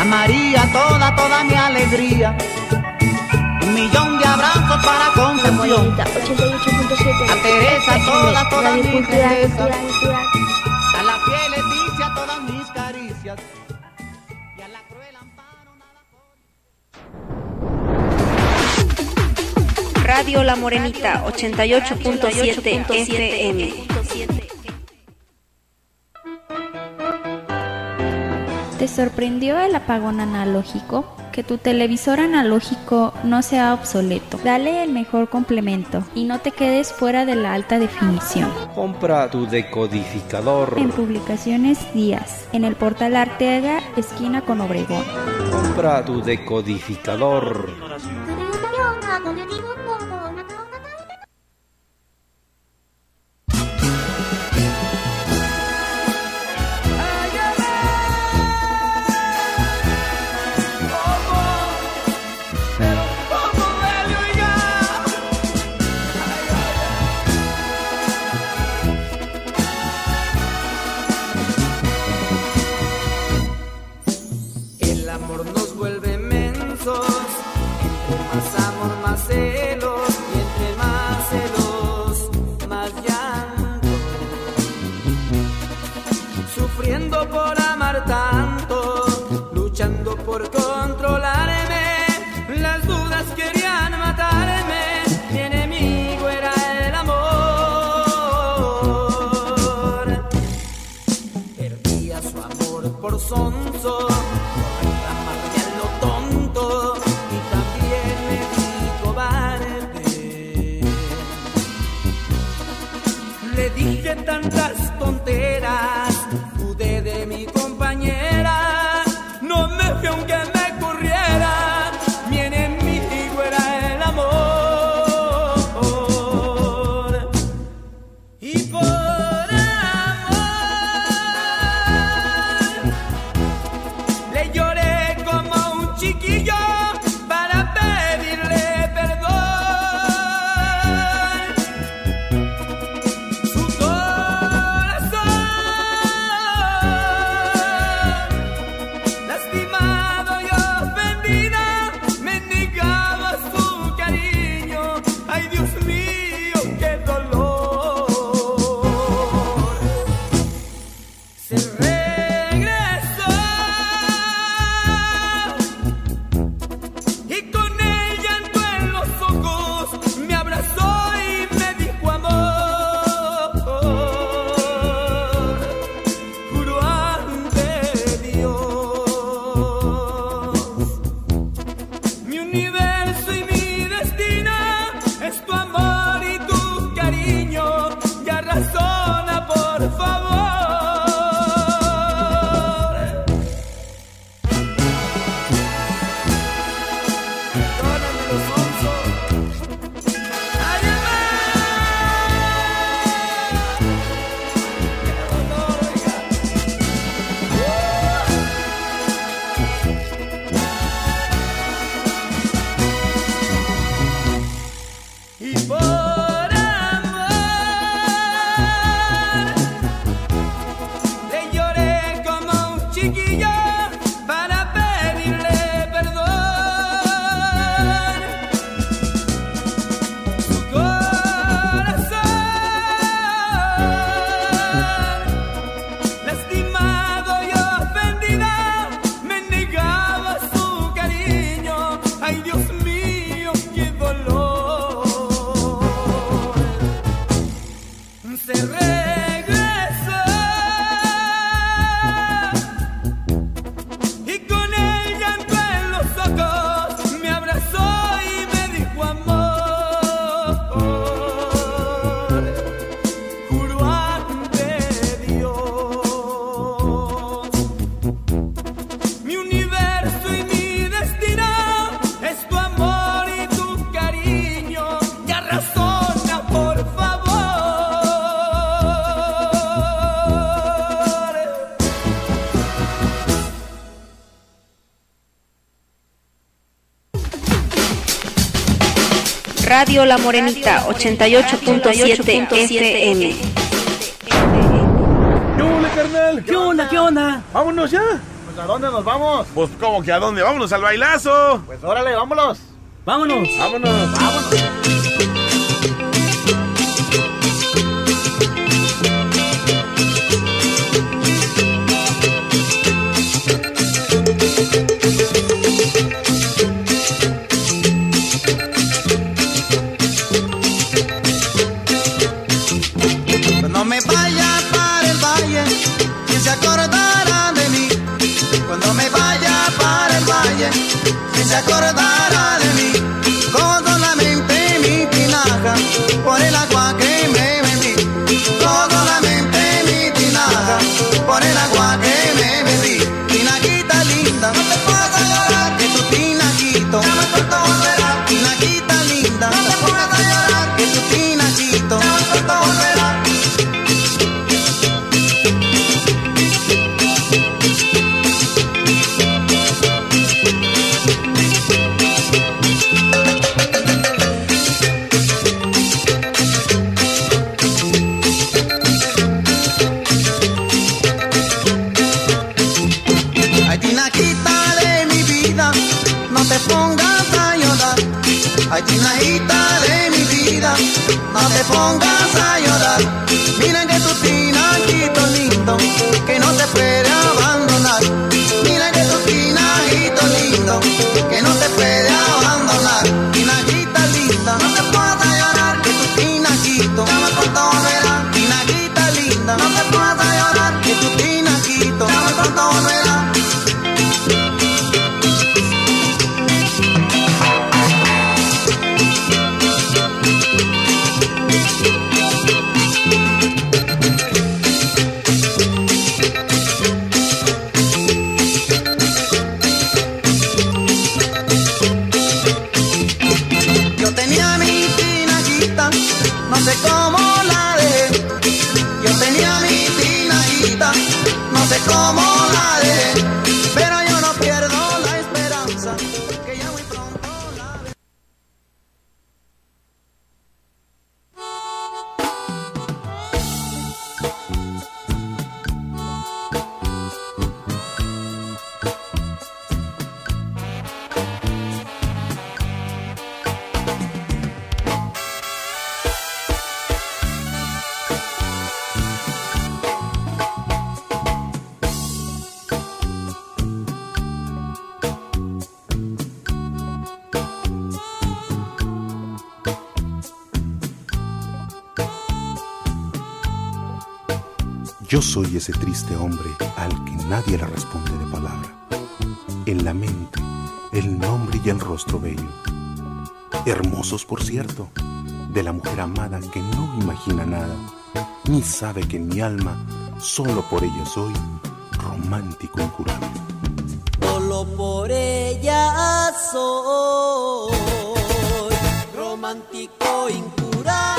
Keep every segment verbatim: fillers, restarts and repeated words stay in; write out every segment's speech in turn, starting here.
a María, toda, toda mi alegría. Un millón de abrazos para Concepción, a Teresa, toda, toda mi Teresa, a la fiel Leticia, todas mis caricias, y a la cruel Amparo nada. Radio La Morenita ochenta y ocho punto siete F M. ¿Te sorprendió el apagón analógico? Que tu televisor analógico no sea obsoleto. Dale el mejor complemento y no te quedes fuera de la alta definición. Compra tu decodificador en Publicaciones Díaz, en el Portal Arteaga, esquina con Obregón. Compra tu decodificador. Radio La Morenita ochenta y ocho punto siete F M. ¿Qué onda, carnal? ¿Qué onda, qué onda? Vámonos ya. Pues ¿a dónde nos vamos? Pues ¿cómo que a dónde? ¡Vámonos al bailazo! Pues órale, vámonos. ¡Vámonos! ¡Vámonos! ¡Vámonos! Cuando me vaya para el valle, ¿quién se acordará de mí? Cuando me vaya para el valle, ¿quién se acordará de mí? Con solamente mi tinaja, por el agua que me bebí. Con solamente mi tinaja, por el agua que me bebí. Tinaquita linda, no te pongas a llorar, que tu tinaquito ya me pronto volverá. Tinaquita linda, no te pongas a llorar, que tu tinaquito ya me pronto volverá. Ay, tinaquita de mi vida, no te pongas a llorar. Mira que tu tinaquito lindo, que no te puede abandonar. Mira que tu tinaquito lindo, que no te puede abandonar. Tinaquita linda, no te pongas a llorar, que tu tinaquito ya me pronto volverá. Tinaquita linda, no te pongas a llorar, que tu tinaquito ya me pronto volverá. No sé cómo la dejé, yo tenía mi tinaquita, no sé cómo la dejé, pero yo no pierdo la esperanza, que ya muy pronto la veré. Yo soy ese triste hombre al que nadie le responde de palabra. En la mente, el nombre y el rostro bello. Hermosos, por cierto, de la mujer amada que no imagina nada, ni sabe que en mi alma, solo por ella soy romántico incurable. Solo por ella soy romántico incurable.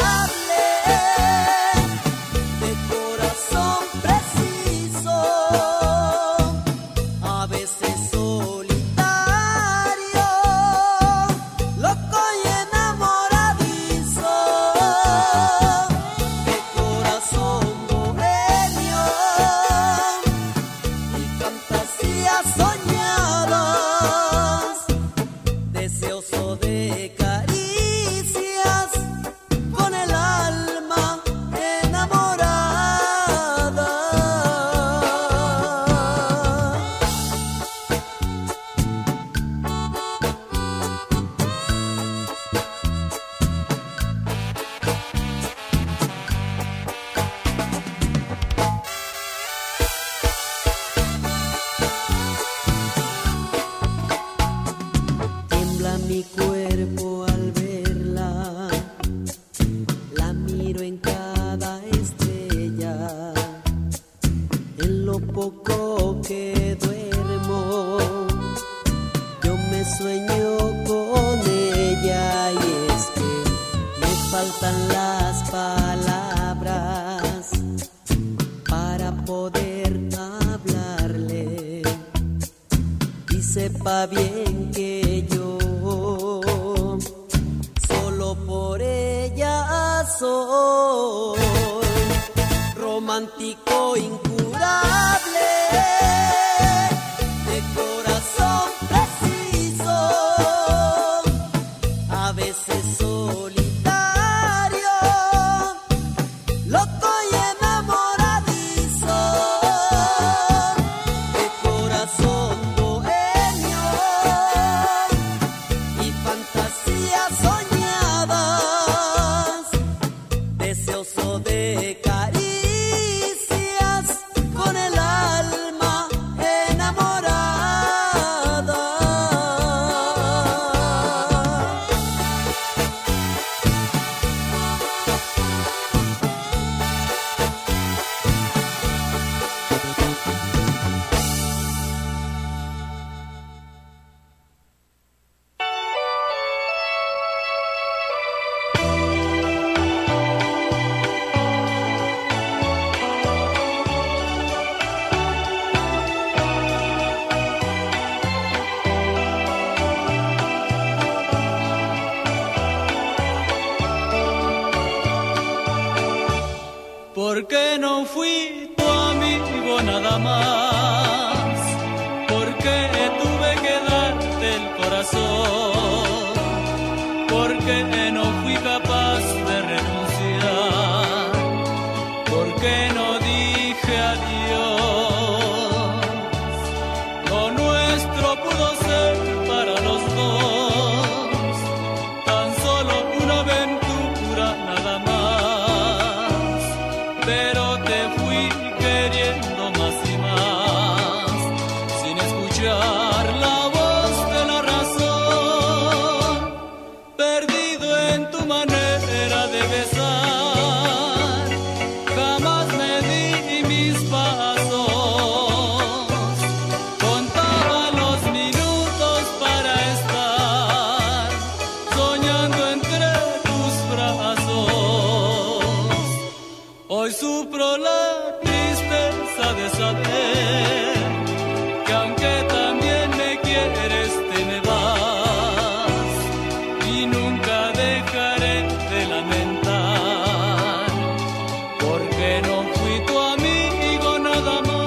Mi cuerpo al verla, la miro en cada estrella, en lo poco que duermo, yo me sueño con ella y es que me faltan las palabras para poder hablarle y sepa bien que yo solo por ella soy romántico incurable. escuchar la voz de la razón, perdido en tu manera de besar, jamás me di mis pasos, contaba los minutos para estar soñando entre tus brazos. Hoy sufro la tristeza de saber que aunque también me quieres te me vas, y nunca dejaré de lamentar porque no fui tu amigo nada más.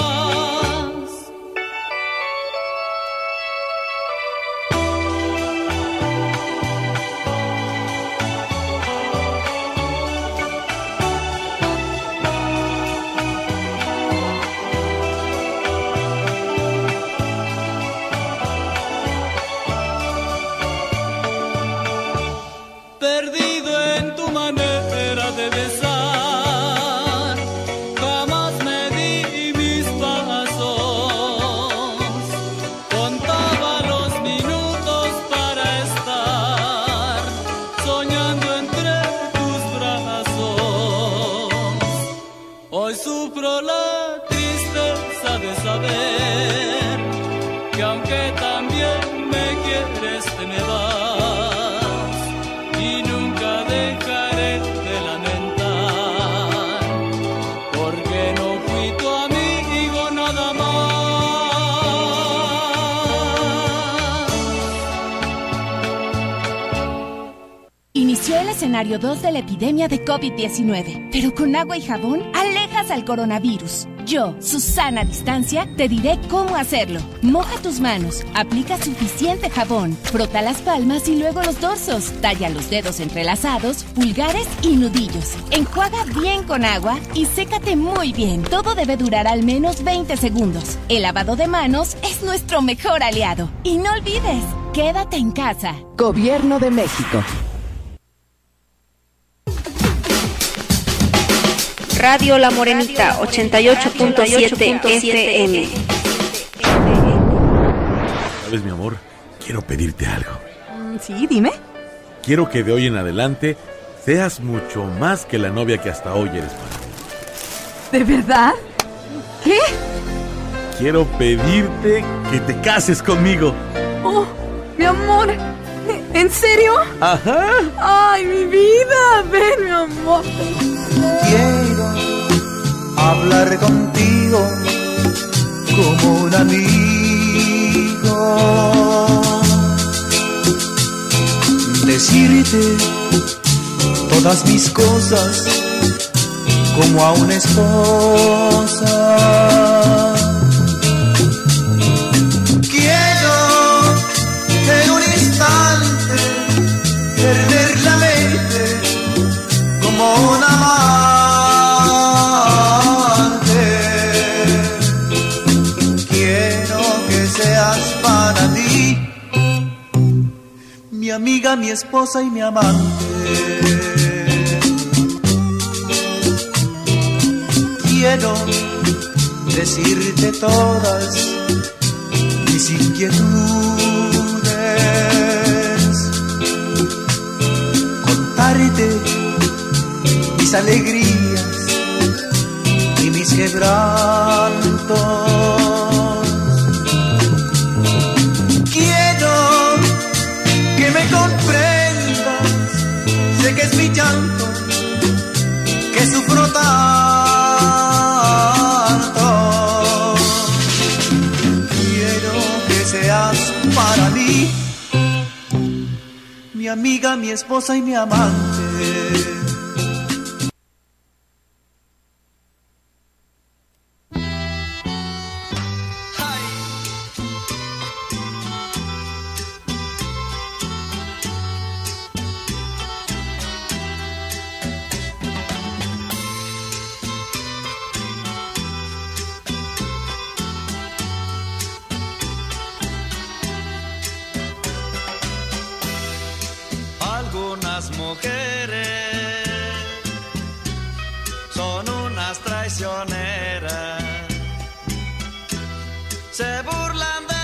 Perdido en tu manera de besar, jamás me di mis pasos, contaba los minutos para estar soñando entre tus brazos. Hoy sufro la tristeza de saber que aunque también me quieres te me vas, y nunca dejaré de lamentar porque no fui tu amigo nada más. Inició el escenario dos de la epidemia de COVID diecinueve, pero con agua y jabón alejas al coronavirus. Yo, Susana Distancia, te diré cómo hacerlo. Moja tus manos, aplica suficiente jabón, frota las palmas y luego los dorsos, talla los dedos entrelazados, pulgares y nudillos. Enjuaga bien con agua y sécate muy bien. Todo debe durar al menos veinte segundos. El lavado de manos es nuestro mejor aliado. Y no olvides, quédate en casa. Gobierno de México. Radio La Morenita, ochenta y ocho punto siete F M. ¿Sabes, mi amor? Quiero pedirte algo. Sí, dime. Quiero que de hoy en adelante seas mucho más que la novia que hasta hoy eres para mí. ¿De verdad? ¿Qué? Quiero pedirte que te cases conmigo. Oh, mi amor. ¿En serio? Ajá. Ay, mi vida. Ven, mi amor. Quiero hablar contigo como un amigo, decirte todas mis cosas como a una esposa. Quiero en un instante perder la mente como un amante. Quiero que seas para mí mi amiga, mi esposa y mi amante. Quiero decirte todas mis inquietudes, contarte mis alegrías y mis quebrantos. Quiero que me comprendas, sé que es mi llanto, que sufro tanto. Quiero que seas para mí mi amiga, mi esposa y mi amante. Algunas mujeres son unas traicioneras, se burlan de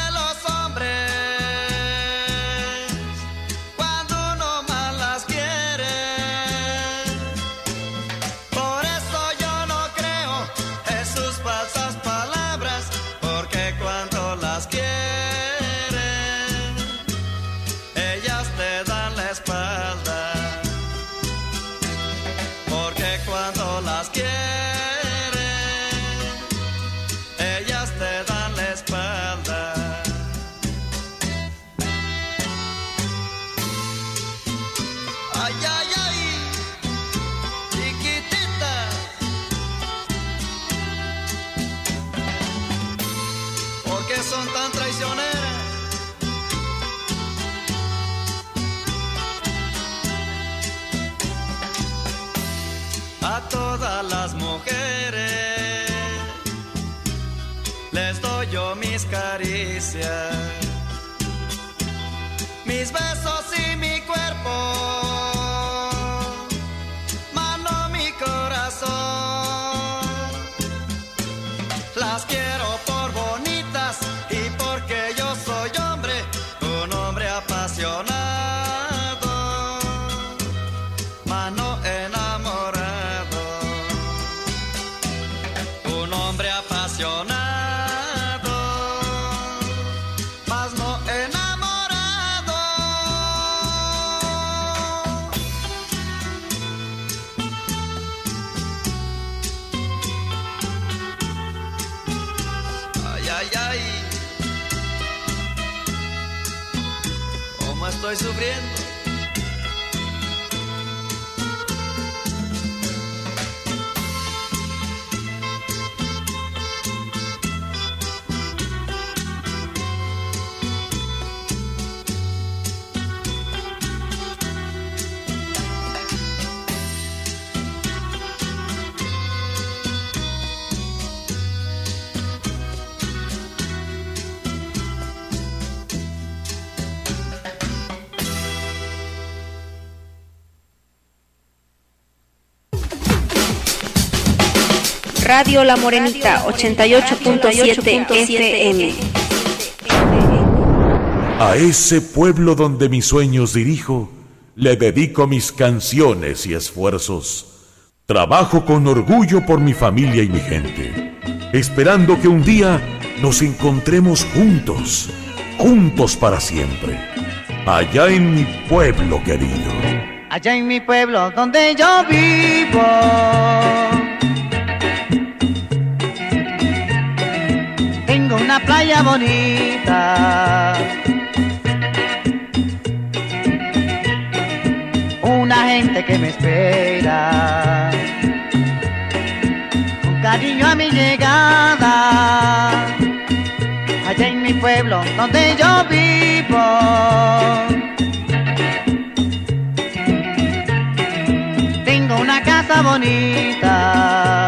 yo mis caricias, mis besos y mi cuerpo, mano mi corazón. Las quiero por bonitas y porque yo soy hombre, un hombre apasionado, mano enamorado, un hombre apasionado. Estoy sufriendo. Radio La Morenita ochenta y ocho punto siete F M. A ese pueblo donde mis sueños dirijo, le dedico mis canciones y esfuerzos. Trabajo con orgullo por mi familia y mi gente, esperando que un día nos encontremos juntos, juntos para siempre, allá en mi pueblo querido. Allá en mi pueblo donde yo vivo, tengo una playa bonita, una gente que me espera, con cariño a mi llegada. Allá en mi pueblo donde yo vivo, tengo una casa bonita,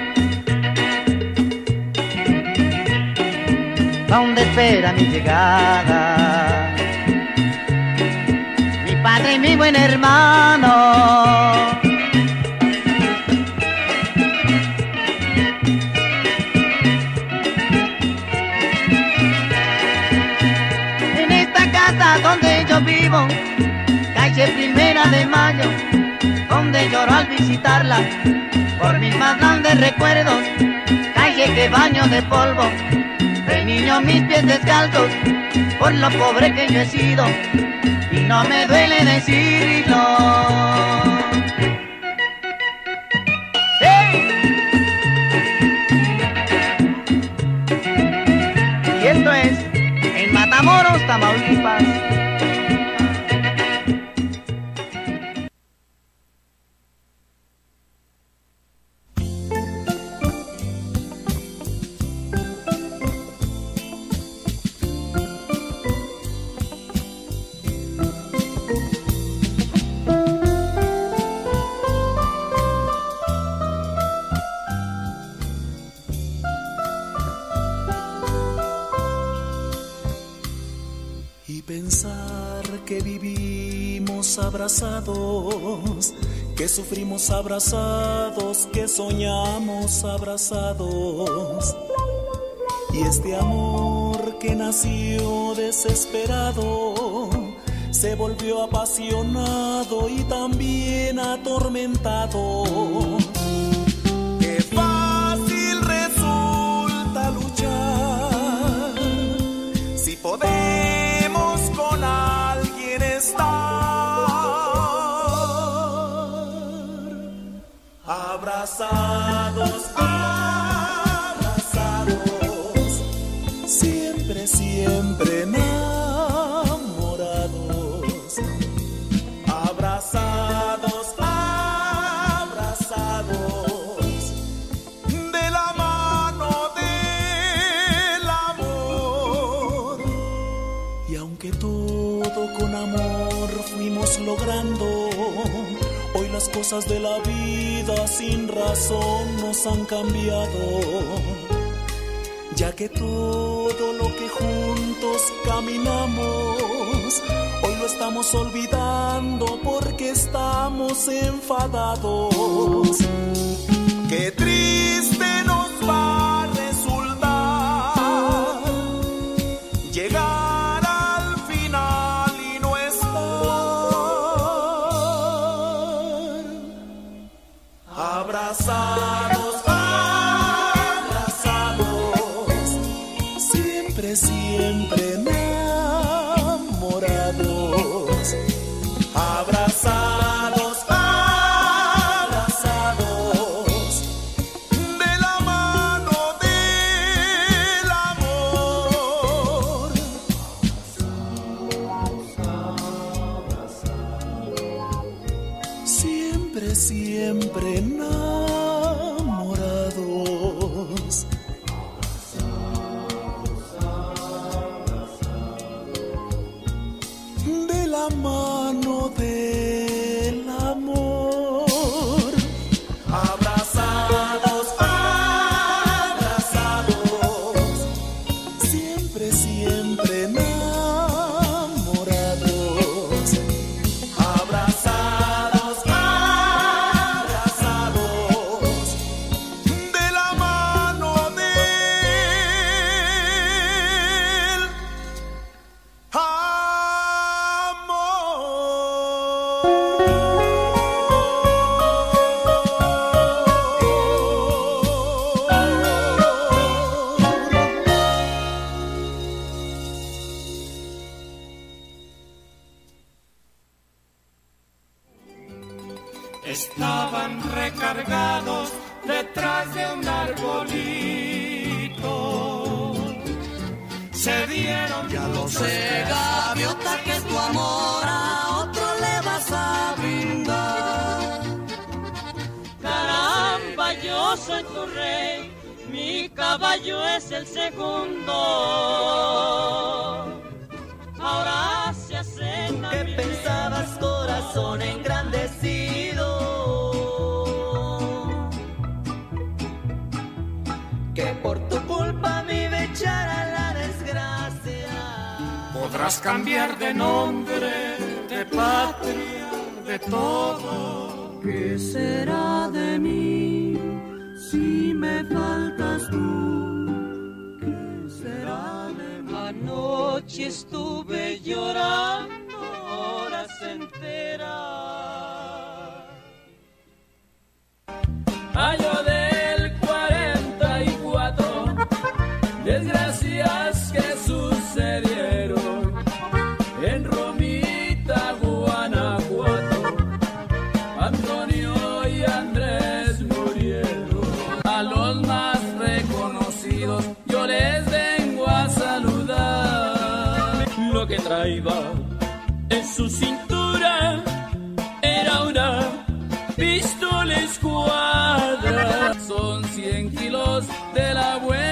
donde espera mi llegada mi padre y mi buen hermano. En esta casa donde yo vivo, calle Primera de Mayo, donde lloro al visitarla por mis más grandes recuerdos, calle que baño de polvo, de niño mis pies descalzos, por lo pobre que yo he sido, y no me duele decirlo. ¡Hey! Y esto es en Matamoros, Tamaulipas. Abrazados, que sufrimos abrazados, que soñamos abrazados, y este amor que nació desesperado se volvió apasionado y también atormentado. Qué fácil resulta luchar si podemos con alguien estar. Abrazados, abrazados, siempre, siempre enamorados. Abrazados, abrazados, de la mano del amor. Y aunque todo con amor fuimos logrando, hoy las cosas de la vida sin razón nos han cambiado. ya que todo lo que juntos caminamos, hoy lo estamos olvidando porque estamos enfadados. Qué triste nos va a resultar llegar al final y no estar abrazados, abrazados, siempre, siempre enamorados, abrazados, abrazados, de la mano del amor. Siempre, siempre enamorados. De la mano del amor. Abrazados, abrazados, siempre, siempre enamorados. Abrazados, abrazados, de la mano del Estaban recargados detrás de un arbolito. Se dieron, ya lo sé, gaviota, que tu amor a otro le vas a brindar. Caramba, yo soy tu rey, mi caballo es el segundo. Ahora se hacen a ¿qué mi pensabas, rey? corazón engrandecido? Que por tu culpa me iba a echar a la desgracia. Podrás cambiar de nombre, de patria, de todo. ¿Qué será de mí si me faltas tú? ¿Qué será de mí? Anoche estuve llorando horas enteras. Año del cuarenta y cuatro, desgracias que sucedieron en Romita, Guanajuato. Antonio y Andrés murieron. A los más reconocidos yo les vengo a saludar. Lo que traía en su cintura era una pistola escuadra. Son cien kilos de la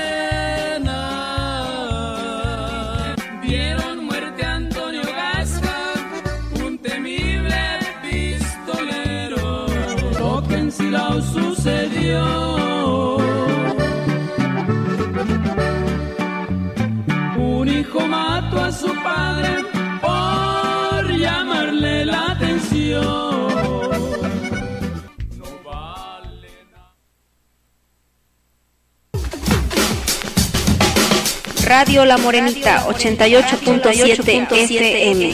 buena. Dieron muerte a Antonio Gasca, un temible pistolero. Lo que en Silao sucedió. Un hijo mató a su padre por llamarle la atención. Radio La Morenita ochenta y ocho punto siete F M.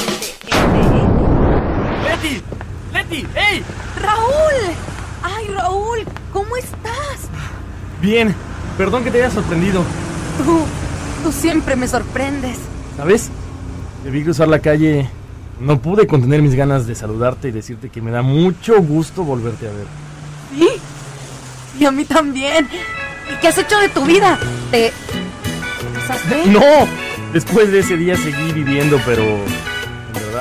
¡Leti! ¡Leti! ¡Ey! ¡Raúl! ¡Ay, Raúl! ¿Cómo estás? Bien, perdón que te haya sorprendido. Tú, tú siempre me sorprendes. ¿Sabes? Te vi cruzar la calle. No pude contener mis ganas de saludarte y decirte que me da mucho gusto volverte a ver. ¿Sí? Y a mí también. ¿Y qué has hecho de tu vida? ¿Te casaste? ¡No! Después de ese día seguí viviendo, pero... ¿en verdad?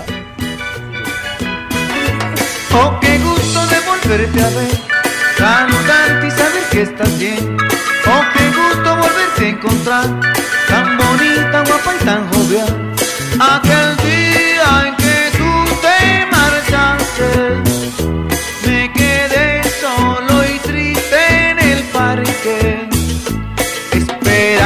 Oh, qué gusto de volverte a ver, saludarte y saber que estás bien. Oh, qué gusto volverte a encontrar, tan bonita, guapa y tan jovial. Aquel día en que tú te marchaste, me quedé solo y triste en el parque, esperando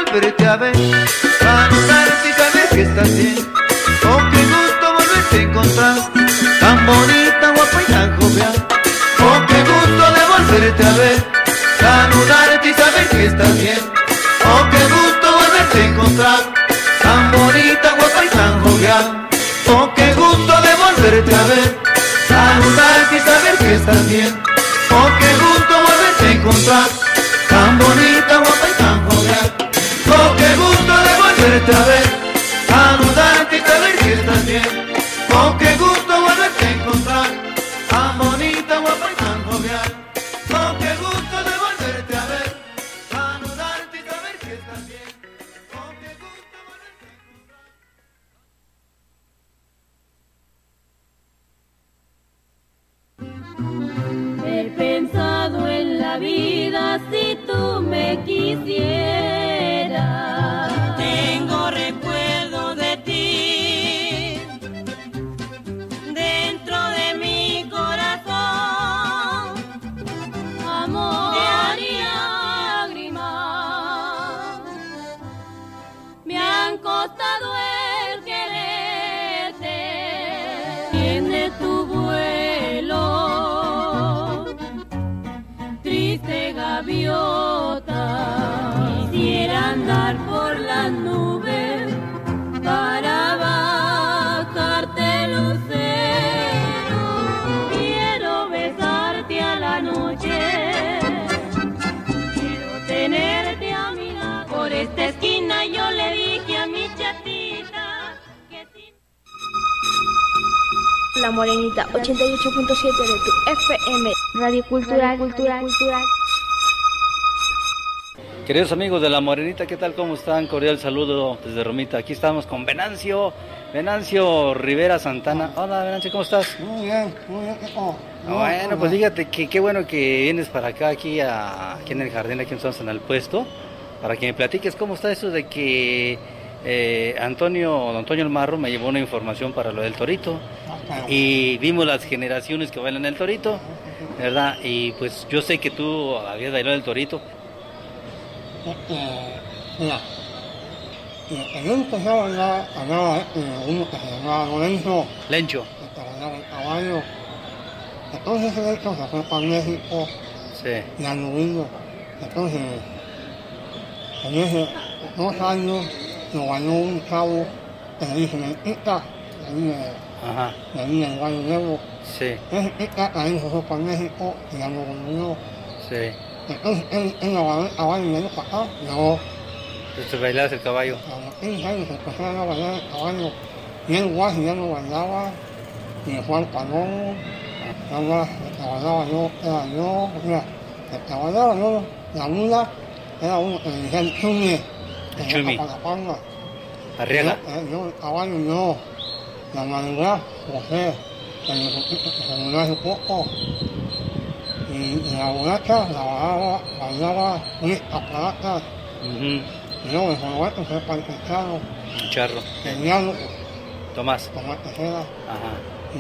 volverte a ver, saludarte y saber que estás bien. Oh, qué gusto volverte a encontrar, tan bonita, guapa y tan jovial. Oh, qué gusto de volverte a ver, saludarte y saber que estás bien. Oh, qué gusto volverte a encontrar, tan bonita, guapa y tan jovial. Oh, qué gusto de volverte a ver, saludarte y saber que estás bien. Oh, qué gusto volverte a encontrar, tan bonita, guapa y tan jovial. Oh, qué gusto de volverte a ver, saludarte y saber que estás bien. Oh, qué gusto volverte a encontrar, tan bonita, guapa y tan jovial. Oh, qué gusto de volverte a ver, saludarte y saber que estás bien. Oh, qué gusto volverte a encontrar. He pensado en la vida si tú me quisieras. Tengo recuerdo de ti dentro de mi corazón. Amor y lágrimas me han costado el quererte. Tiene tu vuelo, triste gaviota. Quisiera andar por las nubes para bajarte lucero. Quiero besarte a la noche, quiero tenerte a mi lado. Por esta esquina yo le dije a mi chatita que si... La Morenita, ochenta y ocho punto siete de tu F M, Radio Cultural, Cultural, Cultural. Queridos amigos de La Morenita, ¿qué tal? ¿Cómo están? Cordial saludo desde Romita. Aquí estamos con Venancio, Venancio Rivera Santana. Hola, Venancio, ¿cómo estás? Muy bien, muy bien. Oh, Bueno, pues fíjate que qué bueno que vienes para acá, aquí, a, aquí en el jardín, aquí estamos en el puesto, para que me platiques cómo está eso de que eh, Antonio, don Antonio El Marro me llevó una información para lo del torito. Y vimos las generaciones que bailan el torito, ¿verdad? Y pues yo sé que tú habías bailado el torito. Eh, mira, eh, yo empecé a bailar, hablaba de uno que se llamaba Lorenzo. Lencho. Que bailaba el caballo. Entonces el Lencho se fue para México. Sí. Y a Nubillo. Entonces, en ese dos años, lo bailó un chavo que le dice Mentita, de ahí de, Ajá. de ahí del Valle Nuevo. Sí. Ese Mentita ahí se fue para México y ya lo volvió. Sí. Entonces él, él lo bailó a caballo y vino para acá. No. Entonces bailabas el caballo. A los quince años empezó a bailar el caballo. Y el guaje ya no bailaba. Y me fue al calor. Ahora el caballo yo, era yo. Mira, el caballo yo, la mula, era uno que le decía el chumi. El chumi. Para la panga. Arriaga. Yo, yo, el caballo yo. La madrugada, José. El hijito que se murió hace poco. Y, y la borracha, la bailaba, bailaba, Luis Aparatas. Uh-huh. Y luego el Roberto fue para el Picharro. El Charro. El Diablo. Tomás. Tomás Tejeda. Ajá.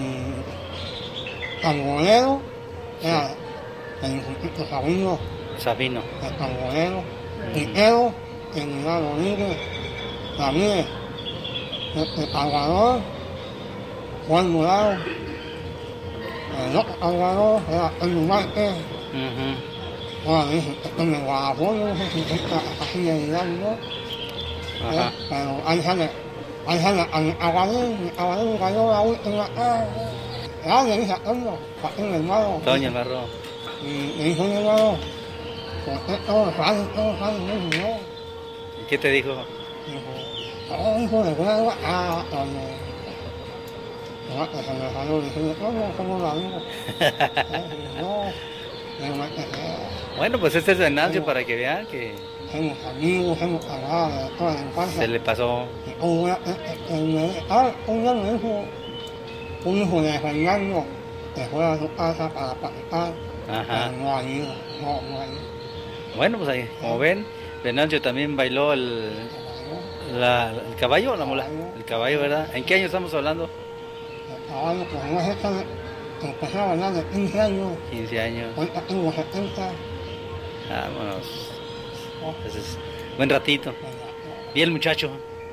Y Cambolero era el Instituto Sabino. Sabino. El Cambolero. Piquero, el Milán Rodríguez. Ramírez. El, el Salvador. Juan Murado. El otro Salvador era el Márquez. Uh-huh. Ahora dice que en el Guadalajara, no sé si está así de Hidalgo. Ajá. Pero ahí sale, ahí sale al Aguadín, Aguadín cayó la última. Ah, le dije a Toño, Joaquín el Marro. Toño el Marro. Y le dijo el Marro, porque todos salen, todos salen, no, no. ¿Y qué te dijo? Dijo, oh, hijo de huevo, ah, Toño. No, que se me salió diciendo, no, no, somos amigos. No, no, no, bueno, pues este es Venancio para que vean que... Somos amigos, hemos hablado de toda la infancia. Se le pasó. Un día, ah, un día me dijo un hijo de Fernando que fue a su casa para platicar. Ajá. No ha ido, no, no ha ido. Bueno, pues ahí, como ven, Venancio también bailó el, la, el caballo o la mula. El caballo, ¿verdad? ¿En qué año estamos hablando? El caballo, pues no es esta, empecé a bailar de quince años. quince años. Ahorita tengo setenta. Vámonos. Entonces, Buen ratito. ¿Y el muchacho?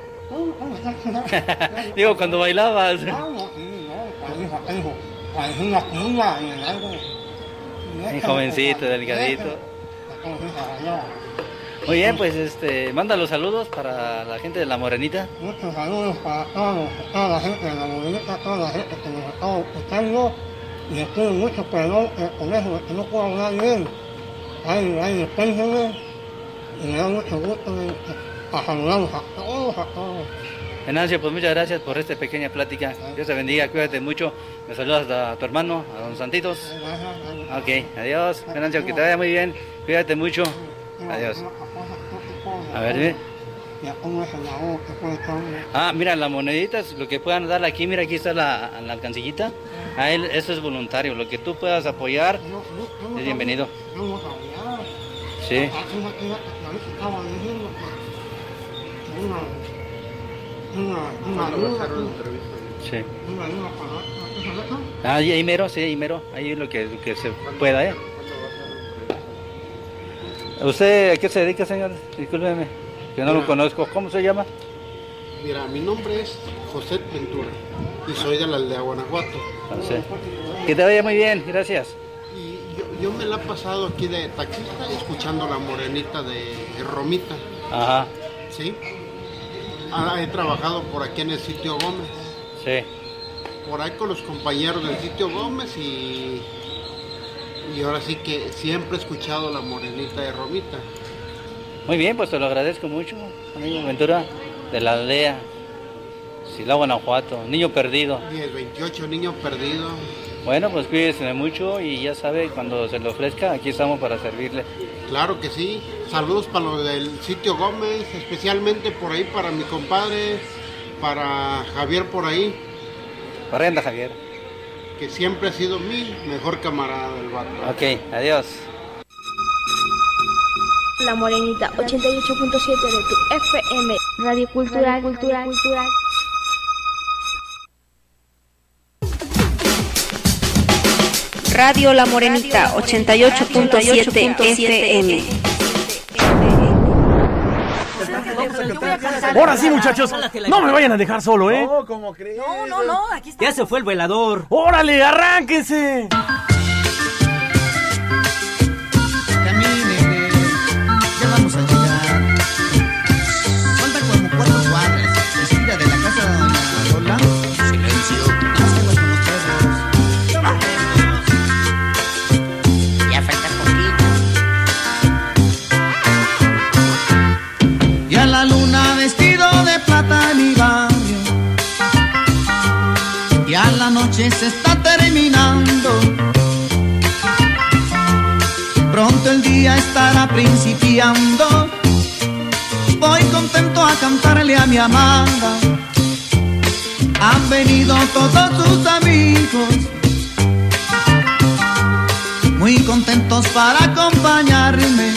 Digo, cuando bailabas. Un jovencito, delgadito. Muy bien, pues este, manda los saludos para la gente de La Morenita. Muchos saludos para todos, toda la gente de La Morenita, toda la gente que nos está escuchando. Y les pido mucho perdón eh, con eso, que no puedo hablar bien. Ahí, ahí, despénsenme. Y me da mucho gusto de, de, a saludarlos a todos, a todos. Venancio, pues muchas gracias por esta pequeña plática. Dios te bendiga, cuídate mucho. Me saludas a tu hermano, a don Santitos. Ok, adiós. Venancio, que te vaya muy bien. Cuídate mucho. Adiós. A ver, dime. Ah, mira, las moneditas, lo que puedan dar aquí, mira, aquí está la, la alcancillita. Ah, él, eso es voluntario, lo que tú puedas apoyar es bienvenido. Sí. Sí. Ah, ahí mero, sí, ahí mero, ahí lo que, lo que se pueda, ¿eh? ¿Usted a qué se dedica, señor? Discúlpeme, que no Mira, lo conozco. ¿Cómo se llama? Mira, mi nombre es José Ventura y soy de la aldea Guanajuato. No sé. Que te vaya muy bien, gracias. Y yo, yo me la he pasado aquí de taxista escuchando La Morenita de Romita. Ajá. ¿Sí? Ahora he trabajado por aquí en el sitio Gómez. Sí. Por ahí con los compañeros del sitio Gómez y... Y ahora sí que siempre he escuchado La Morenita de Romita. Muy bien, pues te lo agradezco mucho, amigo Ventura, de la aldea Silao, Guanajuato, niño perdido. diez veintiocho, niño perdido. Bueno, pues cuídese mucho y ya sabe, cuando se le ofrezca, aquí estamos para servirle. Claro que sí. Saludos para los del sitio Gómez, especialmente por ahí para mi compadre, para Javier por ahí. Por ahí anda Javier. Que siempre ha sido mi mejor camarada del vato. Ok, adiós. La Morenita ochenta y ocho punto siete de tu F M, Radio Cultural, Cultural, Cultural. Radio La Morenita ochenta y ocho punto siete F M. Ahora sí, muchachos, no me vayan a dejar solo, ¿eh? No, ¿cómo crees? No, no, no, aquí está. Ya se fue el velador. ¡Órale, arránquense! Camínele, ya vamos a llegar. Falta como cuatro cuadras, enseguida de la casa de doña Lola. Silencio. Hacemos con los perros. Ya falta poquito. Y a la luna vestido de plata en mi barrio. Ya la noche se está terminando. Pronto el día estará principiando. Voy contento a cantarle a mi amada. Han venido todos sus amigos, muy contentos para acompañarme.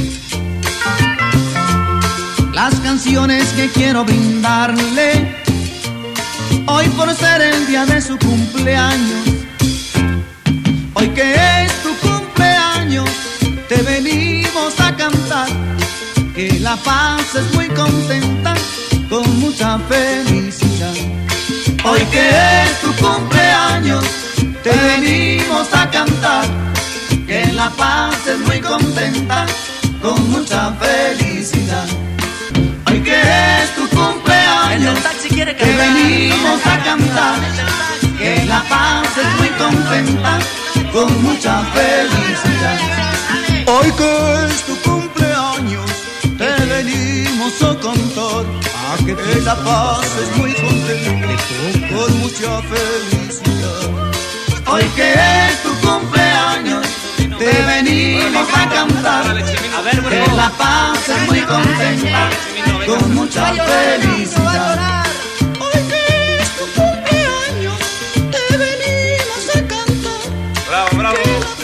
Las canciones que quiero brindarle hoy por ser el día de su cumpleaños. Hoy que es tu cumpleaños, te venimos a cantar. Que la pases muy contenta, con mucha felicidad. Hoy que es tu cumpleaños, te venimos a cantar. Que la pases muy contenta, con mucha felicidad. Hoy que es tu cumpleaños, te venimos a cantar. Que la pases muy contenta, con mucha felicidad. Hoy que es tu cumpleaños, te venimos a cantar. A que la pases muy contenta, con mucha felicidad. Hoy que es tu cumpleaños, te venimos a cantar. Que la pases muy contenta, con mucha felicidad. Hoy que es tu cumpleaños, te venimos a cantar. Bravo, bravo.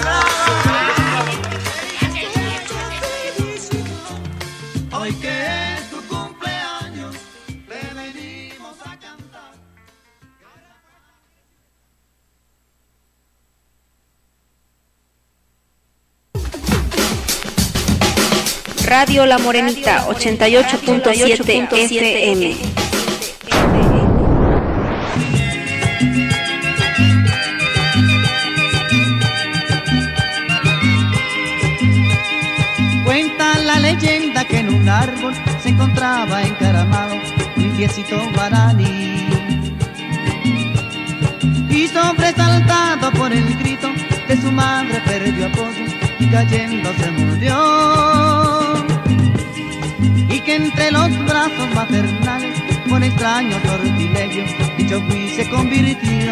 Hoy que es tu cumpleaños, te venimos a cantar. Radio La Morenita ochenta y ocho punto siete F M. Cuenta la leyenda que en un árbol se encontraba encaramado un indiecito guaraní. Y sobresaltado por el grito de su madre perdió apoyo y cayendo se murió. Y que entre los brazos maternales con extraño sortilegio Chogui se convirtió.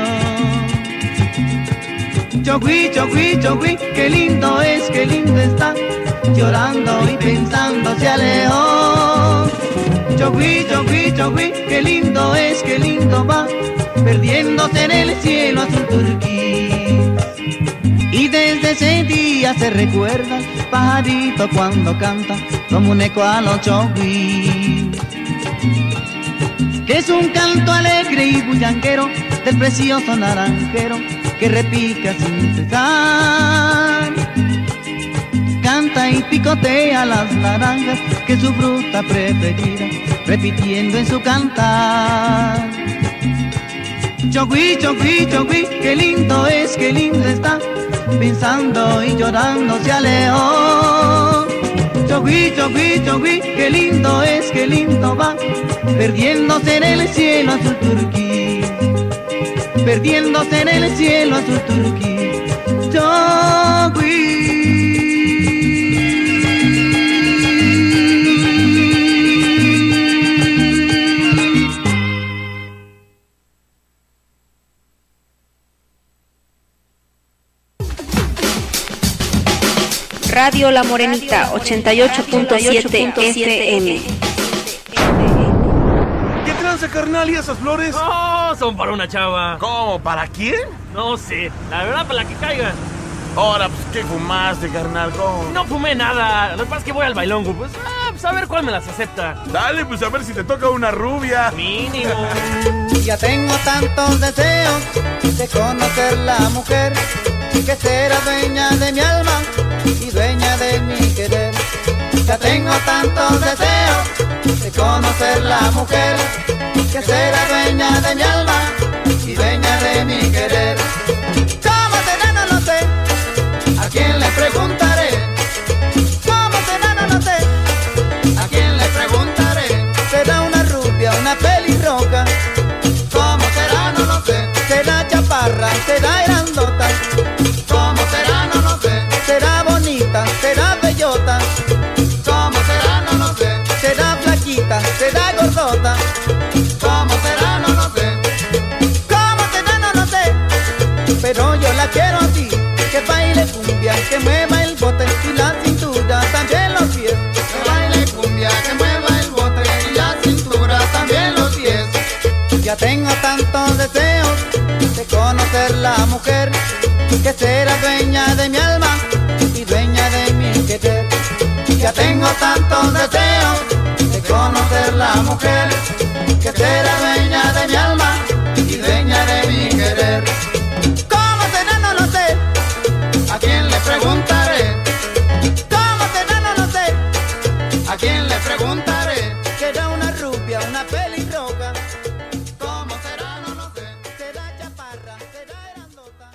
Chogui, Chogui, Chogui, qué lindo es, qué lindo está, llorando y pensando se alejó. Chogui, Chogui, Chogui, qué lindo es, qué lindo va, perdiéndose en el cielo azul turquí. Y desde ese día se recuerda el pajarito cuando canta como un eco a los chogui, que es un canto alegre y bullanguero del precioso naranjero que repica sin cesar. Canta y picotea las naranjas, que es su fruta preferida, repitiendo en su cantar. Chogui, Chogui, Chogui, qué lindo es, qué lindo está, pensando y llorando se alejó. Chogui, Chogui, Chogui, qué lindo es, qué lindo va, perdiéndose en el cielo azul turquí, perdiéndose en el cielo azul turquí. Chogui. Radio La Morenita ochenta y ocho punto siete F M. ¿Qué tranza, carnal, y esas flores? No, son para una chava. ¿Cómo? ¿Para quién? No sé, la verdad para la que caiga. Ahora, pues, ¿qué fumaste, carnal? ¿Cómo? No fumé nada, lo que pasa es que voy al bailongo, pues, ah, pues a ver cuál me las acepta. Dale, pues a ver si te toca una rubia. Mínimo. Ya tengo tantos deseos de conocer la mujer que será dueña de mi alma y dueña de mi querer. Ya tengo tantos deseos de conocer la mujer que será dueña de mi alma y dueña de mi querer. ¿Cómo será? No lo sé, ¿a quién le preguntaré? ¿Cómo será? No lo sé, ¿a quién le preguntaré? ¿Será una rubia, una pelirroja? ¿Cómo será? No lo sé. ¿Será chaparra? ¿Será grandota? ¿Cómo será? No lo sé. ¿Será bonita? ¿Será bellota? ¿Cómo será? No lo sé. ¿Será flaquita? ¿Será gordota? ¿Cómo será? No lo sé. ¿Cómo será? No lo sé. Pero yo la quiero así, que baile cumbia, que mueva el bote y la cintura, también los pies. Que baile cumbia, que mueva el bote y la cintura, también los pies. Ya tengo tantos deseos de conocer la mujer que será dueña de mi alma y dueña de mi querer. Ya tengo tantos deseos de conocer la mujer que será dueña de mi alma y dueña de mi querer. ¿Cómo será? No lo sé, ¿a quién le preguntaré? ¿Cómo será? No lo sé, ¿a quién le preguntaré? ¿Será una rubia, una pelirroja? ¿Cómo será? No lo sé. ¿Será chaparra? ¿Será grandota?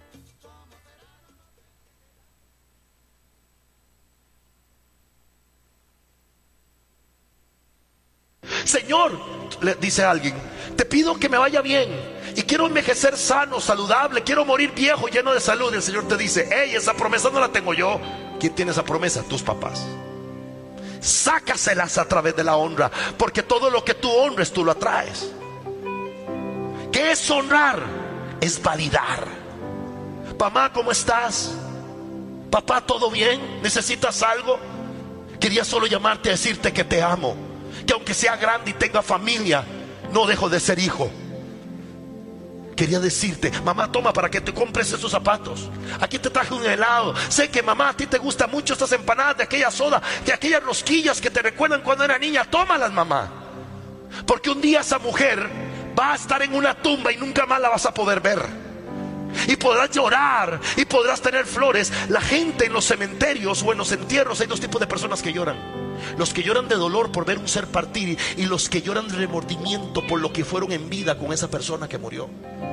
Señor, le dice alguien, te pido que me vaya bien y quiero envejecer sano, saludable, quiero morir viejo, lleno de salud. Y el Señor te dice, hey, esa promesa no la tengo yo. ¿Quién tiene esa promesa? Tus papás. Sácaselas a través de la honra, porque todo lo que tú honres, tú lo atraes. ¿Qué es honrar? Es validar. Mamá, ¿cómo estás? Papá, ¿todo bien? ¿Necesitas algo? Quería solo llamarte a decirte que te amo, que aunque sea grande y tenga familia, no dejo de ser hijo. Quería decirte, mamá, toma para que te compres esos zapatos. Aquí te traje un helado. Sé que mamá, a ti te gustan mucho estas empanadas de aquella soda, de aquellas rosquillas que te recuerdan cuando era niña. Tómalas, mamá. Porque un día esa mujer va a estar en una tumba y nunca más la vas a poder ver. Y podrás llorar y podrás tener flores. La gente en los cementerios o en los entierros, hay dos tipos de personas que lloran: los que lloran de dolor por ver un ser partir, y los que lloran de remordimiento por lo que fueron en vida con esa persona que murió.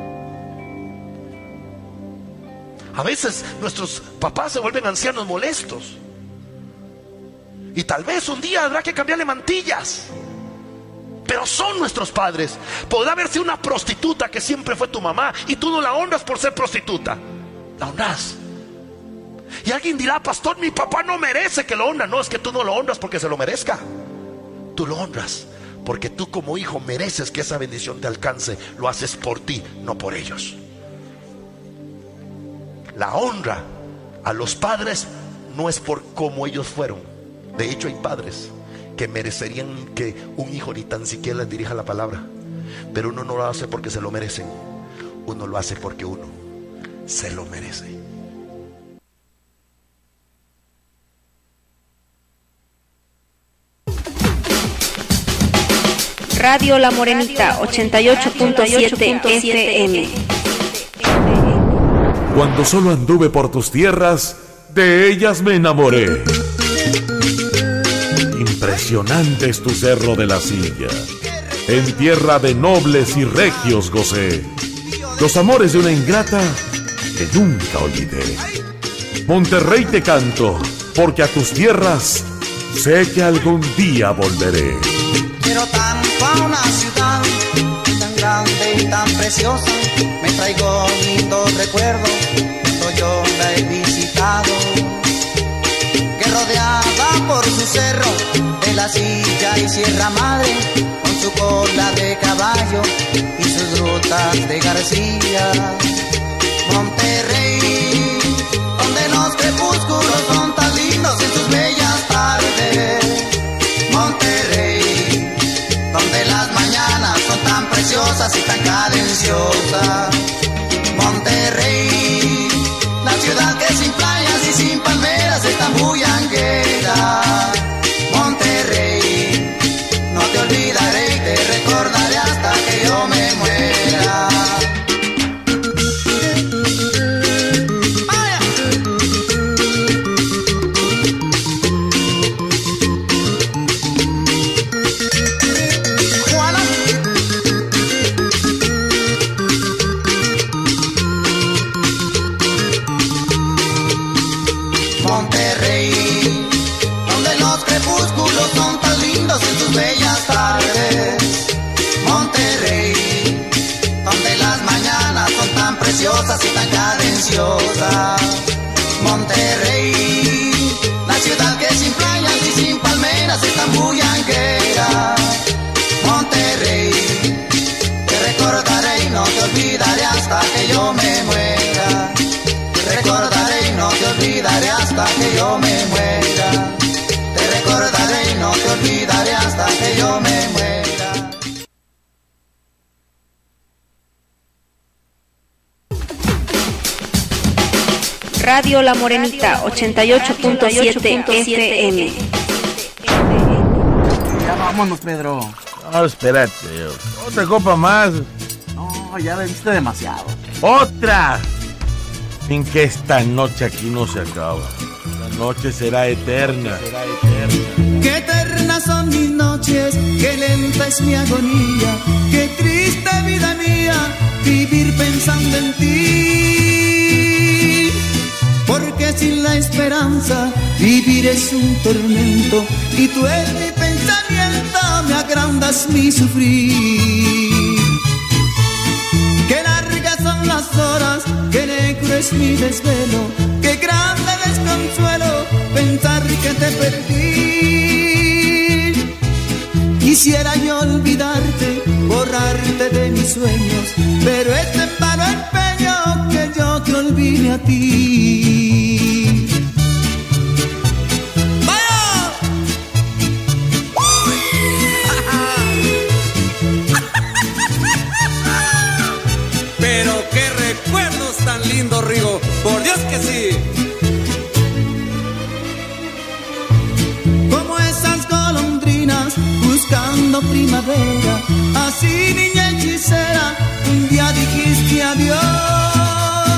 A veces nuestros papás se vuelven ancianos molestos, y tal vez un día habrá que cambiarle mantillas, pero son nuestros padres. Podrá haberse una prostituta que siempre fue tu mamá y tú no la honras por ser prostituta. La honras. Y alguien dirá: pastor, mi papá no merece que lo honra. No, es que tú no lo honras porque se lo merezca. Tú lo honras porque tú como hijo mereces que esa bendición te alcance. Lo haces por ti, no por ellos. La honra a los padres no es por cómo ellos fueron. De hecho, hay padres que merecerían que un hijo ni tan siquiera les dirija la palabra, pero uno no lo hace porque se lo merecen. Uno lo hace porque uno se lo merece. Radio La Morenita ochenta y ocho punto siete F M. Cuando solo anduve por tus tierras, de ellas me enamoré. Impresionante es tu cerro de la Silla. En tierra de nobles y regios gocé los amores de una ingrata que nunca olvidé. Monterrey te canto, porque a tus tierras sé que algún día volveré. Quiero tanto a una ciudad tan grande y tan preciosa. Me traigo lindos recuerdos cuando yo la he visitado. Que rodeada por su cerro de la Silla y Sierra Madre, con su cola de caballo y sus rutas de García. Monterrey, donde los crepúsculos son tan lindos en sus bellas tardes. Monterrey, donde las mañanas son tan preciosas y tan cadenciosas. Monterrey, la ciudad que sin playas y sin palmeras es tan bullanguera. Monterrey, no te olvidaré y te recordaré hasta que yo me muera. Monterrey, donde los crepúsculos son tan lindos en sus bellas tardes. Monterrey, donde las mañanas son tan preciosas y tan cadenciosas. Monterrey, la ciudad que sin playas y sin palmeras es tan bullanguera. Monterrey, te recordaré y no te olvidaré hasta que yo me muera. Te recordaré y no te olvidaré hasta que yo me muera. Te recordaré y no te olvidaré hasta que yo me muera. Radio La Morenita ochenta y ocho punto siete F M. Ya vámonos, Pedro. No, espérate. Otra copa más. No, ya bebiste demasiado. ¡Otra! Sin que esta noche aquí no se acaba. La noche será eterna. Será eterna. Qué eternas son mis noches, qué lenta es mi agonía, qué triste vida mía, vivir pensando en ti. Porque sin la esperanza vivir es un tormento, y tú en mi pensamiento me agrandas mi sufrir. Qué largas son las horas, qué negro es mi desvelo, qué grande desconsuelo pensar que te perdí. Quisiera yo olvidarte, borrarte de mis sueños, pero es en vano empeño que yo te olvide a ti. ¡Vaya! Pero qué recuerdos tan lindos, Rigo. Por Dios que sí. Como esas golondrinas buscando primavera, así niña hechicera, un día dijiste adiós.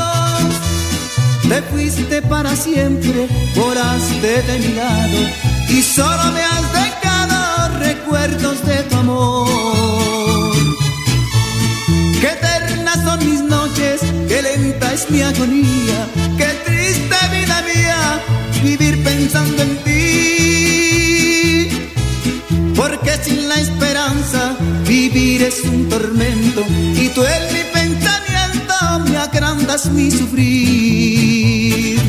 te fuiste para siempre, volaste de mi lado y solo me has dejado recuerdos de tu amor. Qué eternas son mis noches, qué lenta es mi agonía, qué triste vida mía vivir pensando en ti. Porque sin la esperanza vivir es un tormento y tú en mi pensamiento me agrandas mi sufrir.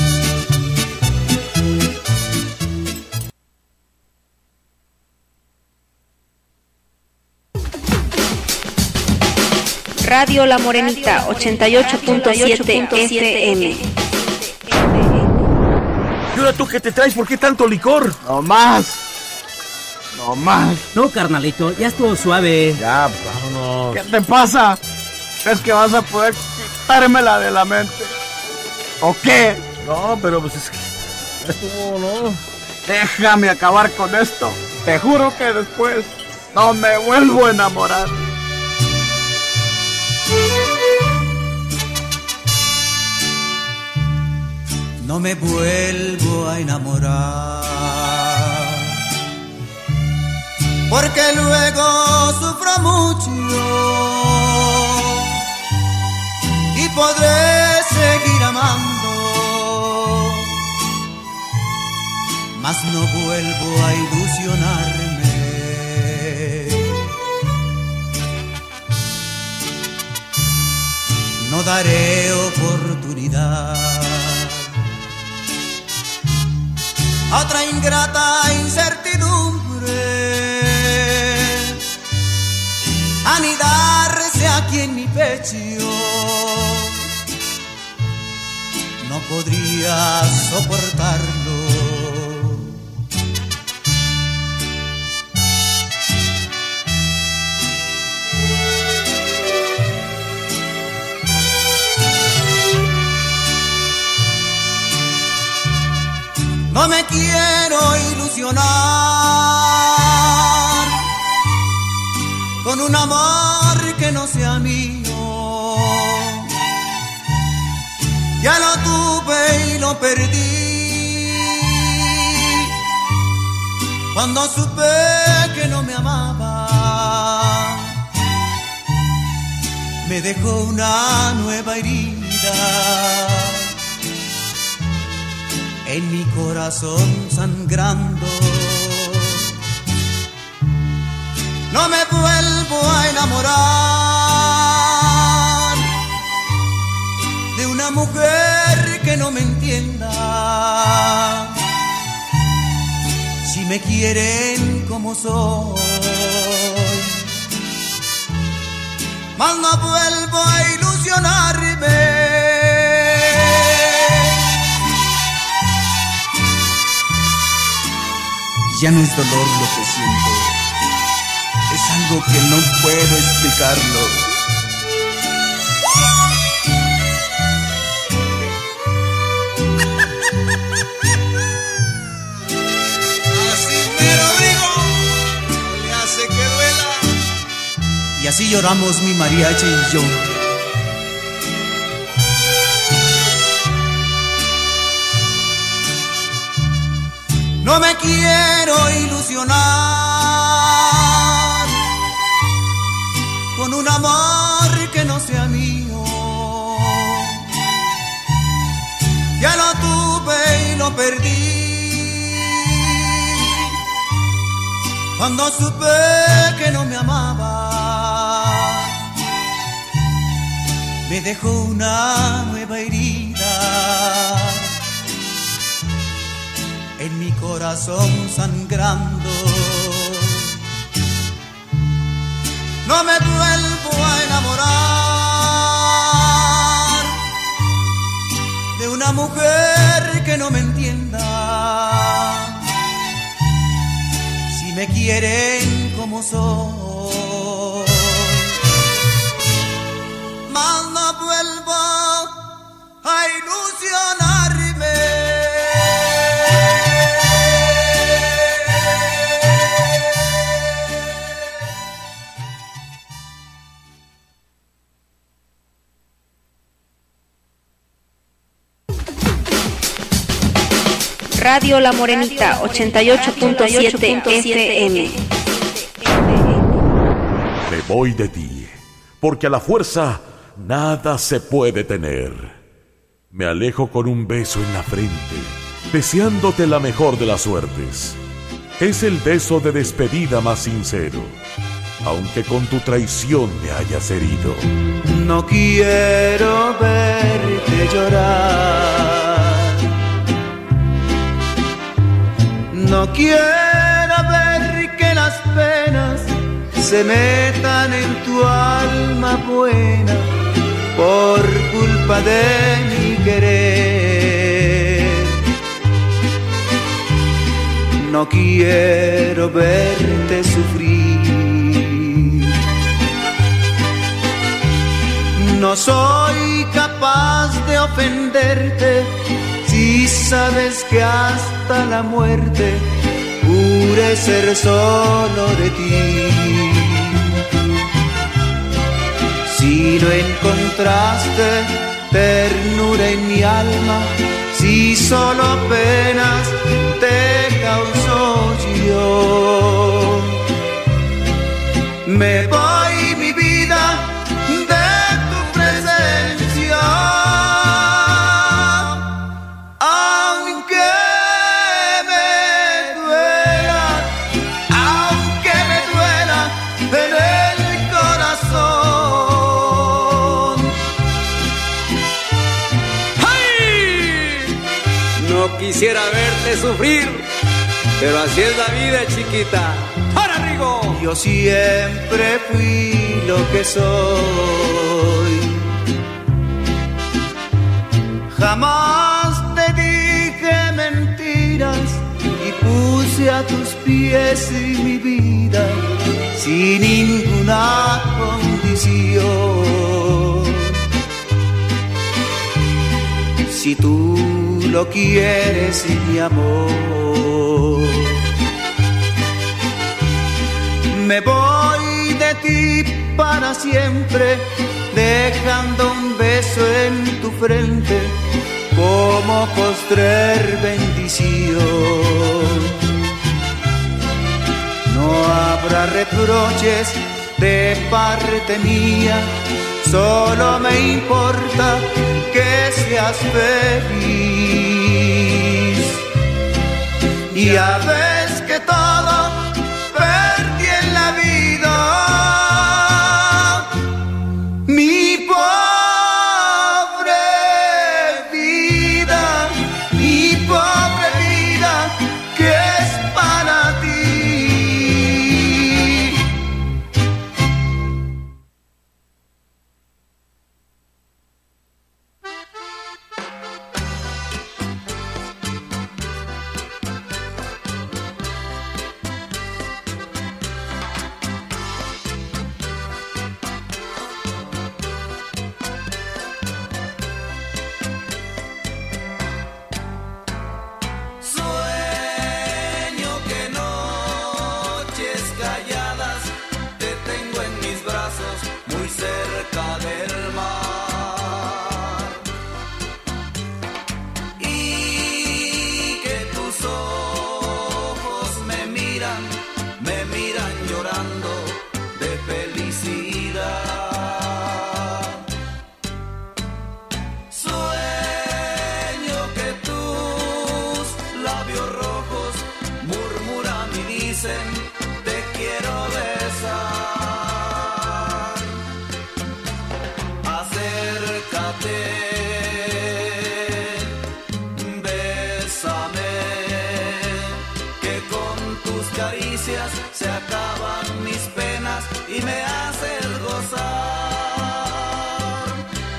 Radio La Morenita ochenta y ocho punto siete F M. ¿Y ahora tú qué te traes? ¿Por qué tanto licor? No más. No más. No, carnalito, ya estuvo suave. Ya, vámonos. ¿Qué te pasa? ¿Crees que vas a poder quitármela de la mente? ¿O qué? No, pero pues es que ya estuvo, ¿no? Déjame acabar con esto. Te juro que después no me vuelvo a enamorar. No me vuelvo a enamorar, porque luego sufro mucho y podré seguir amando, mas no vuelvo a ilusionarme. No daré oportunidad a otra ingrata incertidumbre, anidarse aquí en mi pecho. No podría soportarlo. No me quiero ilusionar con un amor que no sea mío. Ya lo tuve y lo perdí cuando supe que no me amaba. Me dejó una nueva herida en mi corazón sangrando. No me vuelvo a enamorar de una mujer que no me entienda. Si me quieren como soy, mas no vuelvo a ilusionarme. Ya no es dolor lo que siento, es algo que no puedo explicarlo. Así me lo digo, no le hace que duela. Y así lloramos mi mariachi y yo. No me quiero ilusionar con un amor que no sea mío. Ya lo tuve y lo perdí cuando supe que no me amaba. Me dejó una nueva herida en mi corazón sangrando. No me vuelvo a enamorar de una mujer que no me entienda. Si me quieren como soy, mas no vuelvo a ilusionarme. Radio La Morenita ochenta y ocho punto siete F M. Me voy de ti, porque a la fuerza nada se puede tener. Me alejo con un beso en la frente, deseándote la mejor de las suertes. Es el beso de despedida más sincero, aunque con tu traición me hayas herido. No quiero verte llorar, no quiero ver que las penas se metan en tu alma buena por culpa de mi querer. No quiero verte sufrir, no soy capaz de ofenderte si sabes que hasta la muerte juré ser solo de ti. Si no encontraste ternura en mi alma, si solo penas te causó yo, me voy mi vida de tu presencia, aunque me duela, aunque me duela en el corazón. No quisiera verte sufrir, pero así es la vida, chiquita. ¡Para, Rigo! Yo siempre fui lo que soy, jamás te dije mentiras y puse a tus pies mi vida sin ninguna condición. Si tú lo quieres, mi amor, me voy de ti para siempre, dejando un beso en tu frente como postrer bendición. No habrá reproches de parte mía, solo me importa que seas feliz. Ya ves que todo perdí en la vida, mi pobre vida, mi pobre vida, que es para ti. Se acaban mis penas y me haces gozar.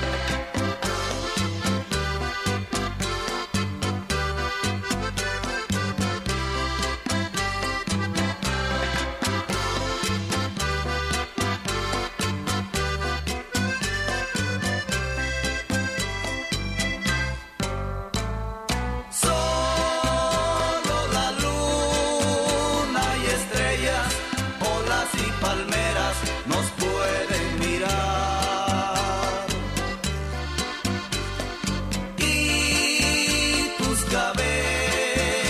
Solo la luna y estrellas, olas y palmeras nos pueden mirar. Y tus cabellos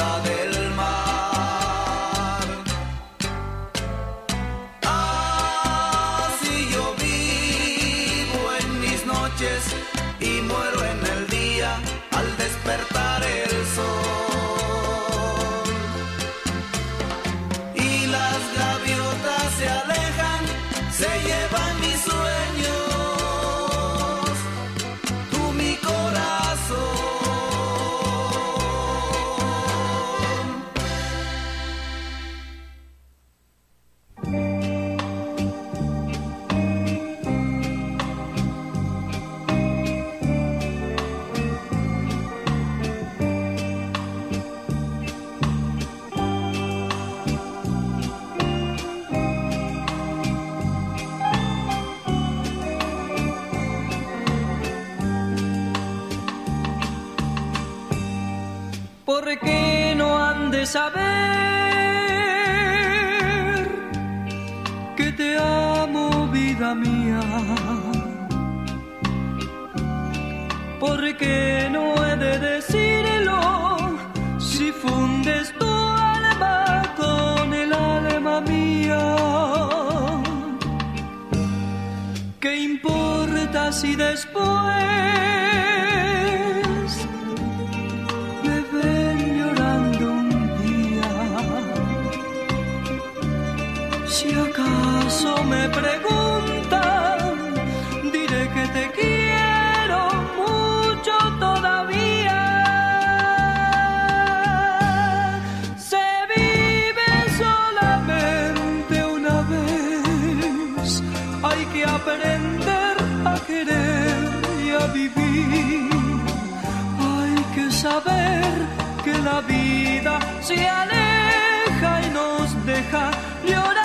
del mar. Así yo vivo en mis noches y muero en el día al despertar el sol. Y las gaviotas se alejan, se llevan mis sueños, tú mi corazón. ¿Por qué no han de saber que te amo, vida mía? ¿Por qué no he de decirlo si fundes tu alma con el alma mía? ¿Qué importa si después me preguntan, diré que te quiero mucho todavía. Se vive solamente una vez, hay que aprender a querer y a vivir. Hay que saber que la vida se aleja y nos deja llorar.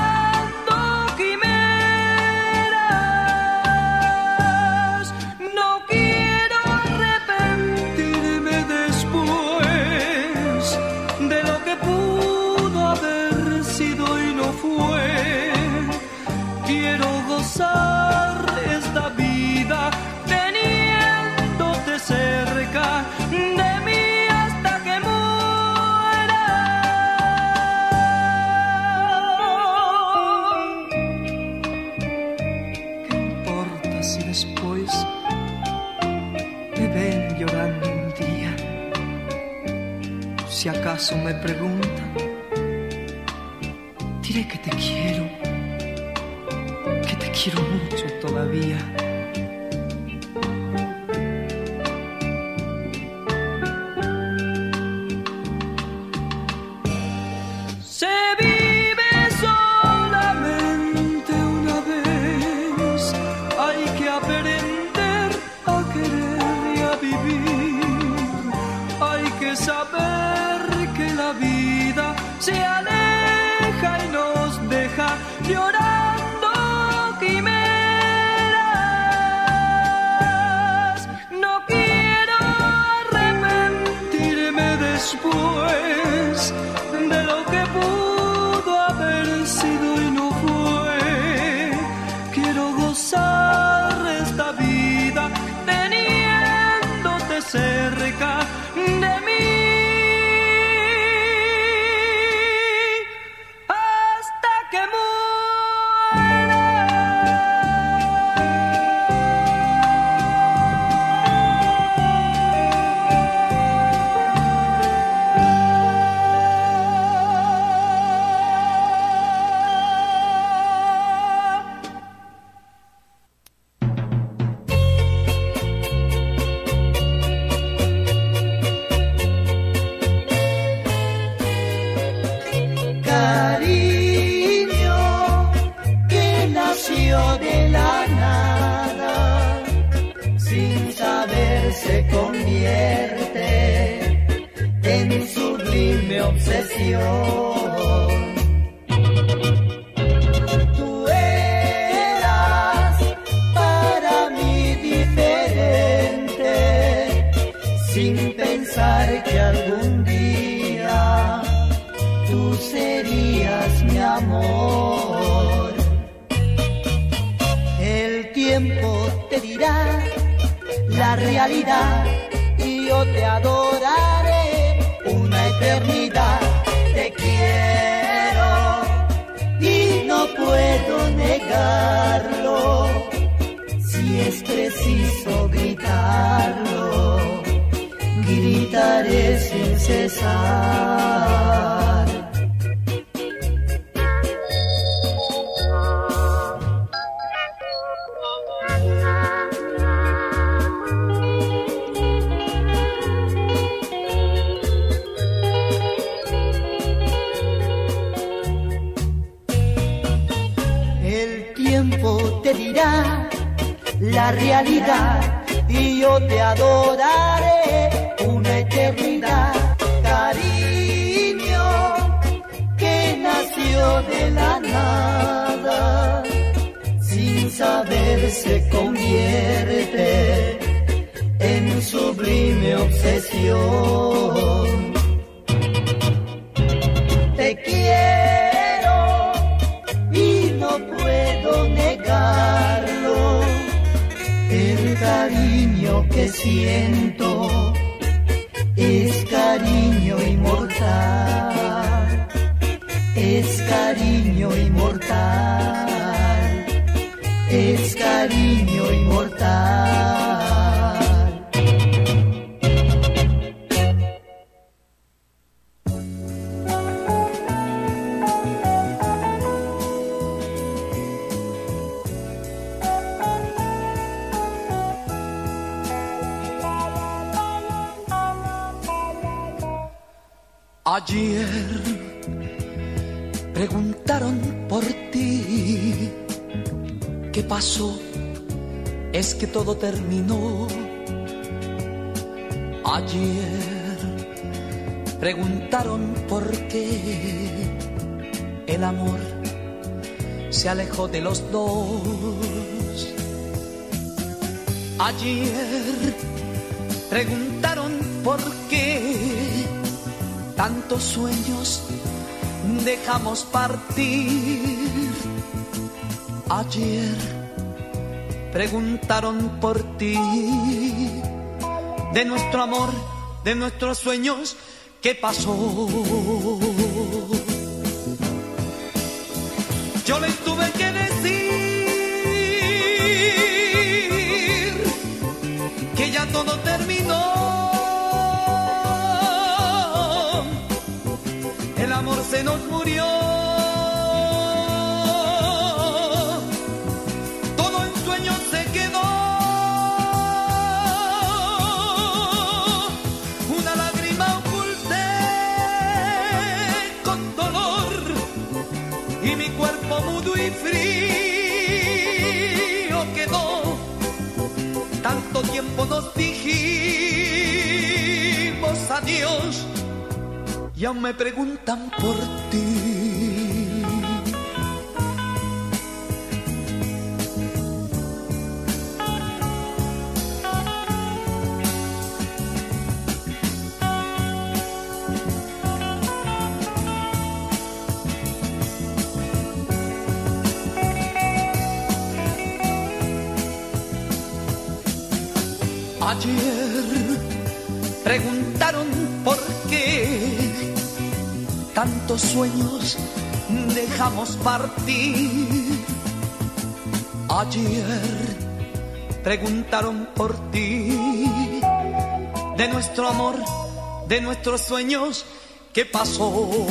Quiero gozar esta vida teniéndote cerca de mí hasta que muera. ¿Qué importa si después me ven llorando un día? Si acaso me preguntan, diré que te quiero, que te quiero mucho todavía. Se vive solamente una vez, hay que aprender a querer y a vivir. Hay que saber que la vida se aleja y nos deja llorando quimeras. No quiero arrepentirme después de lo que pudo haber sido y no fue. Quiero gozar esta vida teniéndote cerca de mí. De la nada, sin saber se convierte en sublime obsesión. Tú eras para mí diferente, sin pensar que algún día tú serías mi amor. El tiempo te dirá la realidad y yo te adoraré una eternidad. eternidad. Te quiero y no puedo negarlo. Si es preciso gritarlo, gritaré sin cesar. Te dirá la realidad y yo te adoraré una eternidad. Cariño que nació de la nada, sin saber se convierte en sublime obsesión. Te quiero y no puedo negarlo, el cariño que siento es cariño inmortal, es cariño inmortal, es cariño inmortal. Ayer preguntaron por ti, ¿qué pasó? Es que todo terminó. Ayer preguntaron por qué el amor se alejó de los dos. Ayer preguntaron por qué tantos sueños dejamos partir. Ayer preguntaron por ti, de nuestro amor, de nuestros sueños, ¿qué pasó? Yo les tuve que decir que ya todo terminó. El amor se nos murió, todo en sueños se quedó, una lágrima oculté con dolor y mi cuerpo mudo y frío quedó. Tanto tiempo nos dijimos adiós y aún me preguntan por ti. Ayer preguntaron por qué tantos sueños dejamos partir. Ayer preguntaron por ti, de nuestro amor, de nuestros sueños, ¿qué pasó?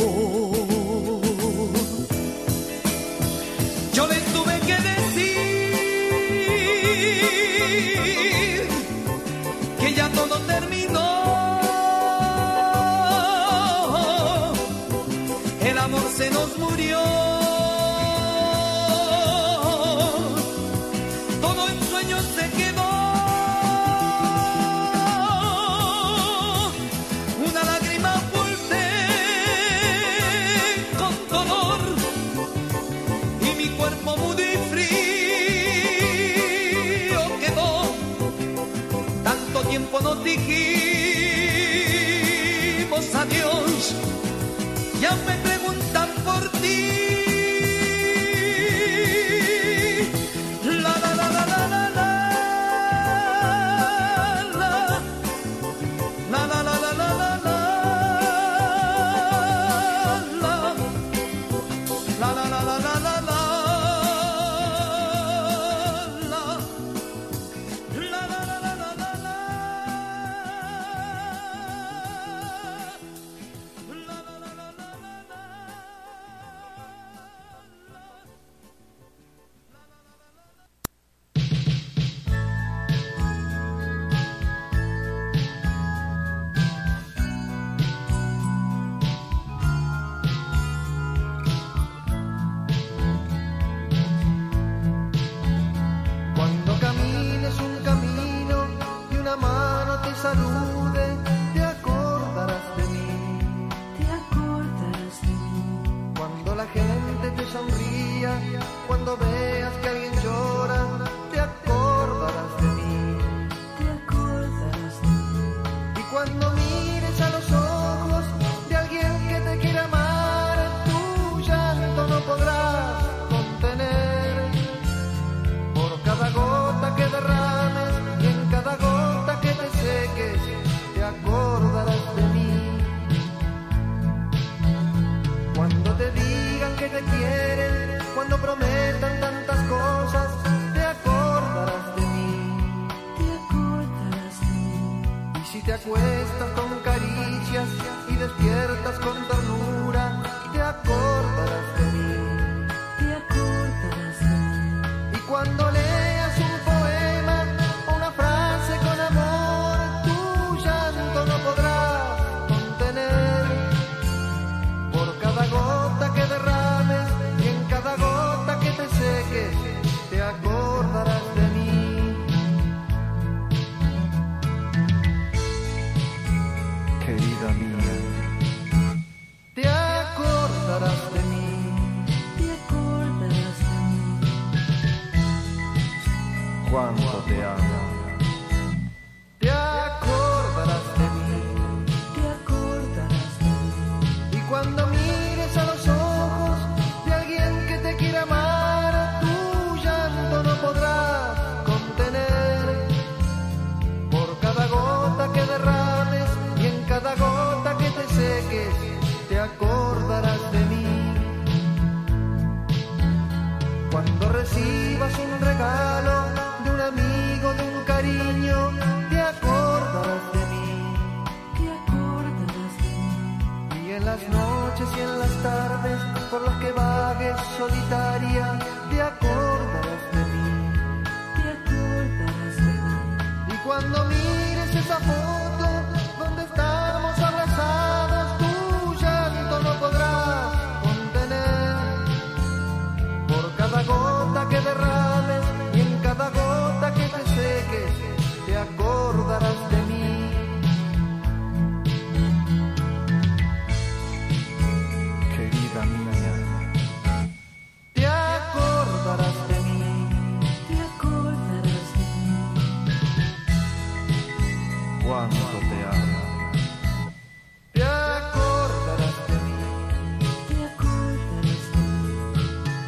Yo les tuve que decir que ya todo terminó. El amor se nos murió, todo en sueños se quedó, una lágrima oculté con dolor y mi cuerpo mudo y frío quedó. Tanto tiempo nos dijimos adiós, ya me preguntan por ti. La la la la la la la la la la la la la la la. la gente te sonría, cuando veas que alguien llora, te acordarás de mí. Te acordarás de mí. Y cuando mires a los ojos de alguien que te quiere amar, tu llanto no podrás contener. Por cada gota que derrames y en cada gota que te seques, te acordarás de mí. Cuando te digan que te quieren, cuando prometan tantas cosas, te acordarás de mí. Te acordarás de mí. Y si te acuestas con caricias y despiertas con ternura, te acordarás de mí. Te acordarás de mí. Y cuando leas un poema o una frase con amor, tu llanto no podrás contener. Por cada gota que derrames y en cada gota que te seques, te acordarás de mí. Querida mía, te acordarás de mí. Te acordarás de mí. Cuánto te amo. Te acordarás de mí. Te acordarás de mí. Y cuando mires a los ojos de alguien que te quiere amar, tu llanto no podrás contener. Por cada gota que derrames y en cada gota que te seques, te acordarás de mí. Cuando recibas un regalo de un amigo, de un cariño, te acordarás de mí. Te acordarás de mí. Y en las noches y en las tardes por las que vagues solitaria, te acordarás de mí. Te acordarás de mí. Y cuando mires esa foto donde estamos abrazados, tu llanto no podrás contener. Por cada gota que derrames y en cada gota que te seques, te acordarás de mí. Querida mía, te acordarás de mí. Te acordarás de mí. Cuánto te amo. Te acordarás de mí. Te acordarás de mí.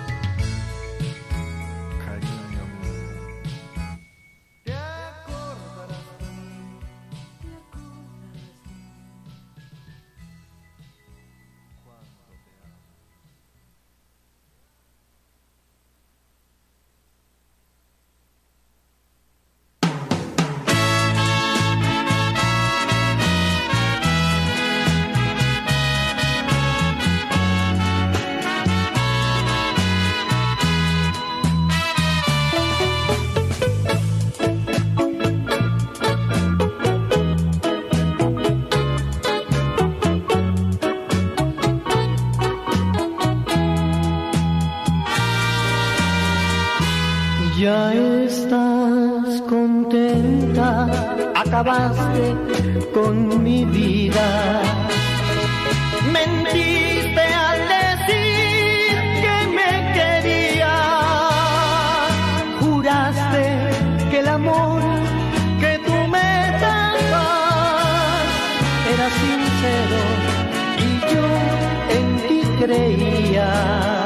Cariño mío. Te acordarás de mí. Te acordarás de mí. Cuánto te amo. Ya estás contenta, acabaste con mi vida. Mentiste al decir que me querías. Juraste que el amor que tú me dabas era sincero y yo en ti creía.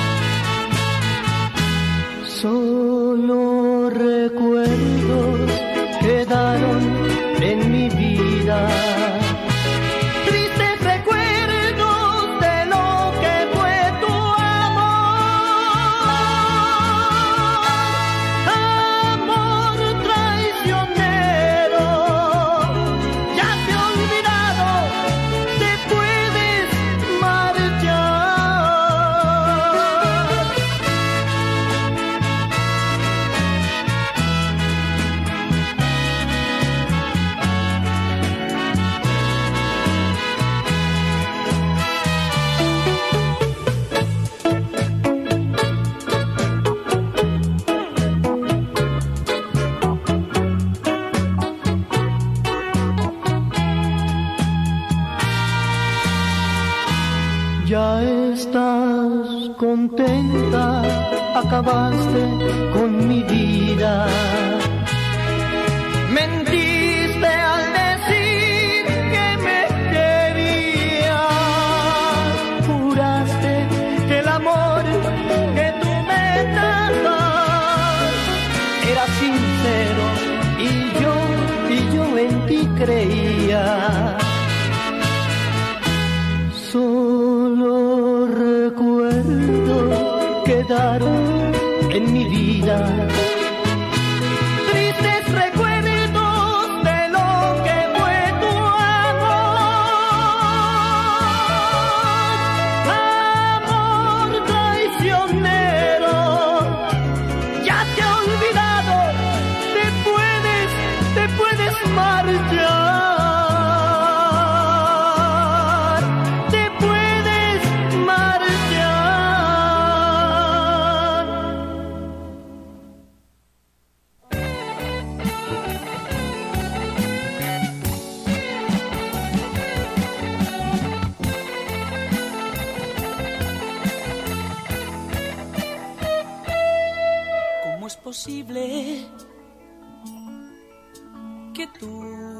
Solo recuerdos quedaron en mi vida, tristes recuerdos de lo que fue tu amor, amor traicionero. Ya te he olvidado, te puedes marchar. ya estás contenta, acabaste con mi vida. Mentiste al decir que me querías, juraste que el amor que tú me dabas era sincero y yo, y yo en ti creía. Solo recuerdos quedaron en mi vida, tristes recuerdos de lo que fue tu amor, amor traicionero. Ya te he olvidado, te puedes, te puedes marchar. Posible que tú,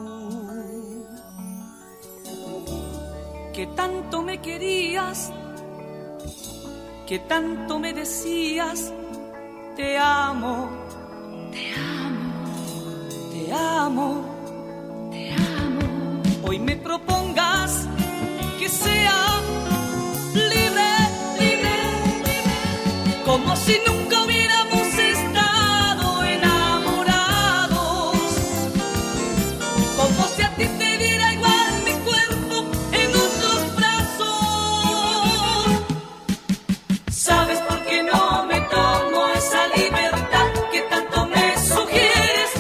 que tanto me querías, que tanto me decías, te amo, te amo, te amo, te amo. Hoy me propongas que sea libre, libre, libre, como si nunca hubiéramos estado enamorados, como si a ti te diera igual mi cuerpo en otros brazos. ¿Sabes por qué no me tomo esa libertad que tanto me sugieres?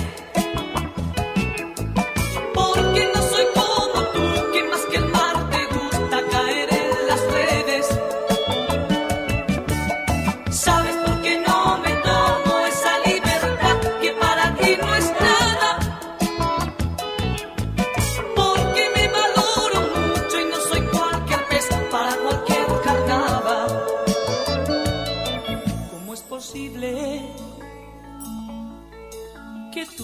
Porque no soy como tú, que más que el mar te gusta caer en las redes. ¿Sabes por qué no me tomo esa libertad que para ti no es nada? Porque me valoro mucho y no soy cualquier pez para cualquier carnada. ¿Cómo es posible que tú,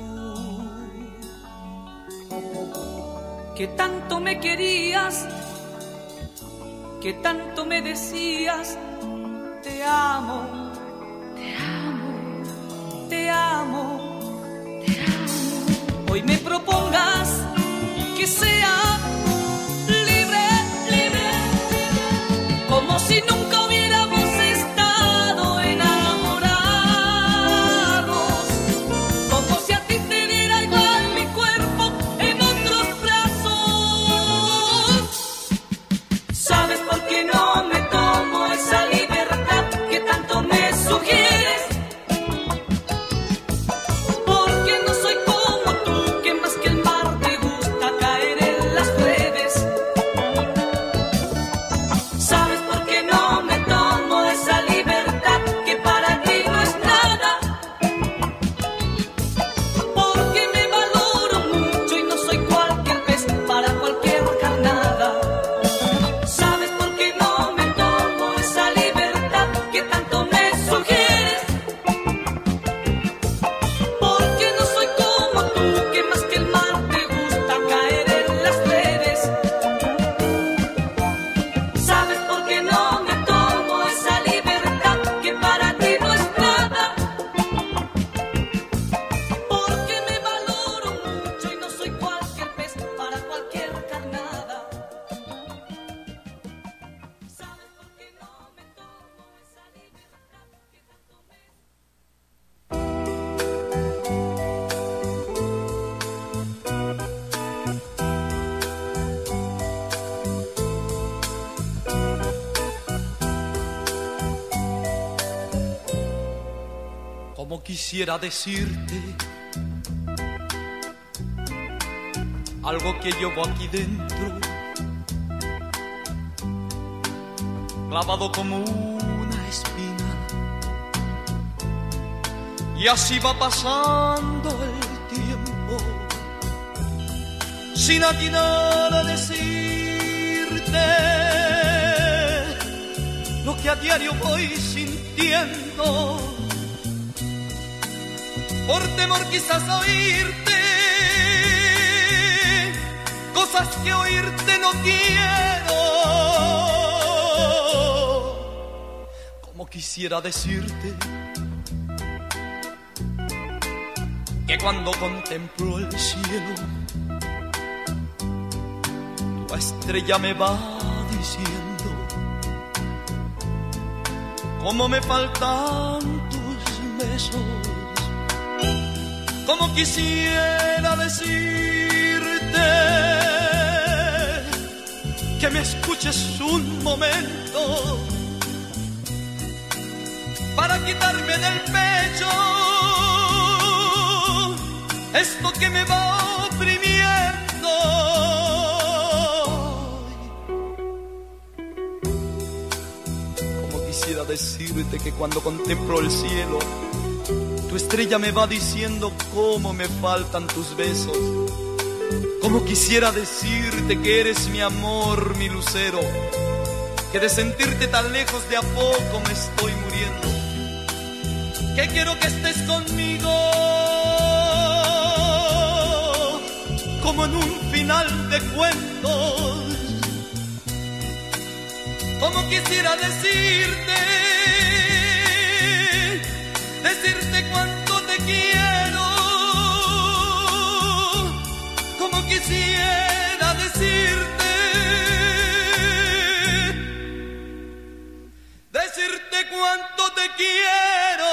que tanto me querías, que tanto me decías, te amo, te amo, te amo, te amo, hoy me propongas que sea libre, libre, libre, como si nunca hubiéramos estado enamorados, como si a ti te diera igual mi cuerpo en otros brazos. ¿Sabes por qué no me tomo esa libertad que tanto me sugieres? Porque no soy como tú, que más que el mar te gusta caer en las redes. ¿Sabes por qué no me tomo esa libertad que para ti no es nada? Porque me valoro mucho y no soy cualquier pez para cualquier carnada. ¿Sabes por qué no me tomo esa libertad que tanto me sugieres? Porque no soy como tú, que más que el mar te gusta caer en las redes. ¿Sabes por qué no me tomo esa libertad que para ti no es nada? Porque me valoro mucho y no soy cualquier pez para cualquier carnada. ¿Sabes por qué no me tomo esa libertad que tanto me... Como quisiera decirte algo que llevo aquí dentro, clavado como una espina, y así va pasando el tiempo sin atinar a decirte a diario voy sintiendo, por temor quizás a oírte, cosas que oírte no quiero. Como quisiera decirte que cuando contemplo el cielo, tu estrella me va diciendo cómo me faltan tus besos. Como quisiera decirte que me escuches un momento para quitarme del pecho esto que me va oprimiendo. Como quisiera decirte que cuando contemplo el cielo, tu estrella me va diciendo cómo me faltan tus besos. Como quisiera decirte que eres mi amor, mi lucero, que de sentirte tan lejos de a poco me estoy muriendo, que quiero que estés conmigo como en un final de cuentos. Como quisiera decirte, decirte cuánto te quiero. Como quisiera decirte, decirte cuánto te quiero.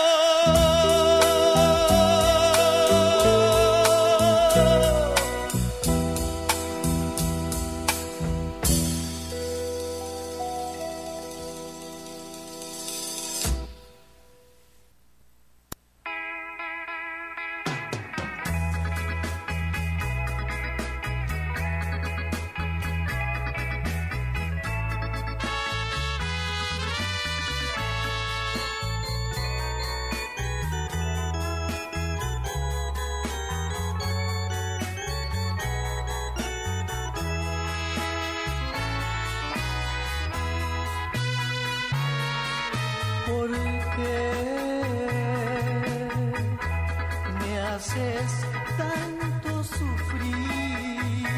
Tanto sufrir,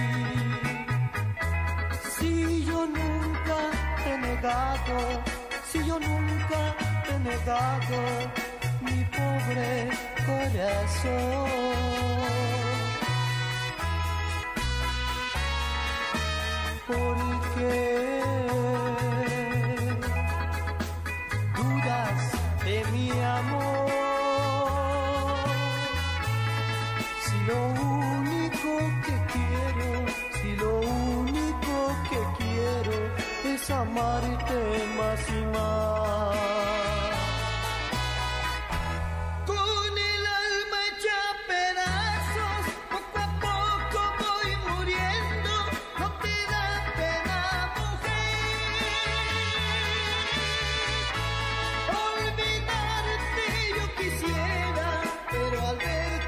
si yo nunca te he negado, si yo nunca te he negado mi pobre corazón. ¿Por qué dudas de mi amor? Lo único que quiero, si lo único que quiero es amarte más y más. Con el alma hecha pedazos, poco a poco voy muriendo. No te da pena, mujer, olvidarte yo quisiera, pero al verte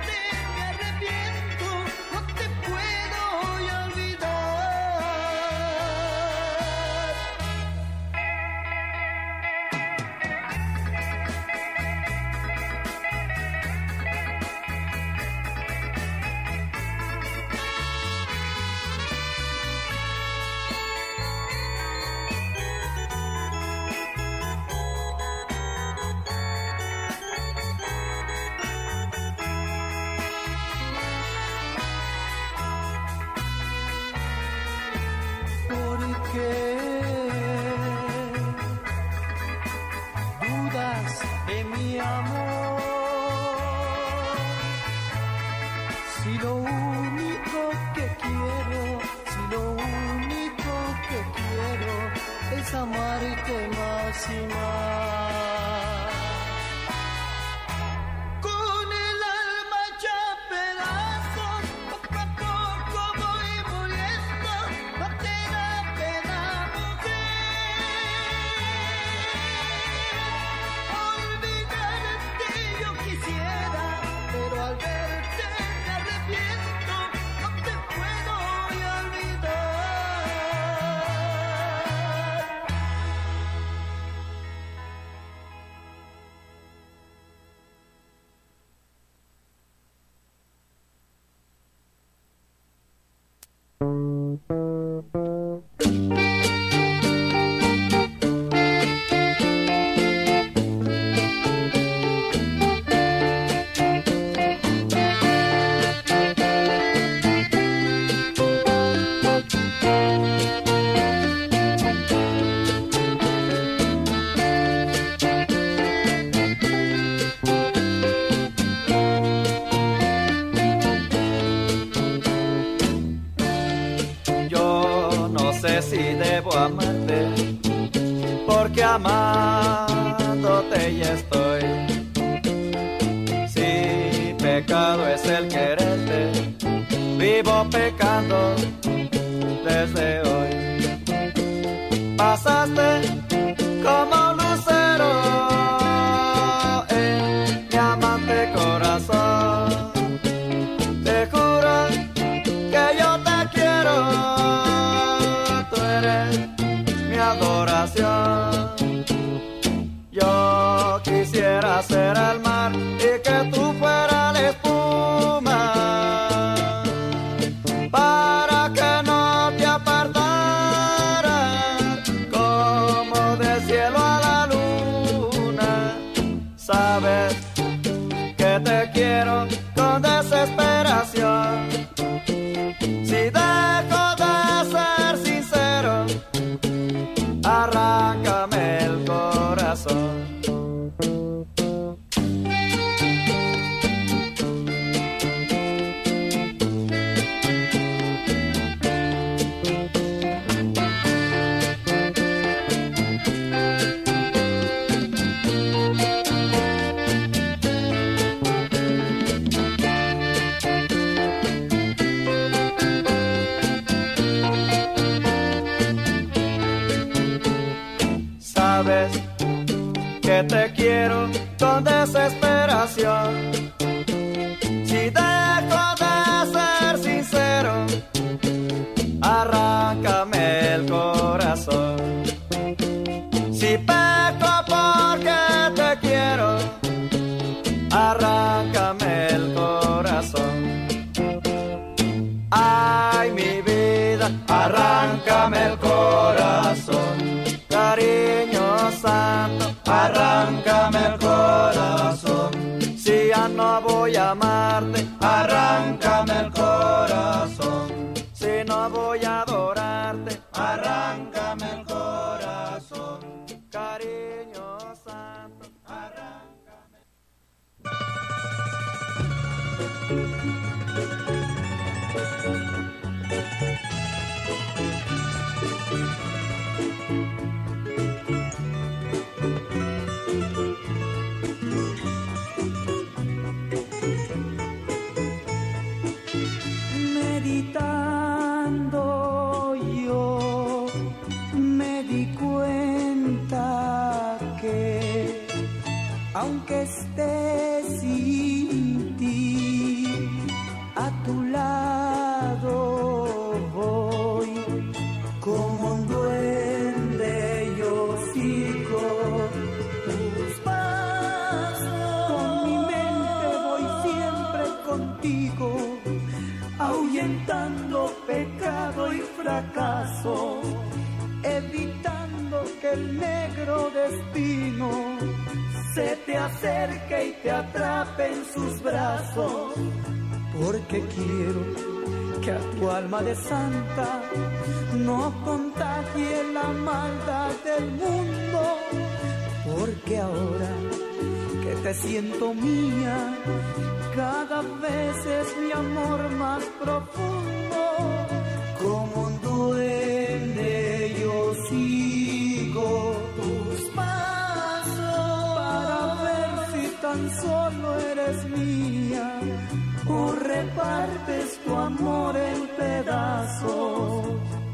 amarte más y más. Con el alma hecha pedazos, poco a poco voy muriendo. No te da pena, mujer, olvidarte yo quisiera, pero al verte me arrepiento. No te puedo olvidar. Si debo amarte, porque amándote ya estoy. Si pecado es el quererte, vivo pecando desde hoy. Pasaste como un lucero en mi amante corazón. Te juro que yo te quiero, mi adoración. Yo quisiera ser el mar y que tú fueras la espuma, para que no te apartaras como del cielo a la luna. Sabes que te quiero con desesperación. Si dejo de ser sincero, arráncame el corazón. Sabes que te quiero con desesperación. Si dejo de ser sincero, arráncame el corazón. Si peco porque te quiero, arráncame el corazón. Ay, mi vida, arráncame el corazón. Cariño santo, arráncame el corazón. Si ya no voy a amarte, arráncame el corazón. Si no voy a adorarte, arráncame el corazón. Cariño santo, arráncame. Meditando yo me di cuenta que aunque esté sin ti, a tu lado voy como un duende. Yo sigo tus pasos, con mi mente voy siempre contigo, ahuyentando pecado y fracaso, evitando que el negro destino se te acerque y te atrape en sus brazos, porque quiero que a tu alma de santa no contagie la maldad del mundo, porque ahora que te siento mía, cada vez es mi amor más profundo. Como un duende yo sigo tus pasos, para ver si tan solo eres mía o repartes tu amor en pedazos.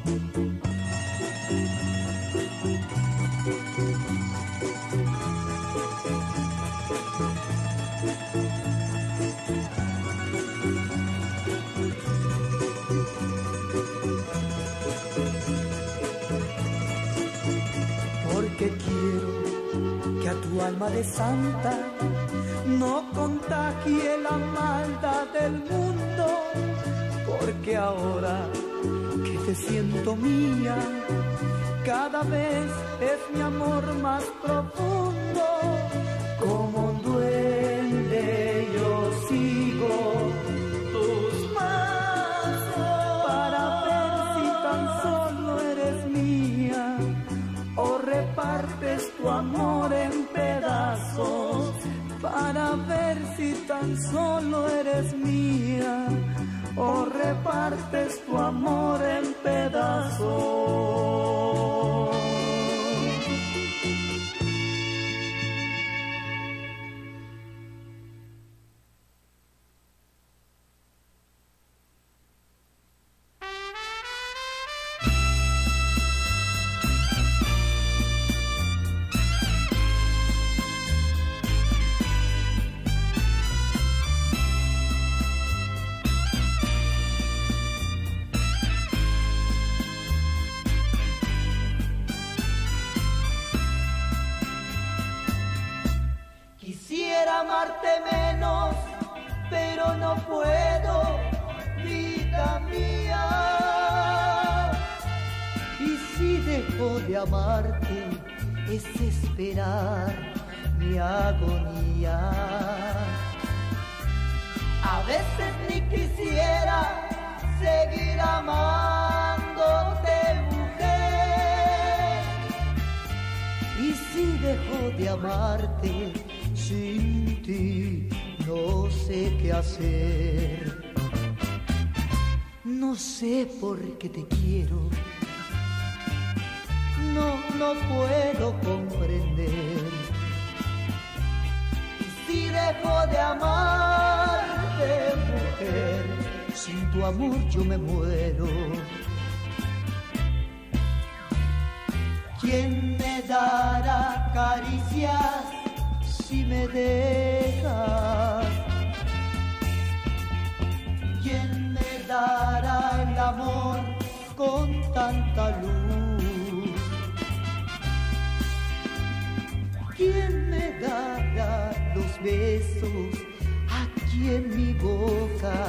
Porque quiero que a tu alma de santa no contagie la maldad del mundo, porque ahora te siento mía, cada vez es mi amor más profundo. Como un duende yo sigo tus pasos para ver si tan solo eres mía o repartes tu amor en pedazos, para ver si tan solo eres mía o repartes tu amor en pedazos. Amarte menos, pero no puedo, vida mía. Y si dejo de amarte, es esperar mi agonía. A veces ni quisiera seguir amándote, mujer. Y si dejo de amarte, sin ti no sé qué hacer. No sé por qué te quiero, no, no puedo comprender. Y si dejo de amarte, mujer, sin tu amor yo me muero. ¿Quién me dará caricias si me dejas? ¿Quién me dará el amor con tanta luz? ¿Quién me dará los besos aquí en mi boca?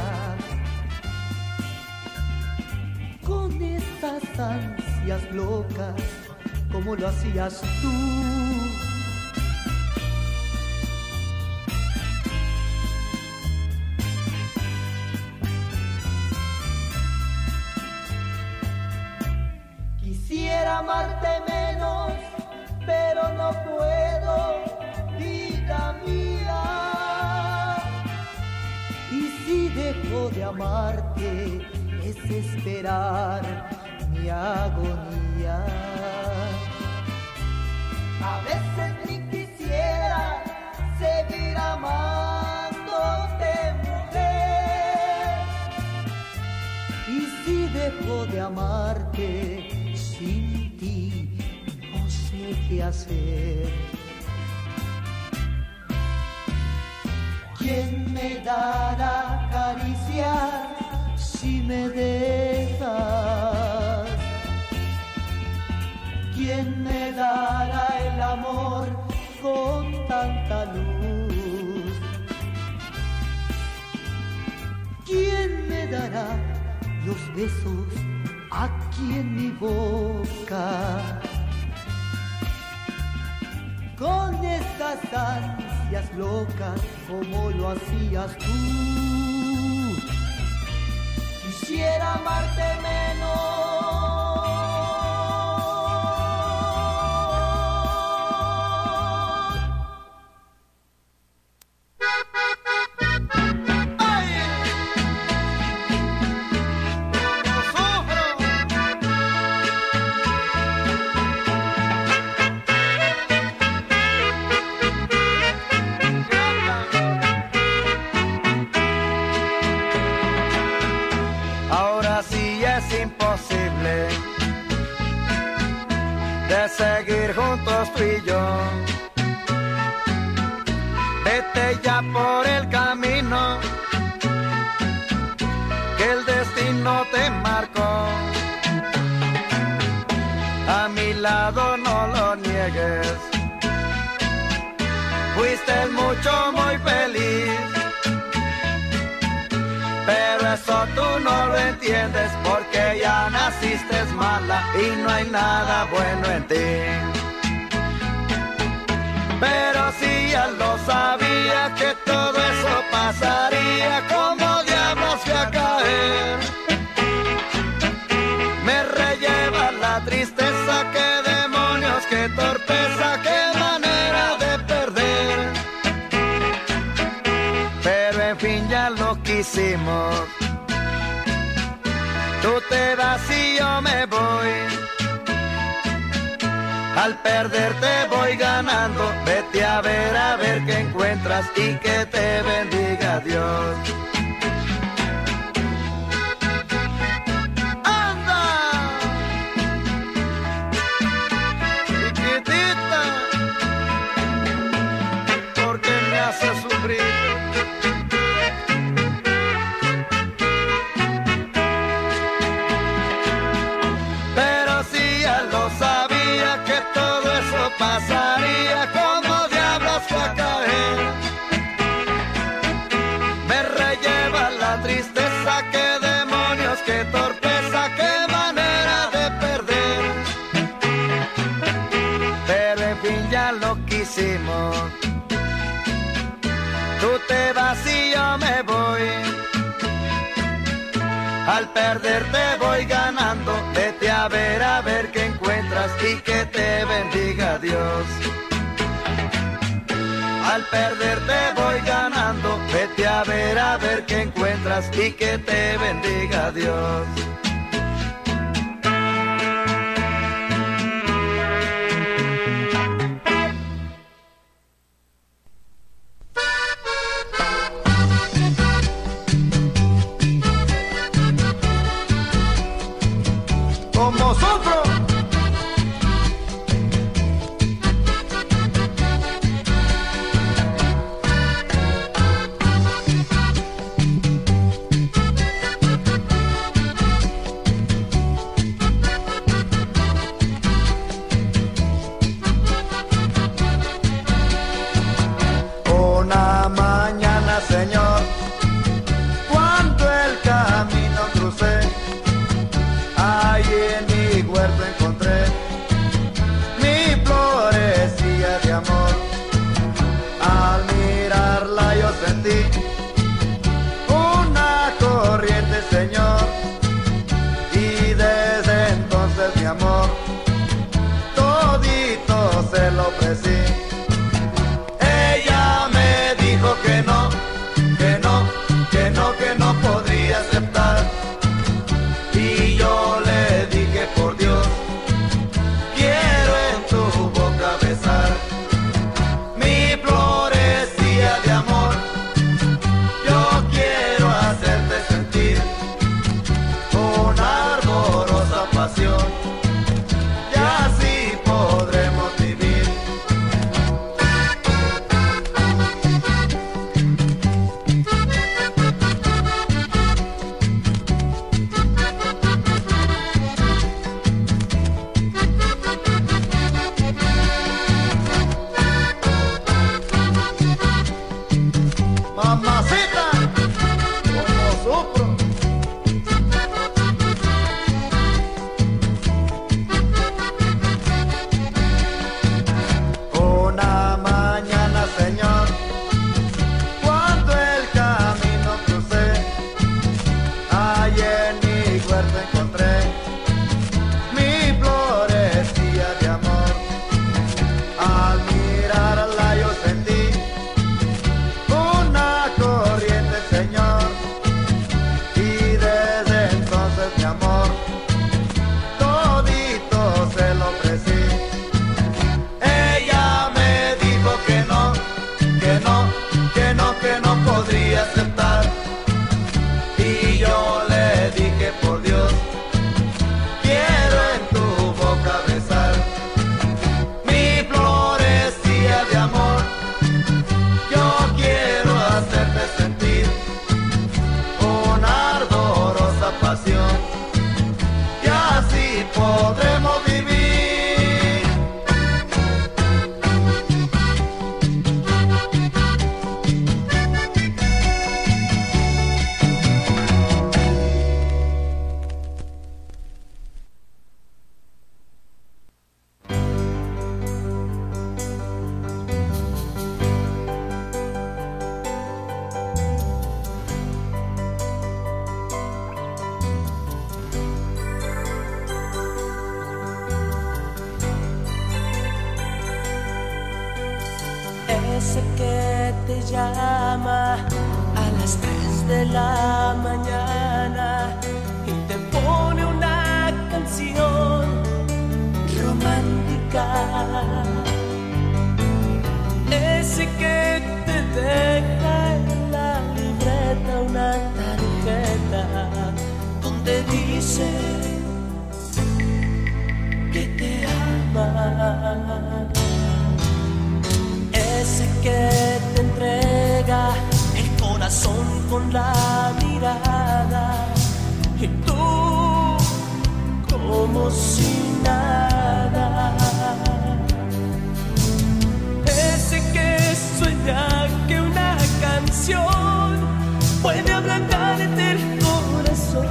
Con estas ansias locas, como lo hacías tú. Quisiera amarte menos, pero no puedo, vida mía. Y si dejo de amarte, es esperar mi agonía. A veces ni quisiera seguir amándote, mujer. Y si dejo de amarte, sin ti no sé qué hacer. ¿Quién me dará caricias si me dejas? ¿Quién me dará el amor con tanta luz? ¿Quién me dará los besos aquí en mi boca? Con estas ansias locas, como lo hacías tú. Quisiera amarte menos. Imposible de seguir juntos tú y yo. Vete ya por el camino que el destino te marcó. A mi lado no lo niegues, fuiste mucho muy feliz, pero eso tú no lo entiendes porque ya naciste mala y no hay nada bueno en ti. Pero si ya lo sabía que todo eso pasaría, ¿cómo diablos fui a caer? Me relleva la tristeza, qué demonios, qué torpeza, qué manera de perder. Pero en fin ya lo quisimos. Tú te vas y yo me voy. Al perderte voy ganando. Vete a ver, a ver qué encuentras y que te bendiga Dios. ¡Anda! Chiquitita, ¿por qué me haces sufrir? Lo sabía que todo eso pasaría, ¿cómo diablos fue a caer? Me relleva la tristeza, qué demonios, qué torpeza, qué manera de perder. Pero en fin ya lo quisimos. Tú te vas y yo me voy. Al perderte voy ganando. Vete a ver, a ver qué encuentras y que te bendiga Dios. Al perderte voy ganando. Vete a ver, a ver qué encuentras y que te bendiga Dios. Como sufro. Ese que te llama a las tres de la mañana y te pone una canción romántica. Ese que te deja en la libreta una tarjeta donde dice que te ama. Ese que te entrega el corazón con la mirada y tú como si nada. Ese que sueña que una canción puede ablandarte el corazón.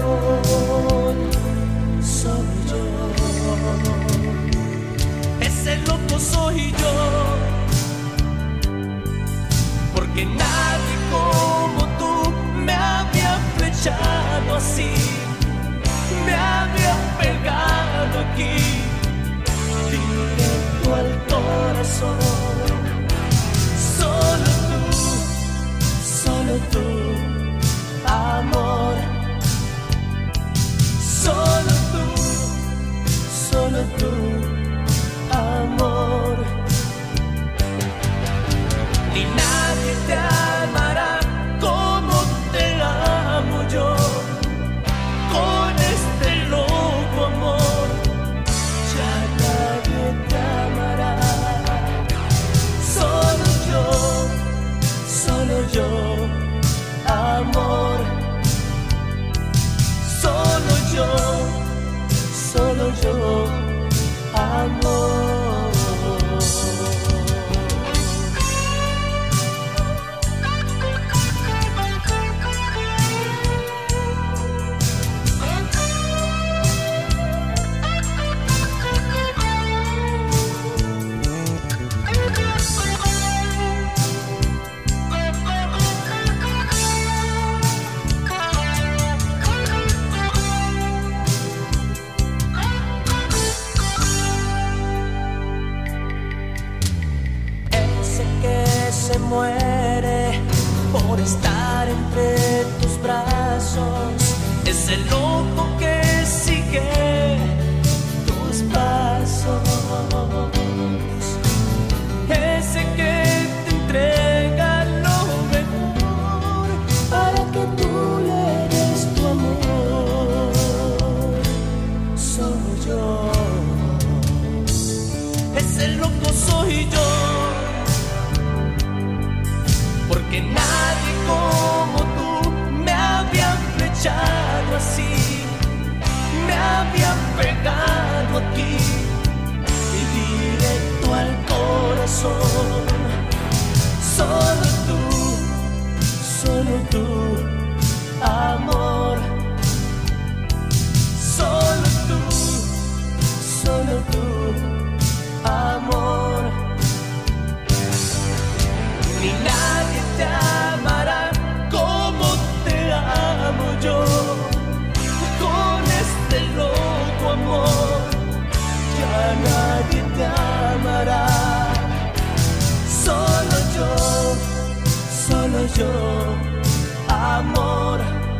Soy yo. Ese loco soy yo. Porque nadie como tú me había flechado así, me había pegado aquí, directo al corazón. Solo tú, solo tú, amor. Solo tú, solo tú, amor. Ni nadie te amará como te amo yo, con este loco amor, ya nadie te amará. Solo yo, solo yo, amor. Solo yo, solo yo, amor. Se muere por estar entre tus brazos. Es el loco que sigue tus pasos. Ese que te entrega lo mejor para que tú le des tu amor. Soy yo. Ese loco soy yo. Porque nadie como tú me había flechado así, me había pegado aquí y directo al corazón. Solo tú, solo tú, amor. Solo tú, solo tú, amor. Ni nadie te amará como te amo yo, con este loco amor, ya nadie te amará. Solo yo, solo yo, amor.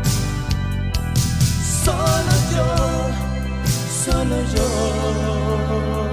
Solo yo, solo yo.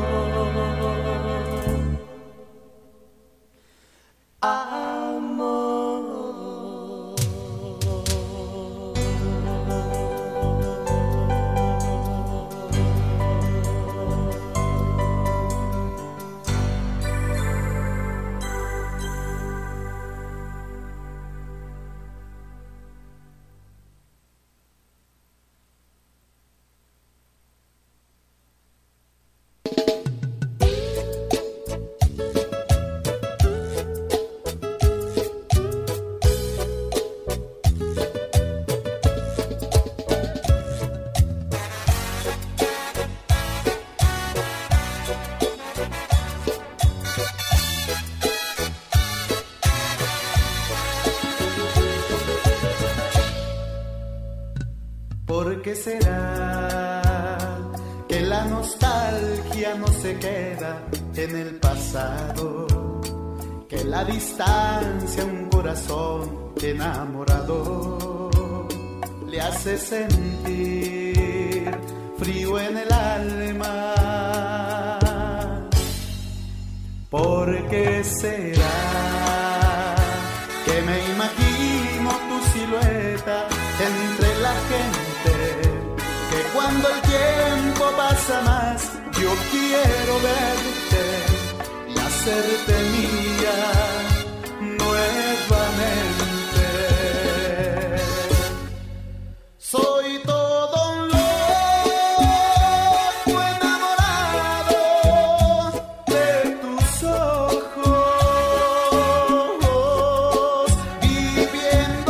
¿Por qué será que la nostalgia no se queda en el pasado? que la distancia a un corazón enamorado le hace sentir frío en el alma. ¿Por qué será que me imagino tu silueta entre la gente? Que cuando el tiempo pasa más, yo quiero verte y hacerte mía nuevamente. Soy todo un loco enamorado de tus ojos, viviendo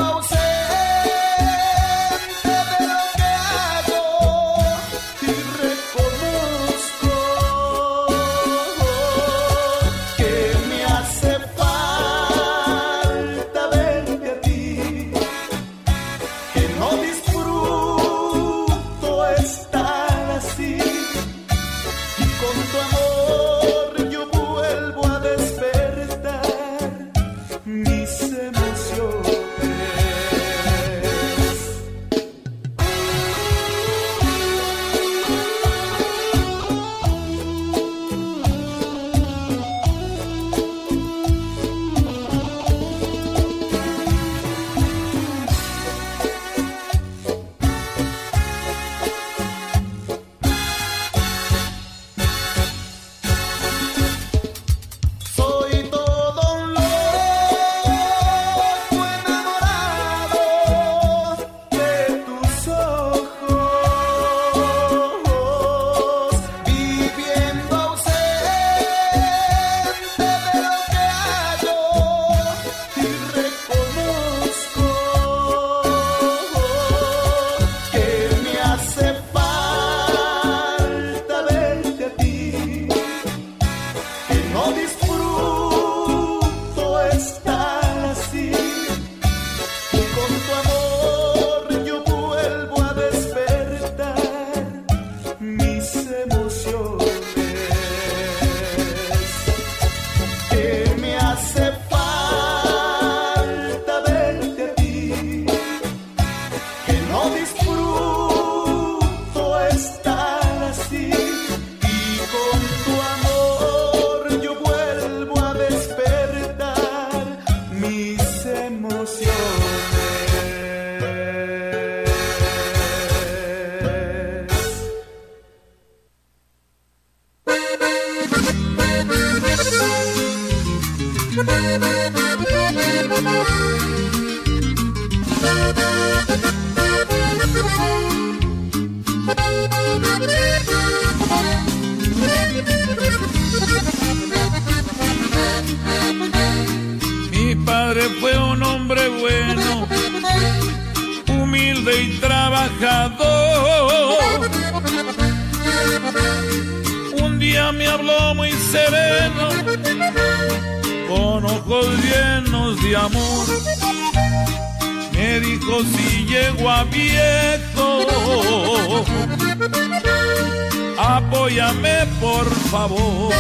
ausente de lo que hago y reconozco que me hace falta verte a ti, que no disfruto estar así, y con tu amor yo vuelvo a despertar mis emociones. Soy todo un loco enamorado de tus ojos, viviendo ausente de lo que hago y reconozco que me hace falta verte a ti, que no disfruto estar así, y con tu amor yo vuelvo a despertar mis emociones, que me hace falta verte a ti, que no disfruto estar así, y con tu amor yo vuelvo a despertar mis emociones. Mi padre fue un hombre bueno, humilde y trabajador. Un día me habló muy sereno, con ojos llenos de amor. Me dijo: si llego a viejo, apóyame por favor.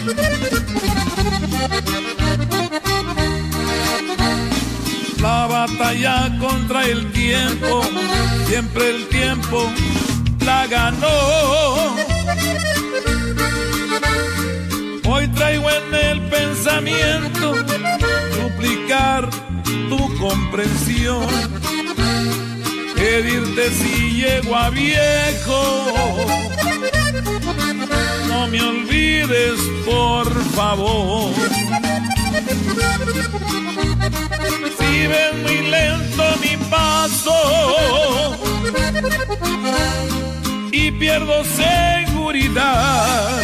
La batalla contra el tiempo, siempre el tiempo la ganó. Hoy traigo en el pensamiento suplicar tu comprensión, pedirte si llego a viejo, no me olvides por favor. Si ves muy lento mi paso y pierdo seguridad,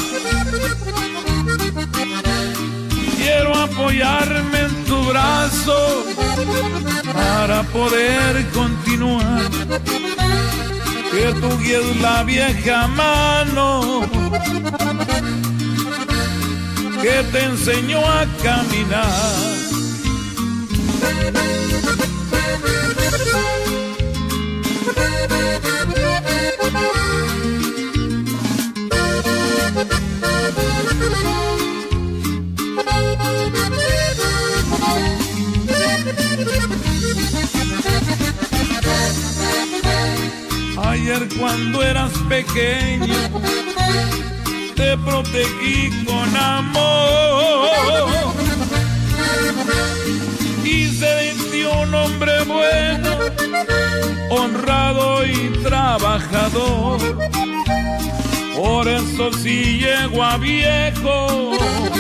quiero apoyarme en tu brazo para poder continuar. Que tú guíes la vieja mano que te enseñó a caminar. cuando eras pequeño te protegí con amor. Hice de ti un hombre bueno, honrado y trabajador. Por eso si llego a viejo,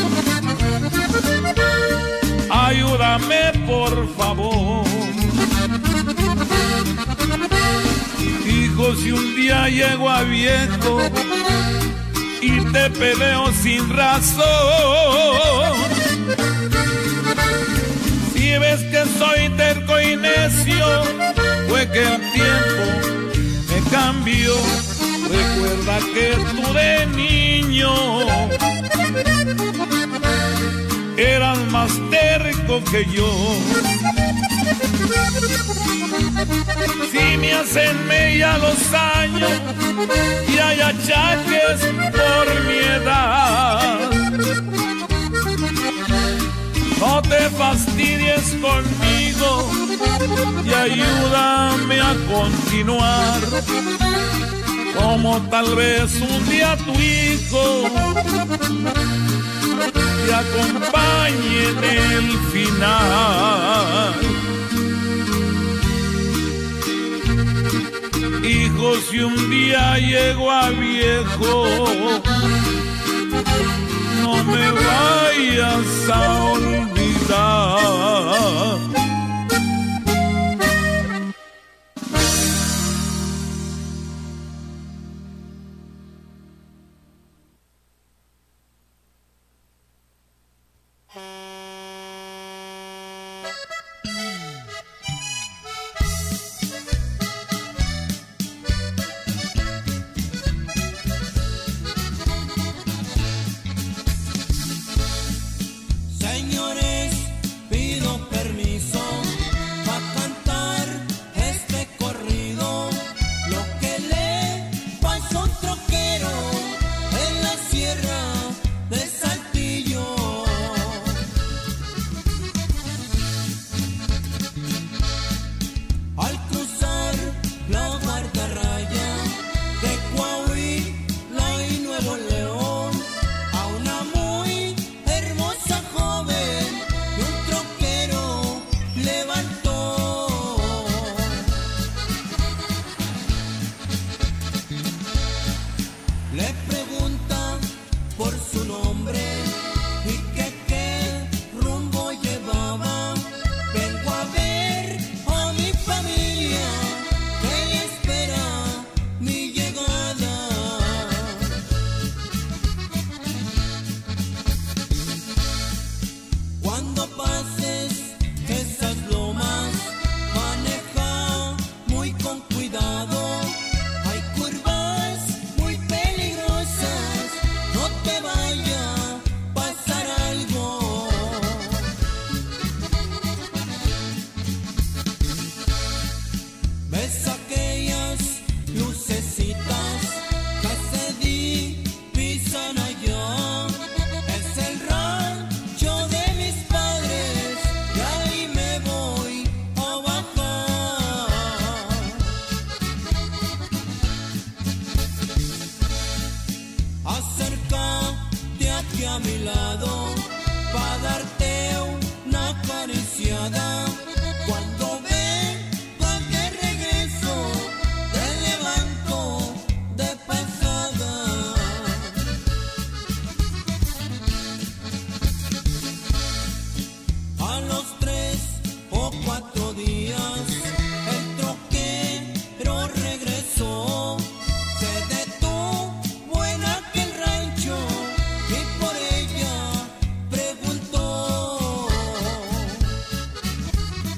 ayúdame por favor. Hijo, si un día llego a viejo y te peleo sin razón, si ves que soy terco y necio, fue que el tiempo me cambió. Recuerda que tú de niño eras más terco que yo. Si me hacen mella los años y hay achaques por mi edad, no te fastidies conmigo y ayúdame a continuar, como tal vez un día tu hijo te acompañe en el final. Hijo, si un día llego a viejo, no me vayas a olvidar. Señores, pido permiso para cantar este corrido. Lo que le pasó a un troquero en la sierra de Saltillo. Al cruzar la guardarraya de Coahuila y Nuevo León, a una muy hermosa joven y un troquero levantó. Le pregunta por su nombre y que qué rumbo llevaba. Vengo a ver a mi familia, que ella espera mi llegada. Cuando pases esas lomas, maneja muy con cuidado. Hay curvas muy peligrosas, no te vaya a pasar algo. ¿Ves aquellas lucecitas que se divisan allá? Es el rancho de mis padres y ahí me voy a bajar. Acércate aquí a mi lado para darte una acariciada. Cuando venga de regreso te levanto de pasada. A los tres o cuatro días el troquero regresó. Se detuvo en aquel rancho y por ella preguntó.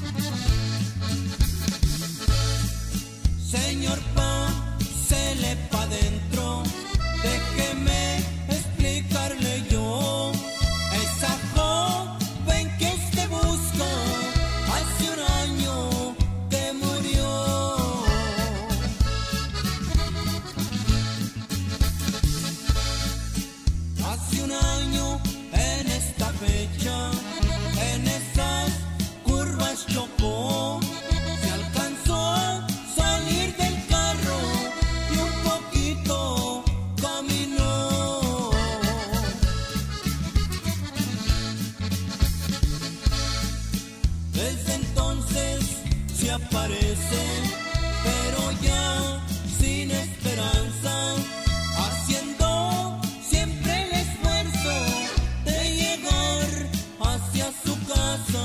parece, pero ya sin esperanza, haciendo siempre el esfuerzo de llegar hacia su casa.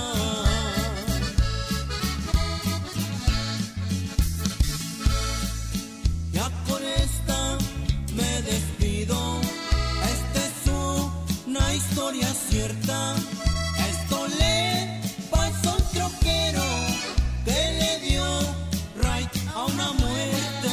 Ya con esta me despido, esta es una historia cierta. Esto le pasó a un troquero que le dio right a una muerta.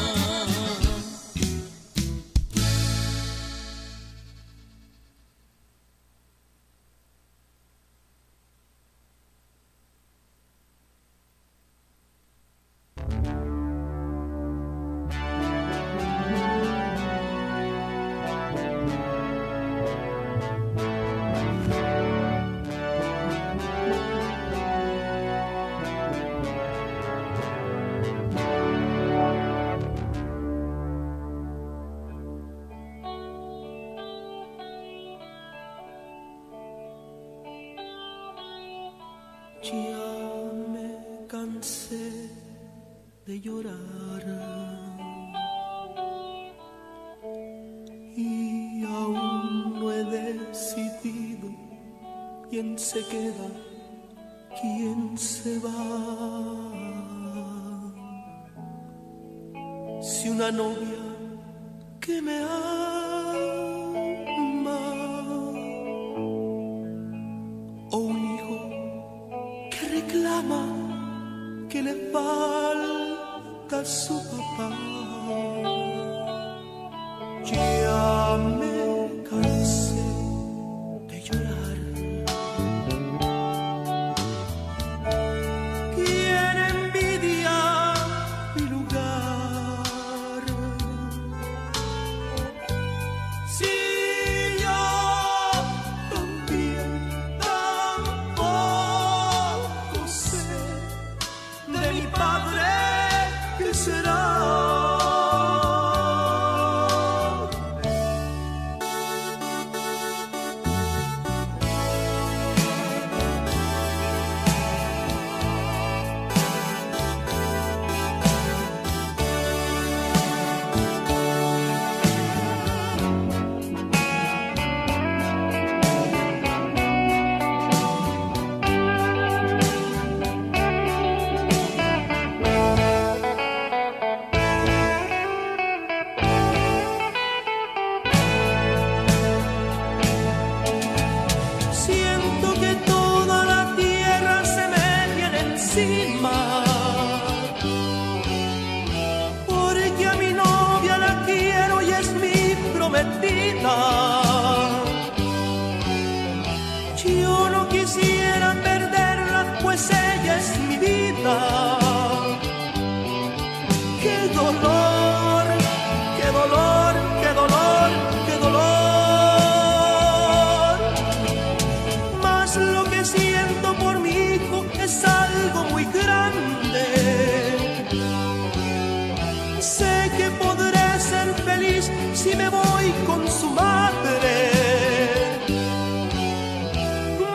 Ya me cansé de llorar y aún no he decidido quién se queda, quién se va. Si una novia que me ama o un hijo que reclama que le falta su papá. Ya me cansé de llorar. ¿Quién envidia mi lugar? Si yo también tampoco sé de mi padre qué será. Siento que toda la tierra se me viene encima, porque a mi novia la quiero y es mi prometida. Yo no quisiera perderla, pues ella es mi vida. ¡Qué dolor, qué dolor, qué dolor, qué dolor! Lo que siento por mi hijo es algo muy grande. Sé que podré ser feliz si me voy con su madre.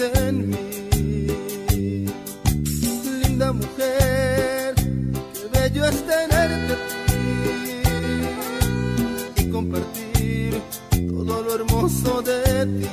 en mí. Linda mujer, qué bello es tenerte a ti y compartir todo lo hermoso de ti.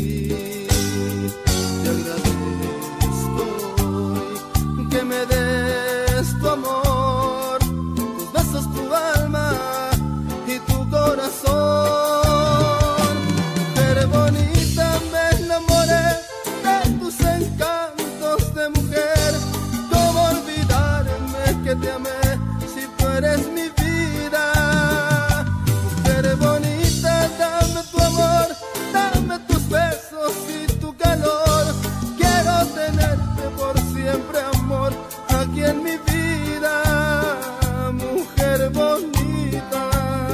Te agradezco hoy que me des tu amor, tus besos, tu alma y tu corazón. Mujer bonita, me enamoré de tus encantos de mujer. ¿Cómo olvidarme que te amé si tú eres mi vida? Mujer bonita, dame tu amor, dame tus besos y tu calor. Quiero tenerte por siempre, amor, aquí en mi vida, mujer bonita.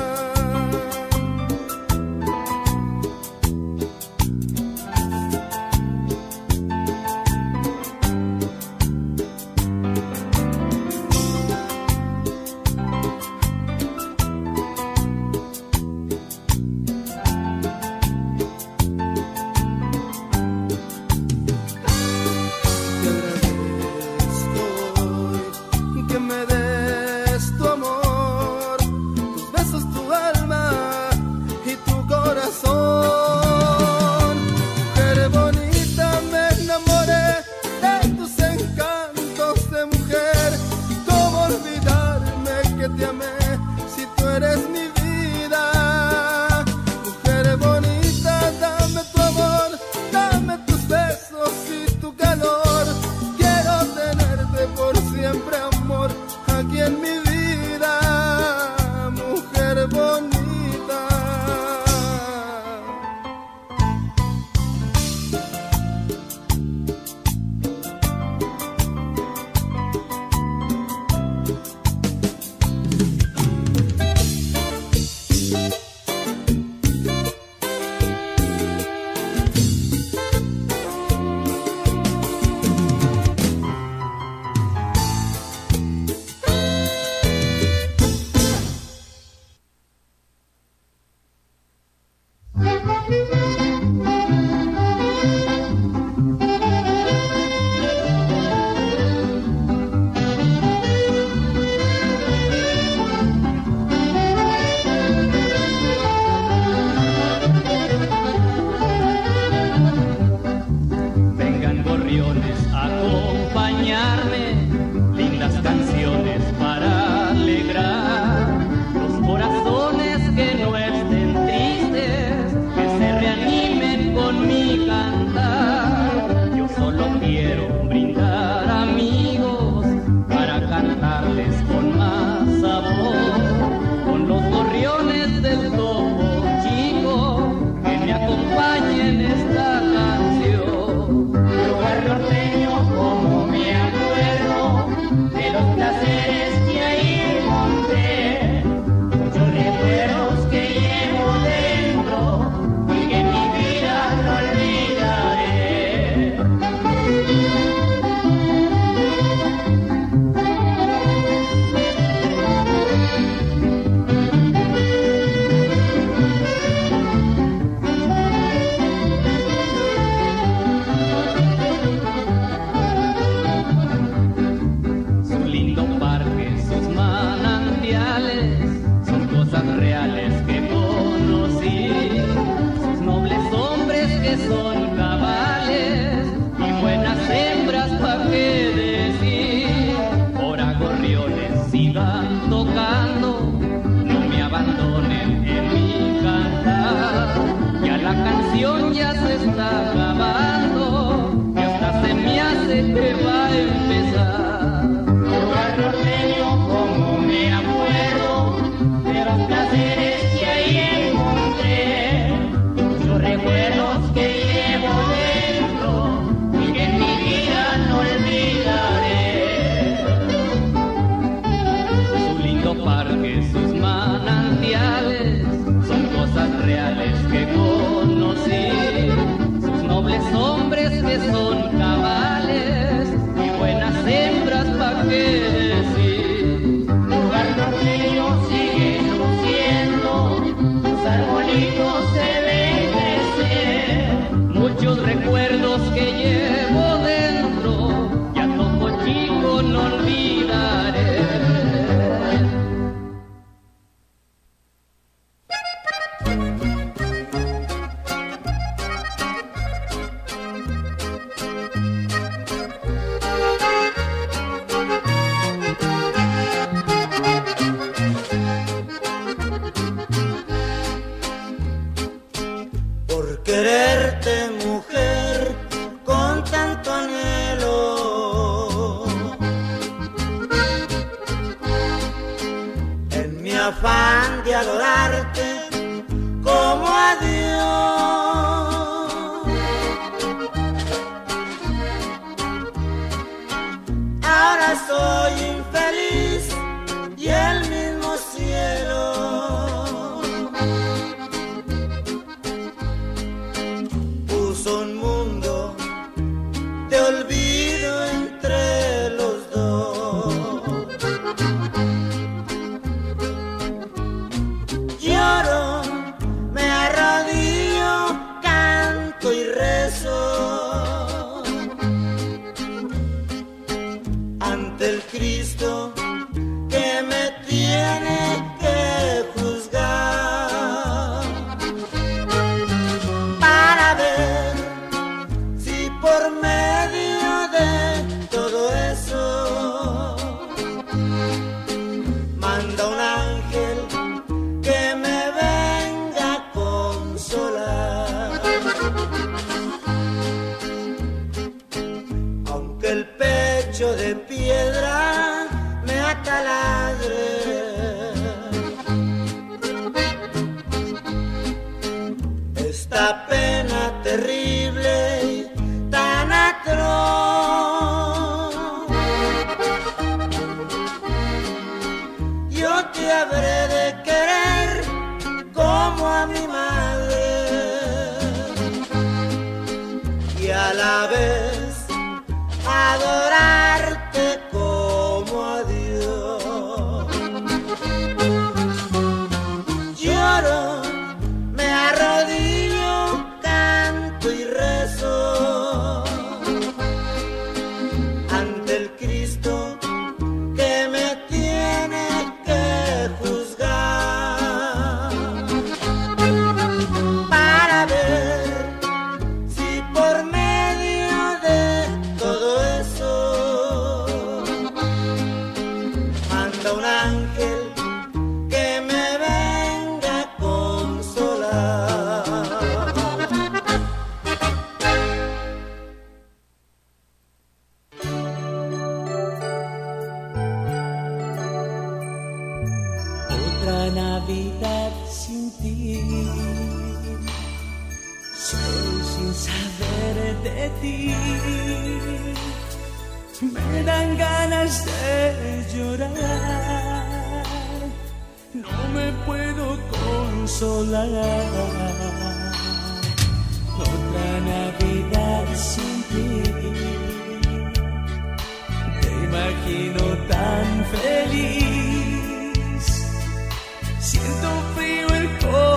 Que me des tu amor, tus besos, tu alma y tu corazón. Mujer bonita, me enamoré de tus encantos de mujer. ¿Cómo olvidarme que te amé si tú eres mi vida? Mujer bonita, dame tu amor, dame tus besos y tu calor. Quiero tenerte por siempre, amor, olvidaré. Por quererte, mujer, con tanto anhelo, en mi afán de adorarte como a Dios, ahora soy infeliz y el mismo cielo puso un mundo de olvido entre los dos. Lloro, me arrodillo, canto y rezo ante el Cristo que me tiene que juzgar, para ver si por medio de todo eso manda un ángel que me venga a consolar. Aunque el pecho de piedra me ataladre, esta pena terrible y tan atroz, yo te habré de querer como a mi madre y a la vez adorarte como a Dios. Lloro, me arrodillo, canto y rezo ante el Cristo que me tiene que juzgar, para ver si por medio de todo eso manda un ángel que me venga a consolar. Otra Navidad sin ti, soy sin saber de ti, me dan ganas de llorar, no me puedo consolar. Otra Navidad sin ti, te imagino tan feliz, siento frío el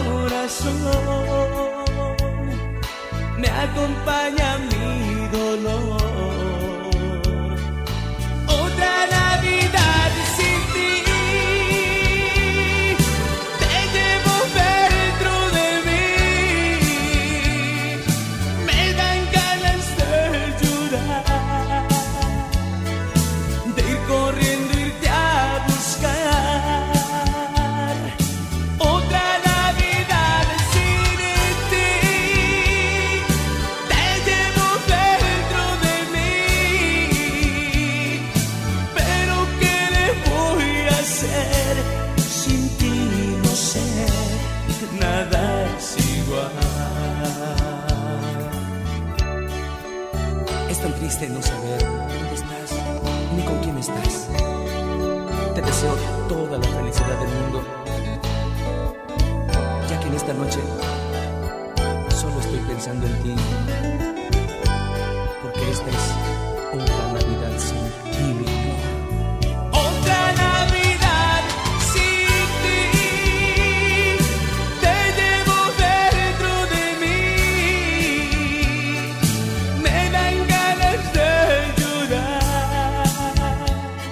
corazón, me acompaña mi dolor. Otra Navidad sin ti, te llevo dentro de mí, me dan ganas de llorar, de ir corriendo, irte a buscar. Otra Navidad sin ti, te llevo dentro de mí, pero ¿qué le voy a hacer? Sin ti no sé, nada es igual. Es tan triste no saber dónde estás, ni con quién estás. Te deseo toda la felicidad del mundo, ya que en esta noche solo estoy pensando en ti, porque esta es otra Navidad sin ti, mi amor. Otra Navidad sin ti, te llevo dentro de mí, me dan ganas de llorar,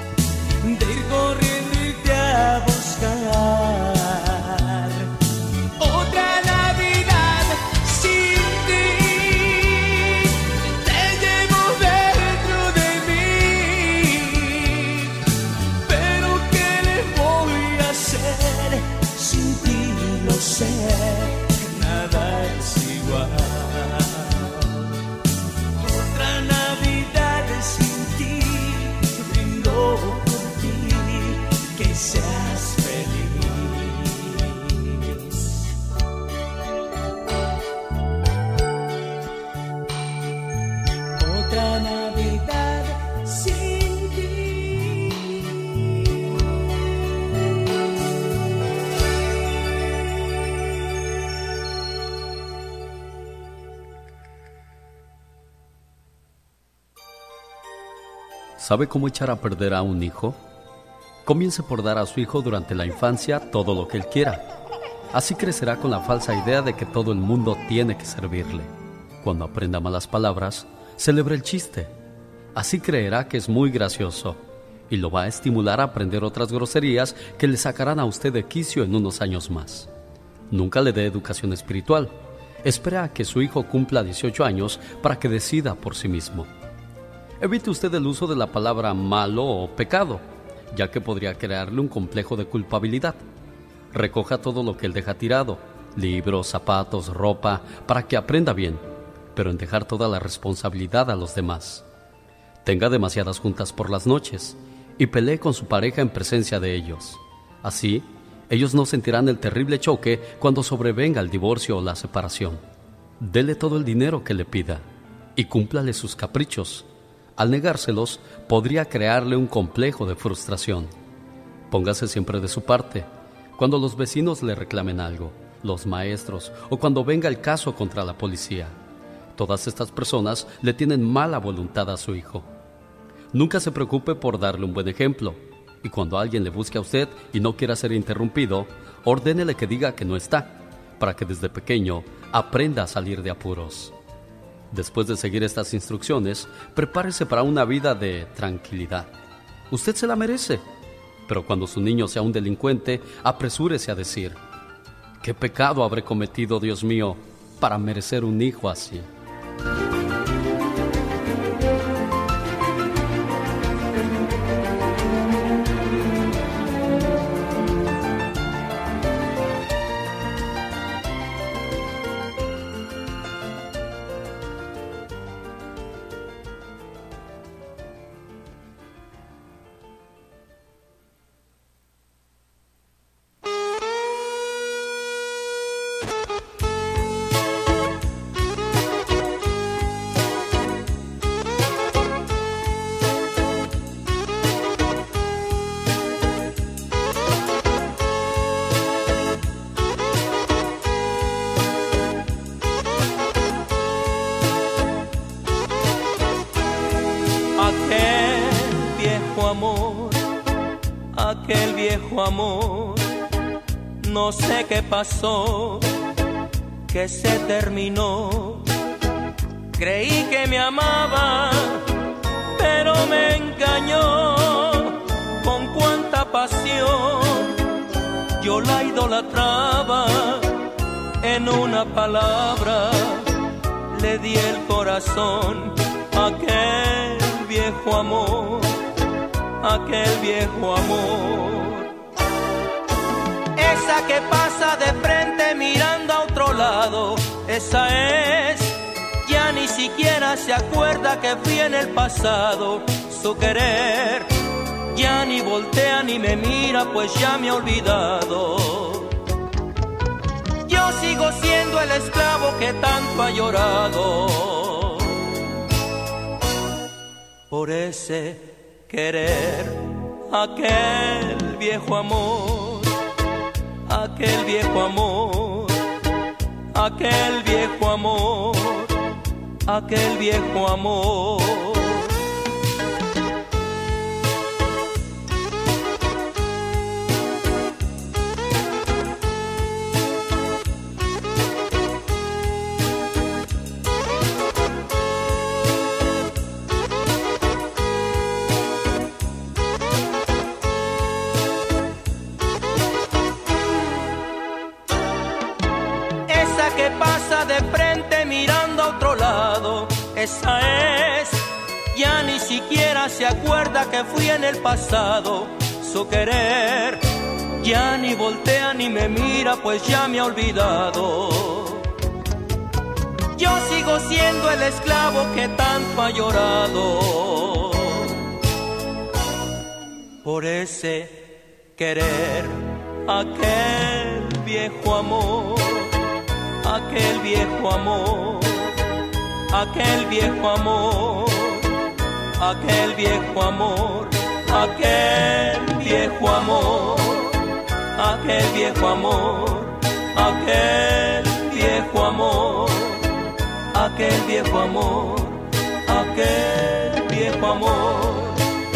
¿Sabe cómo echar a perder a un hijo? Comience por dar a su hijo durante la infancia todo lo que él quiera. Así crecerá con la falsa idea de que todo el mundo tiene que servirle. Cuando aprenda malas palabras, celebre el chiste. Así creerá que es muy gracioso y lo va a estimular a aprender otras groserías que le sacarán a usted de quicio en unos años más. Nunca le dé educación espiritual. Espera a que su hijo cumpla dieciocho años para que decida por sí mismo. Evite usted el uso de la palabra malo o pecado, ya que podría crearle un complejo de culpabilidad. Recoja todo lo que él deja tirado, libros, zapatos, ropa, para que aprenda bien, pero en dejar toda la responsabilidad a los demás. Tenga demasiadas juntas por las noches y pelee con su pareja en presencia de ellos. Así, ellos no sentirán el terrible choque cuando sobrevenga el divorcio o la separación. Dele todo el dinero que le pida y cúmplale sus caprichos. Al negárselos, podría crearle un complejo de frustración. Póngase siempre de su parte. Cuando los vecinos le reclamen algo, los maestros o cuando venga el caso contra la policía. Todas estas personas le tienen mala voluntad a su hijo. Nunca se preocupe por darle un buen ejemplo. Y cuando alguien le busque a usted y no quiera ser interrumpido, ordénele que diga que no está, para que desde pequeño aprenda a salir de apuros. Después de seguir estas instrucciones, prepárese para una vida de tranquilidad. Usted se la merece. Pero cuando su niño sea un delincuente, apresúrese a decir: ¿qué pecado habré cometido, Dios mío, para merecer un hijo así? Aquel viejo amor, no sé qué pasó, que se terminó. Creí que me amaba, pero me engañó. Con cuánta pasión yo la idolatraba. En una palabra le di el corazón a aquel viejo amor. Aquel viejo amor. Esa que pasa de frente mirando a otro lado, esa es, ya ni siquiera se acuerda que fui en el pasado. Su querer ya ni voltea ni me mira, pues ya me ha olvidado. Yo sigo siendo el esclavo que tanto ha llorado por ese querer, aquel viejo amor, aquel viejo amor, aquel viejo amor, aquel viejo amor. Que pasa de frente mirando a otro lado, esa es, ya ni siquiera se acuerda que fui en el pasado. Su querer ya ni voltea ni me mira, pues ya me ha olvidado. Yo sigo siendo el esclavo que tanto ha llorado por ese querer, aquel viejo amor. Aquel viejo amor, aquel viejo amor, aquel viejo amor, aquel viejo amor, aquel viejo amor, aquel viejo amor, aquel viejo amor, aquel viejo amor,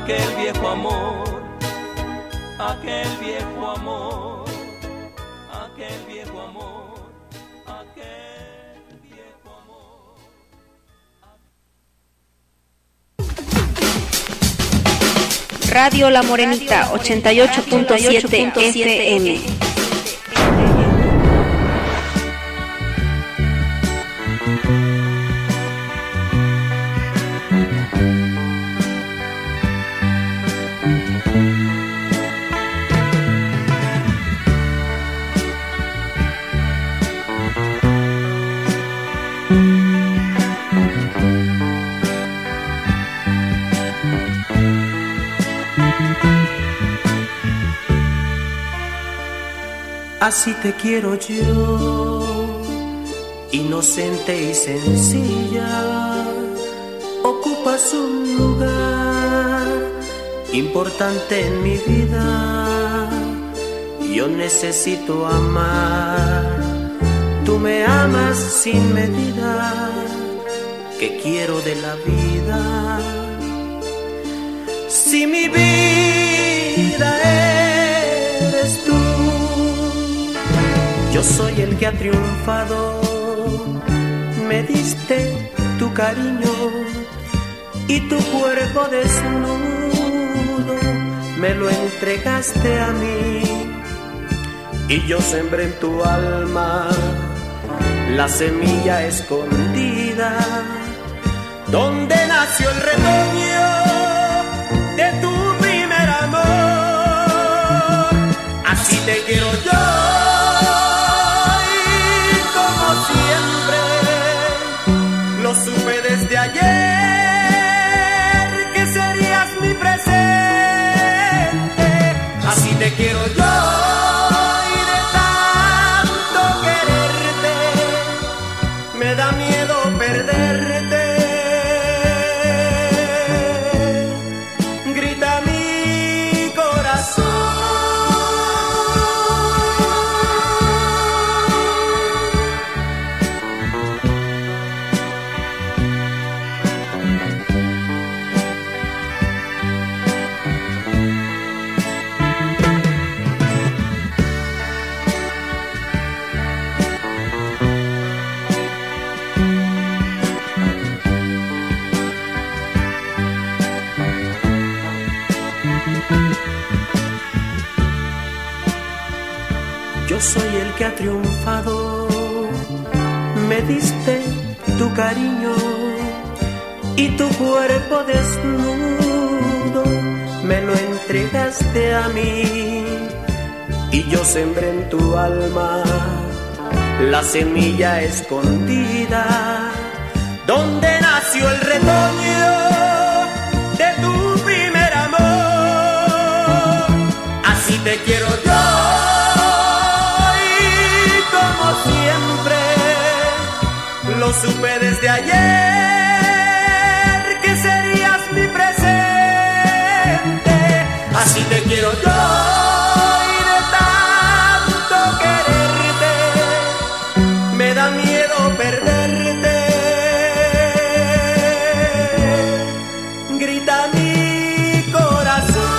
aquel viejo amor, aquel viejo amor, aquel viejo amor, aquel viejo amor. Radio La Morenita ochenta y ocho punto siete F M. Así te quiero yo, inocente y sencilla, ocupas un lugar importante en mi vida. Yo necesito amar, tú me amas sin medida. ¿Qué quiero de la vida? Si mi vida eres tú, yo soy el que ha triunfado. Me diste tu cariño y tu cuerpo desnudo me lo entregaste a mí. Y yo sembré en tu alma la semilla escondida, donde nació el retoño de tu primer amor. Así te quiero yo, lo supe desde ayer que serías mi presente. Así te quiero yo y de tanto quererte me da miedo perderte. Grita mi corazón. Yo soy el que ha triunfado, me diste tu cariño y tu cuerpo desnudo me lo entregaste a mí. Y yo sembré en tu alma la semilla escondida, donde nació el retoño de tu primer amor. Así te quiero yo, siempre lo supe desde ayer que serías mi presente. Así te quiero yo y de tanto quererte me da miedo perderte. Grita mi corazón.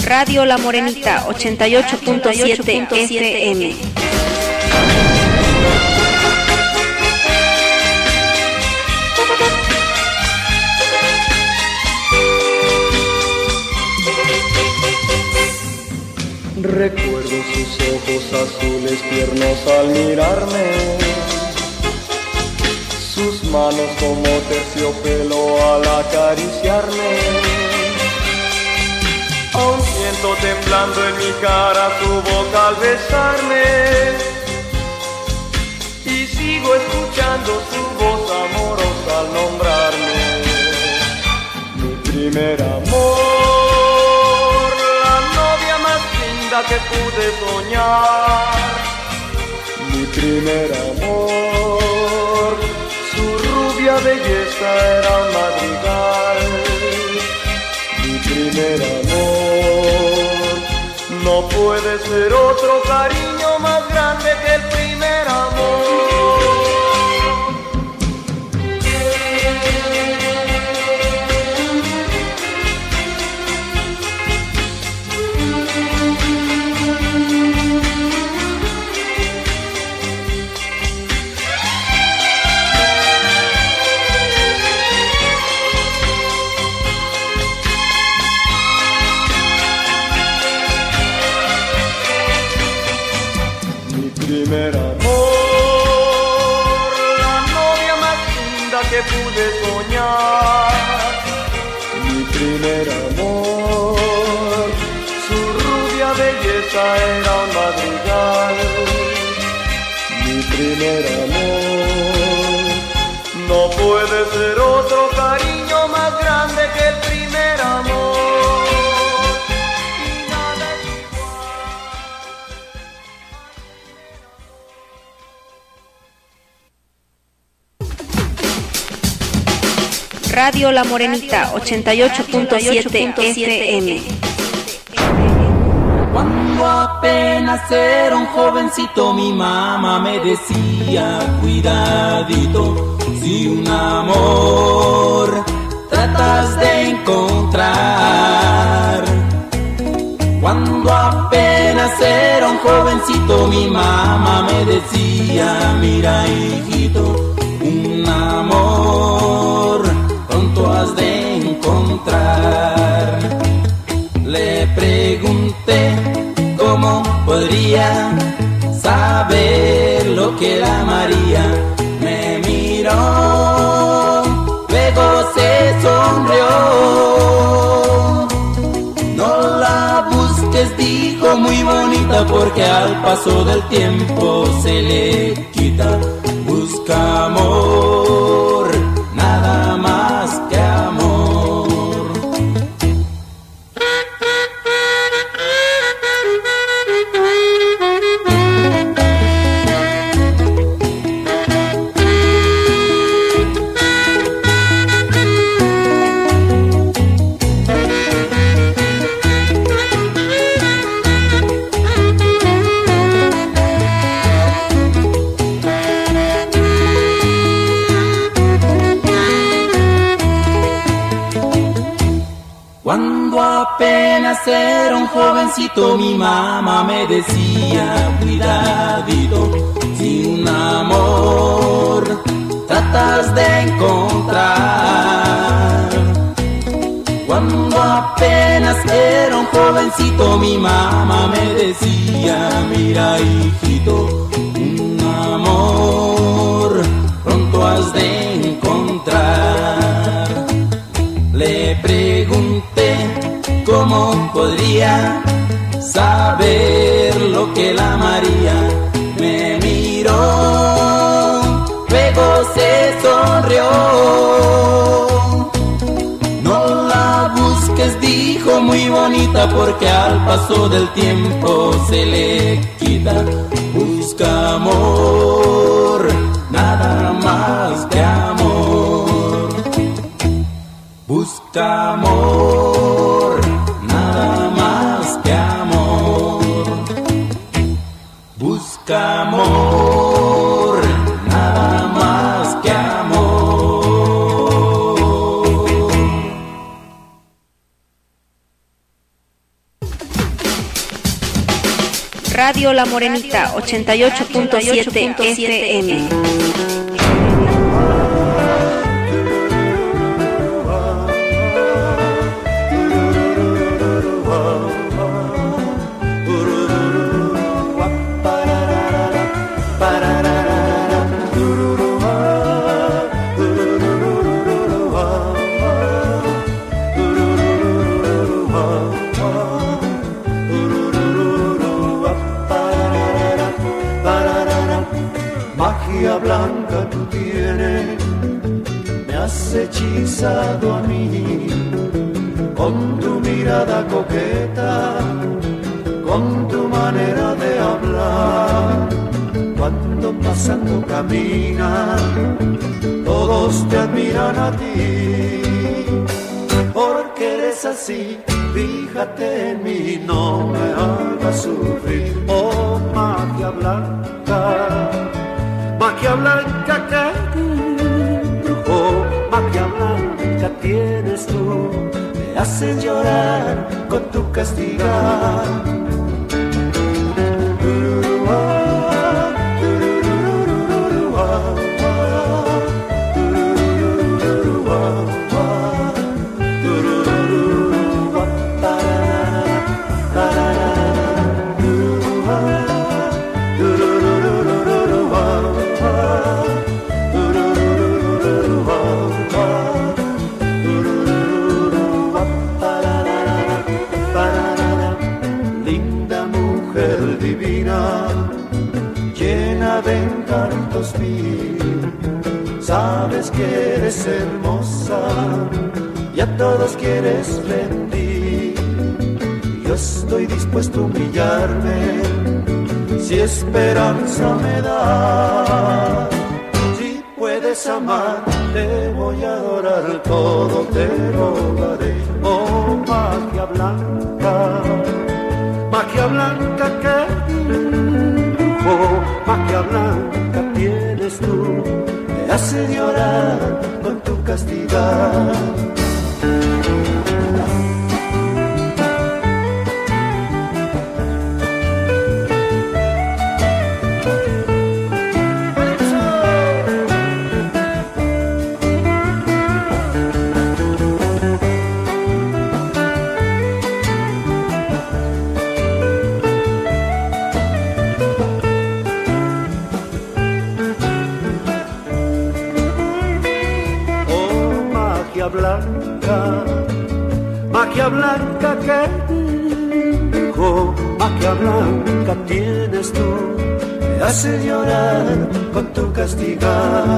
Radio La Morenita ochenta y ocho punto siete F M. Recuerdo sus ojos azules tiernos al mirarme, sus manos como terciopelo al acariciarme. Aún siento temblando en mi cara su boca al besarme, y sigo escuchando su voz amorosa al nombrarme. Mi primer amor, que pude soñar, mi primer amor, su rubia belleza era un madrigal. Mi primer amor, no puede ser otro cariño más grande que el primer amor. Primer amor, la novia más linda que pude soñar. Mi primer amor, su rubia belleza era un madrigal. Mi primer amor, no puede ser otro cariño más grande que el primer amor. Radio La Morenita ochenta y ocho punto siete F M. Cuando apenas era un jovencito mi mamá me decía, cuidadito, si un amor tratas de encontrar. Cuando apenas era un jovencito mi mamá me decía, mira hijito, un amor pronto has de encontrar. Le pregunté cómo podría saber lo que la María. Me miró, luego se sonrió. No la busques, dijo, muy bonita, porque al paso del tiempo se le quita. Busca amor, nada más que amor. Cuando apenas era un jovencito mi mamá me decía, cuidadito, si un amor tratas de encontrar. Cuando apenas era un jovencito mi mamá me decía, mira hijito, un amor pronto has de encontrar. Le pregunté cómo podría saber lo que la María. Me miró, luego se sonrió. No la busques, dijo, muy bonita, porque al paso del tiempo se le quita. Busca amor, nada más que amor. Busca amor, nada más que amor. Busca amor, nada más que amor. Radio La Morenita ochenta y ocho punto siete F M. Magia blanca tú tienes, me has hechizado a mí, con tu mirada coqueta, con tu manera de hablar. Cuando pasando caminas, todos te admiran a ti, porque eres así. Fíjate en mí, no me hagas sufrir. Oh, magia blanca, magia blanca que embrujó, magia blanca tienes tú, me haces llorar con tu castigar. De encantos mil, sabes que eres hermosa y a todos quieres rendir. Yo estoy dispuesto a humillarme si esperanza me da. Si puedes amar, te voy a adorar, todo te lo daré. Oh, magia blanca, magia blanca que oh, magia blanca tienes tú, me hace llorar con tu castigar. Blanca, magia blanca que embrujó, magia blanca tienes tú, me hace llorar con tu castigar.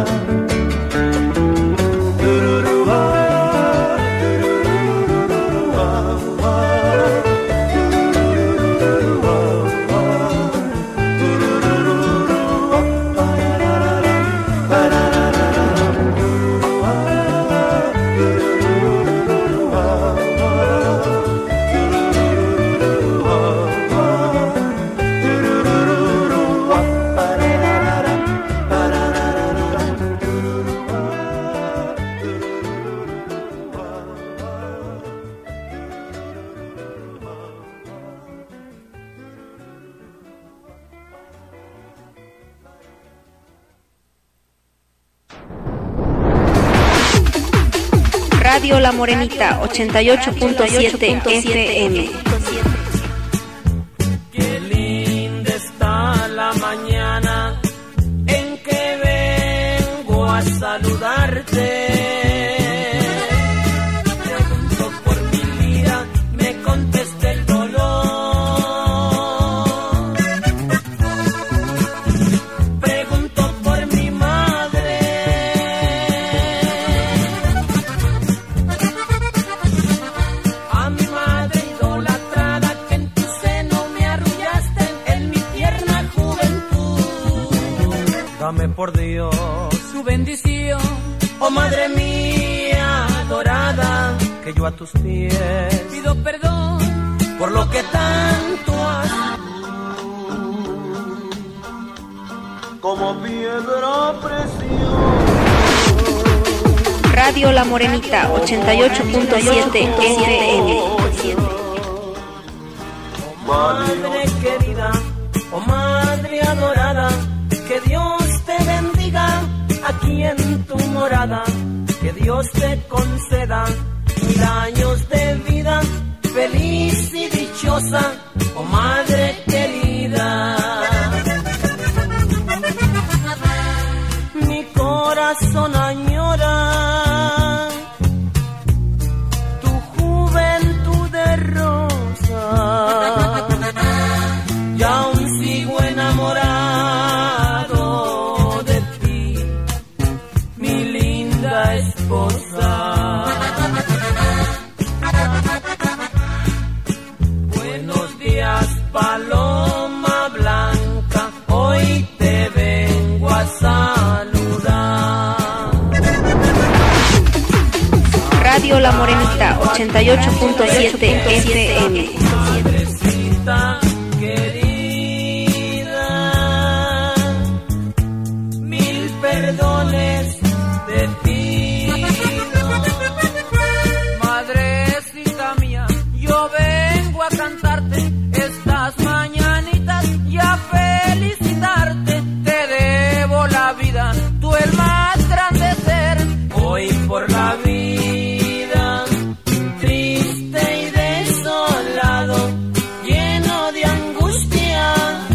Radio La Morenita ochenta y ocho punto siete F M. Qué linda está la mañana en que vengo a saludarte. Pregunto por mi vida, me contesta el dolor. Pregunto por mi madre. A mi madre idolatrada que en tu seno me arrullaste en mi tierna juventud. Dame por Dios su bendición, oh madre mía adorada, que yo a tus pies pido perdón por lo que tanto has. Como piedra preciosa. Radio La Morenita ochenta y ocho punto siete F M. Madre querida, patria dorada, que Dios te bendiga aquí en tu morada, que Dios te conceda mil años de vida, feliz y dichosa, oh madre querida. Mi corazón añora tu juventud de rosa, y aún sigo enamorado de ti, mi linda esposa. Buenos días, paloma blanca, hoy te vengo a saludar. Radio La Morenita ochenta y ocho punto siete F M. Madrecita querida, mil perdones te pido. Madrecita mía, yo vengo a cantarte estas mañanitas y a felicitarte. Te debo la vida, tú el más grande ser. Hoy por la vida triste y desolado, lleno de angustia,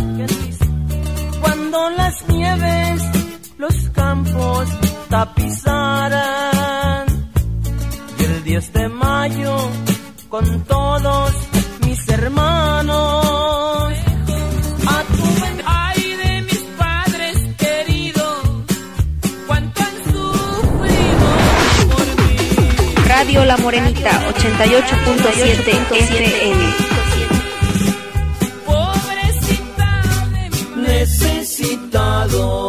cuando las nieves los campos tapizaran, y el diez de mayo con todos mis hermanos a tu ven- ay de mis padres queridos, cuánto han sufrido por mí. Radio La Morenita ochenta y ocho punto siete F M. Pobrecita de mí, necesitado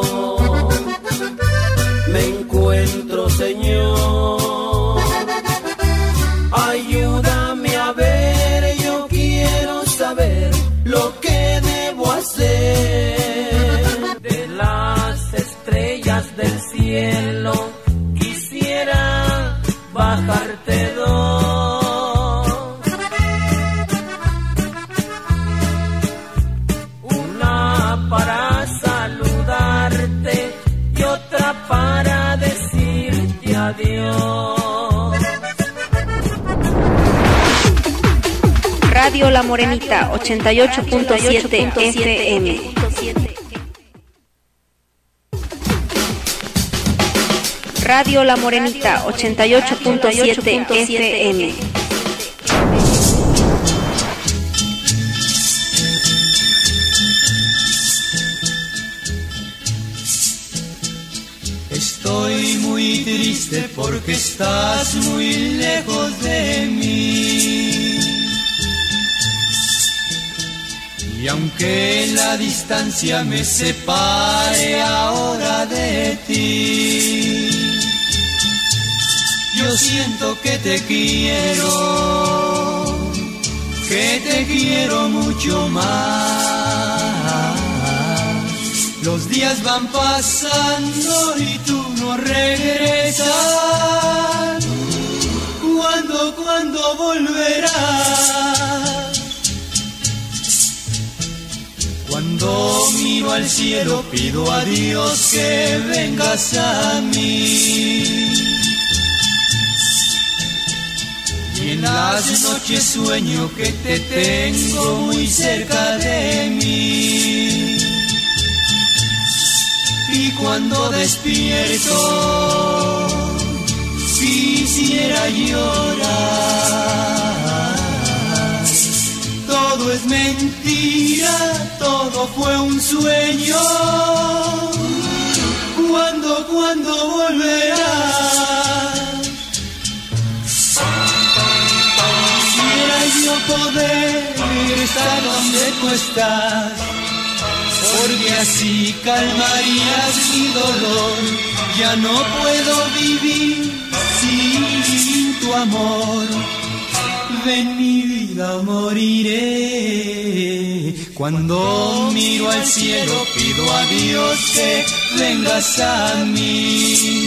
me encuentro, Señor. Ayúdame a ver, yo quiero saber lo que debo hacer. De las estrellas del cielo quisiera bajarte dos, una para saludarte y otra para decirte adiós. Radio La Morenita ochenta y ocho punto siete F M. Radio La Morenita ochenta y ocho punto siete F M. Estoy muy triste porque estás muy lejos de mí. Y aunque la distancia me separe ahora de ti, yo siento que te quiero, que te quiero mucho más. Los días van pasando y tú no regresas. ¿Cuándo, cuándo volverás? Cuando miro al cielo pido a Dios que vengas a mí. Y en las noches sueño que te tengo muy cerca de mí. Y cuando despierto quisiera llorar. Todo es mentira, todo fue un sueño. ¿Cuándo, cuándo volverás? Quisiera yo poder estar donde tú estás, porque así calmarías mi dolor. Ya no puedo vivir sin tu amor. Ven mi vida o moriré. Cuando miro al cielo pido a Dios que vengas a mí.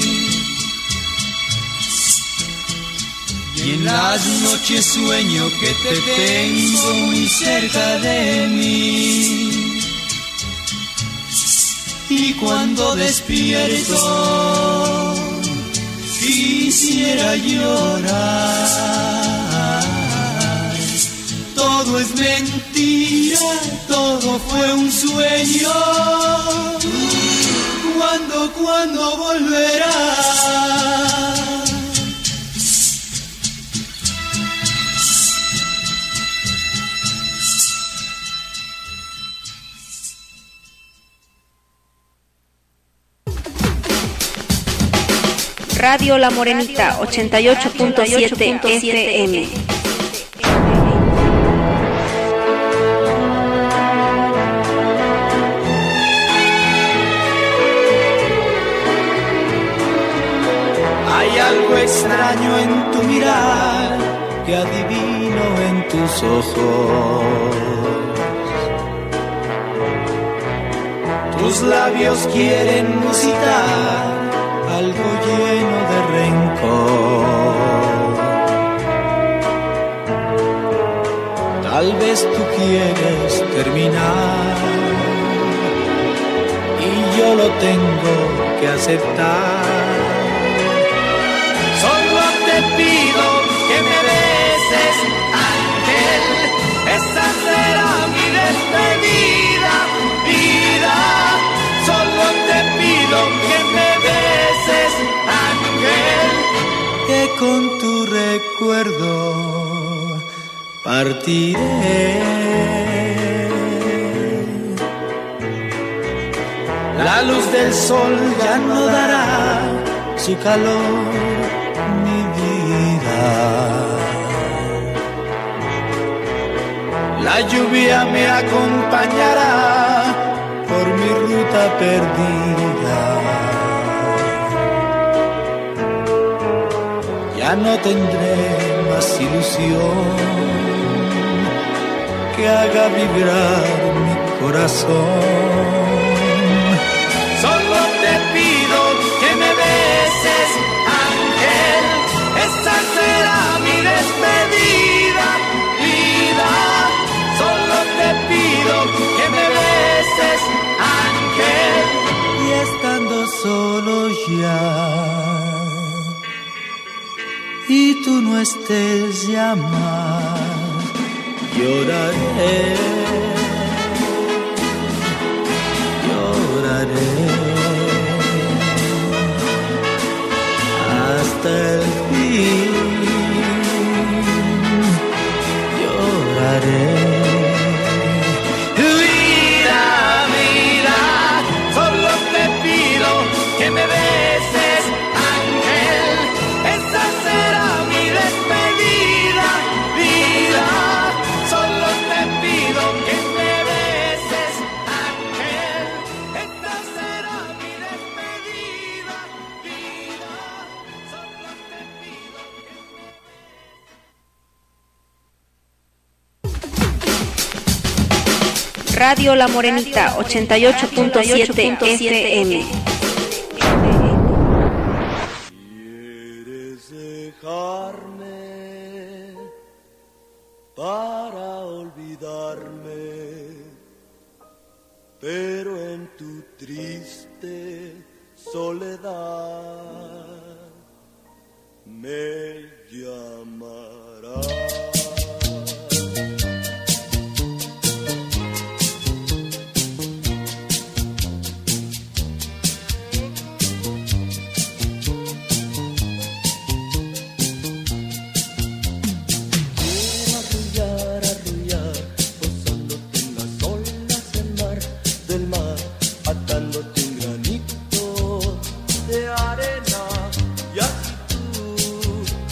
Y en las noches sueño que te tengo muy cerca de mí. y cuando despierto quisiera llorar. Todo es mentira, todo fue un sueño. ¿Cuándo, cuándo volverá? Radio La Morenita ochenta y ocho punto siete F M. Hay algo extraño en tu mirar que adivino en tus ojos. Tus labios quieren musitar algo lleno de rencor. Tal vez tú quieres terminar y yo lo tengo que aceptar. Solo te pido que me beses, ángel, esa será mi despedida, vida. Solo te pido que me beses, ángel, que con tu recuerdo partiré. La luz del sol ya no dará su calor, mi vida. La lluvia me acompañará por mi ruta perdida. Ya no tendré más ilusión que haga vibrar mi corazón. Solo te pido que me beses, ángel, esa será mi despedida, vida. Solo te pido que me beses, ángel, y estando solo ya, y tú no estés ya más, lloraré, lloraré hasta el fin, lloraré. Vida, vida, solo te pido que me beses, ángel, esa será mi despedida, vida. Solo te pido que me beses, ángel, esa será mi despedida, vida. Solo te pido que me... Radio La Morenita ochenta y ocho punto siete F M. ¿Quieres dejarme para olvidarme? Pero en tu triste soledad me llamarás. Atándote un granito de arena y así tú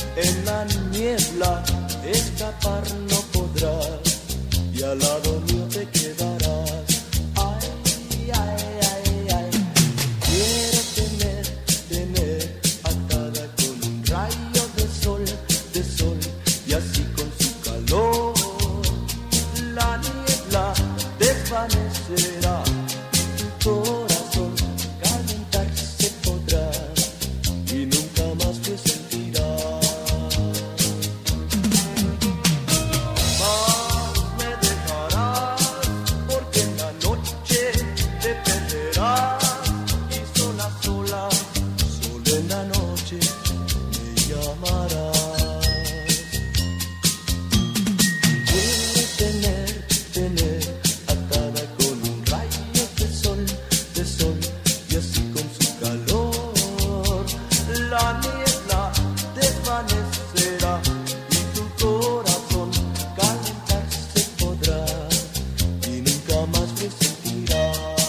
la niebla desvanecerá y tu corazón calentarse podrá y nunca más resentirá.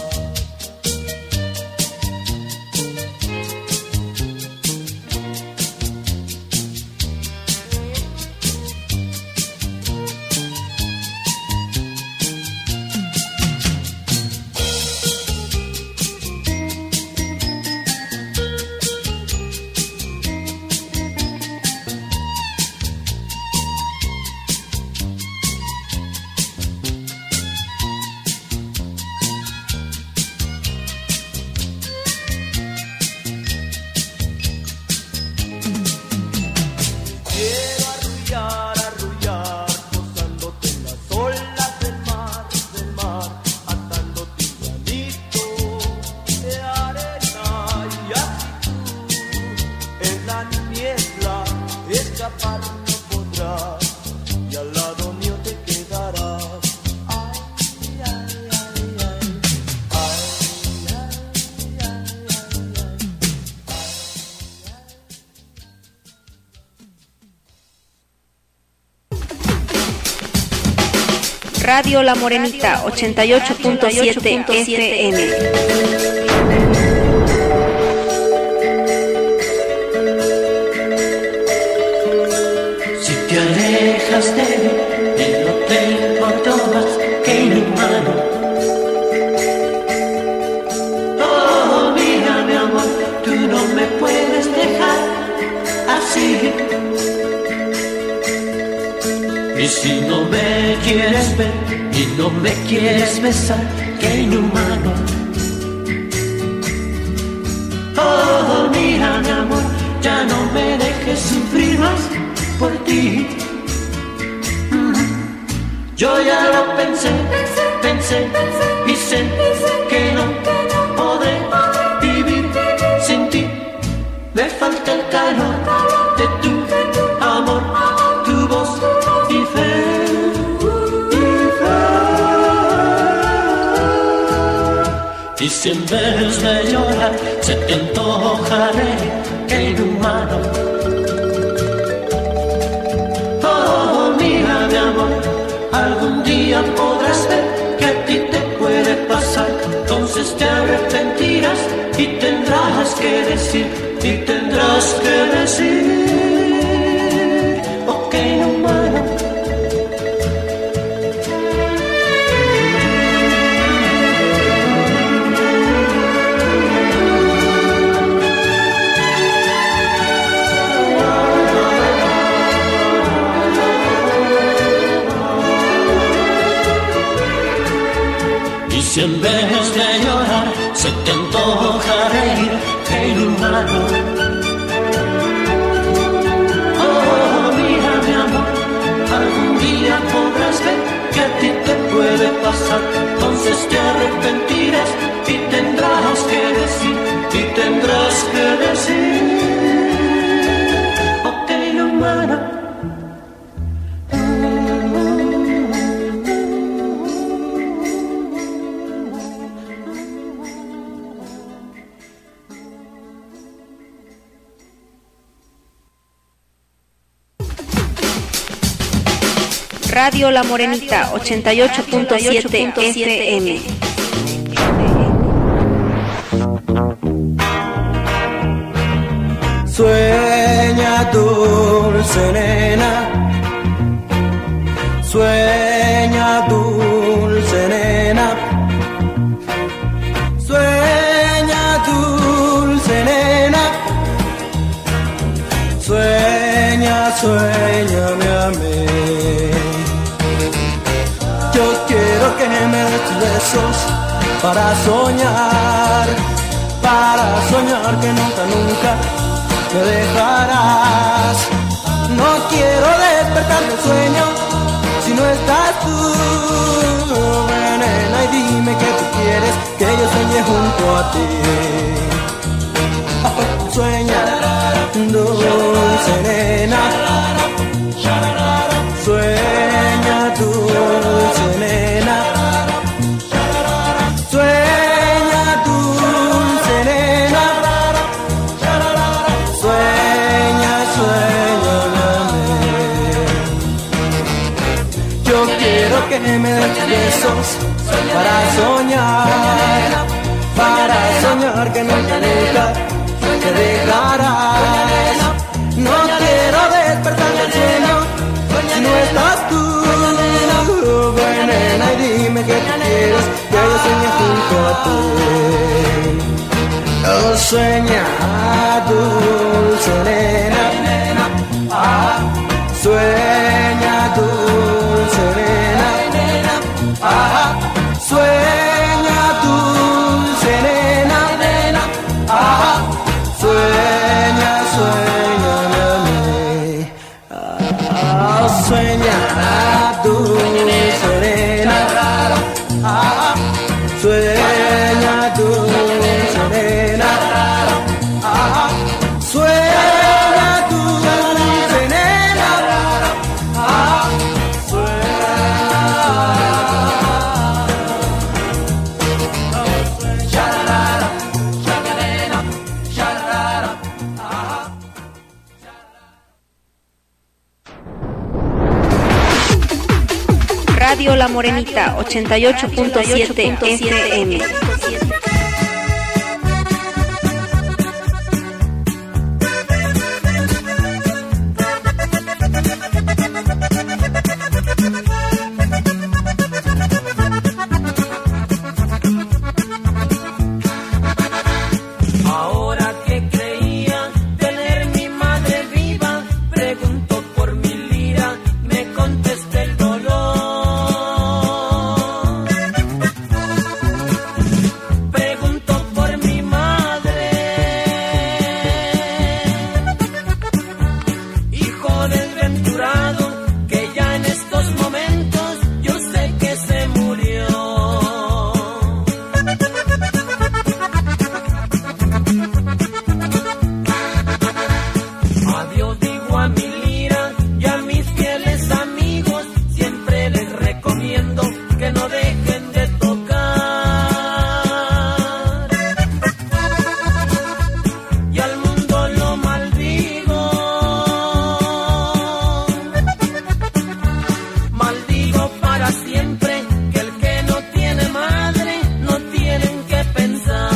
Quiero arrullar, arrullar, posándote en las olas del mar, del mar, atándote un granito de arena y así tú en la niebla escapar no podrás y al lado mío te quedarás. Ay, ay, ay, ay, ay, ay, ay, ay, Radio La Morenita ochenta y ocho punto siete F M. Si te alejas de mí y no te importo más que inhumano. Oh, mira mi amor, tú no me puedes dejar así. Y si no me quieres ver y no me quieres besar, qué inhumano. Oh, mira mi amor, ya no me dejes sufrir más por ti. Yo ya lo pensé, pensé y sé que no podré vivir sin ti. Me falta el calor de tu amor, tu voz y fe, y fe. Y si en vez de llorar se te antoja reír, qué inhumano. Oh, mira mi amor, algún día podrás ver que a ti te puede pasar. Entonces te arrepentirás y tendrás que decir, y tendrás que decir, oh, qué inhumano. Y si en vez de llorar se te antoja reír, qué inhumano. Oh, mira mi amor, algún día podrás ver que a ti te puede pasar. Entonces te arrepentirás y tendrás que decir, y tendrás que decir, oh, qué inhumano. Radio La Morenita ochenta y ocho punto siete F M. Sueña dulce nena, sueña dulce nena, sueña dulce nena, sueña, sueñame a mí. Yo quiero que me des tus besos para soñar, para soñar que nunca, nunca me dejarás. No quiero despertar del sueño si no estás tú, nena, y dime que tú quieres que yo sueñe junto a ti. Sueña, dulce nena, sueña, dulce nena, sueña, dulce nena, sueña. que me des besos para soñar, para soñar que nunca, nunca te dejarás. No quiero despertar del sueño si no estás tú. Ven, nena, y dime que tú quieres que yo sueñe junto a ti. Oh, sueña, dulce nena, ah, sueña, dulce nena, ah, sueña, dulce nena, ah, sueña, sueña, mami, ah, sueña, dulce nena, ah, sueña, dulce nena, ah, sueña, dulce nena, ah, Radio La Morenita ochenta y ocho punto siete F M. Ahora que creía tener mi madre viva, pregunto por mi lira, me contesta el dolor. Pregunto por mi madre, hijo desventurado, que ya en estos momentos yo sé que se murió. Adiós digo a mi lira y a mis fieles amigos, siempre les recomiendo que no dejen de tocar. Y al mundo lo maldigo, maldigo para siempre que el que no tiene madre no tienen que pensar.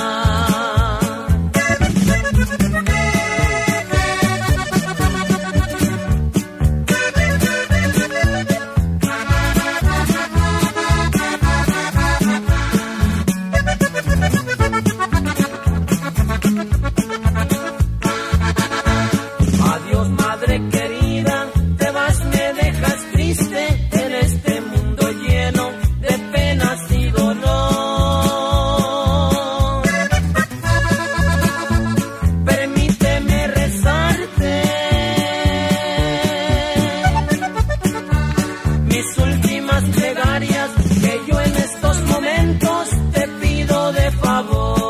Adiós madre querida, te vas, me dejas triste en este mundo lleno de penas y dolor. Permíteme rezarte mis últimas plegarias que yo en estos momentos te pido de favor.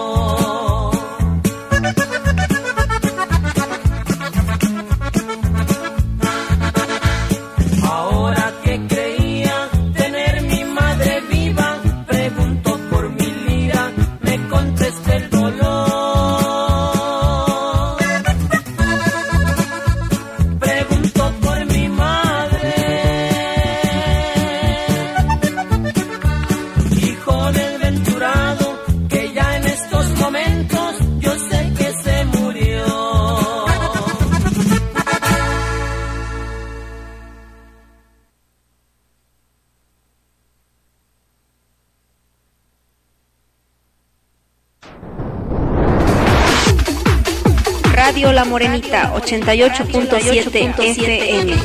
Ahora que creía tener mi madre viva, pregunto por mi lira, me contesta el dolor. Pregunto por mi madre, hijo desventurado, que ya en estos momentos yo sé que se murió. Radio La Morenita ochenta y ocho punto siete F M.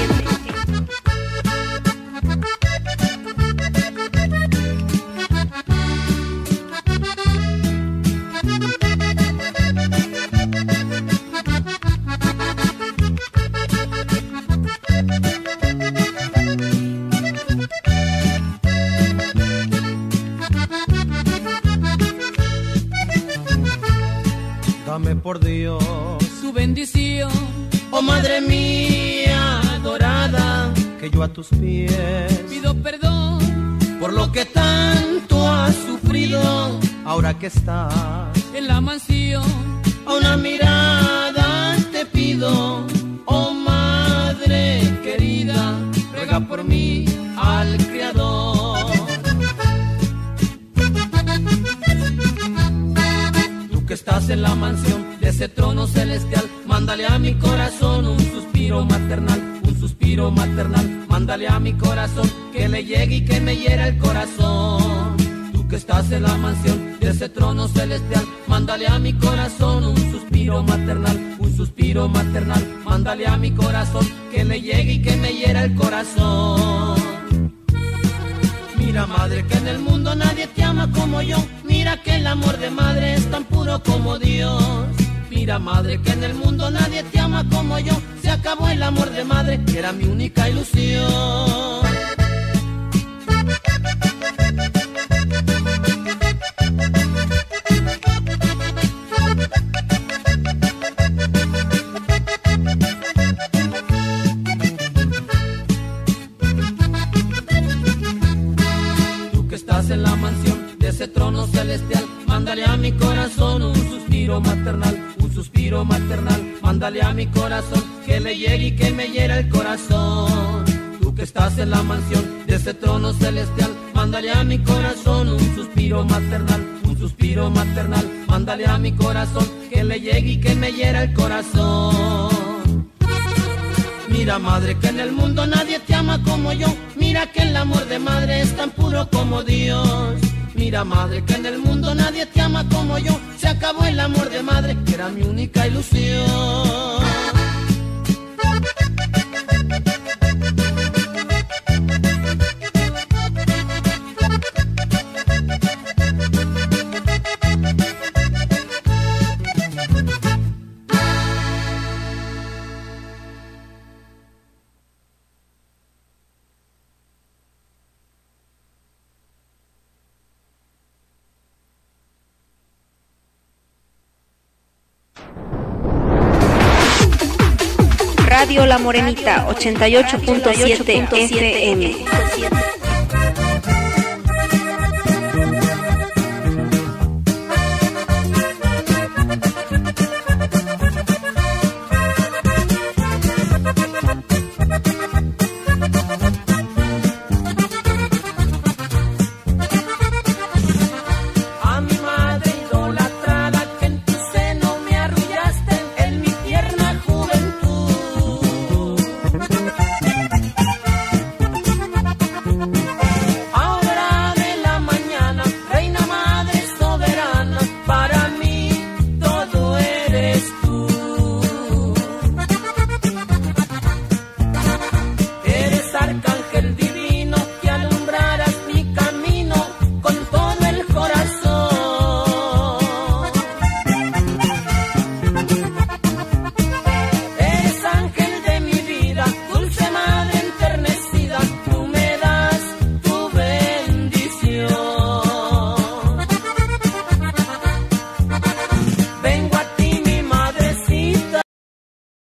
Dame por Dios Su bendición, oh madre mía adorada, que yo a tus pies pido perdón por lo que tanto has sufrido. ahora que estás en la mansión, a una mirada te pido, oh madre querida, ruega por mí al Creador. en la mansión de ese trono celestial, mándale a mi corazón un suspiro maternal, un suspiro maternal, mándale a mi corazón que le llegue y que me hiera el corazón. Tú que estás en la mansión de ese trono celestial, mándale a mi corazón un suspiro maternal, un suspiro maternal, mándale a mi corazón que le llegue y que me hiera el corazón. Mira, madre, que en el mundo nadie te ama como yo. Mira que el amor de madre es tan puro como Dios. Mira, madre, que en el mundo nadie te ama como yo. Se acabó el amor de madre, que era mi única ilusión. En la mansión de ese trono celestial, mándale a mi corazón un suspiro maternal, un suspiro maternal, mándale a mi corazón que le llegue y que me hiera el corazón. Tú que estás en la mansión de ese trono celestial, mándale a mi corazón un suspiro maternal, un suspiro maternal, mándale a mi corazón que le llegue y que me hiera el corazón. Mira, madre, que en el mundo nadie te ama como yo. Mira que el amor de madre es tan puro como Dios. Mira, madre, que en el mundo nadie te ama como yo. Se acabó el amor de madre, que era mi única ilusión. Radio La Morenita ochenta y ocho punto siete F M.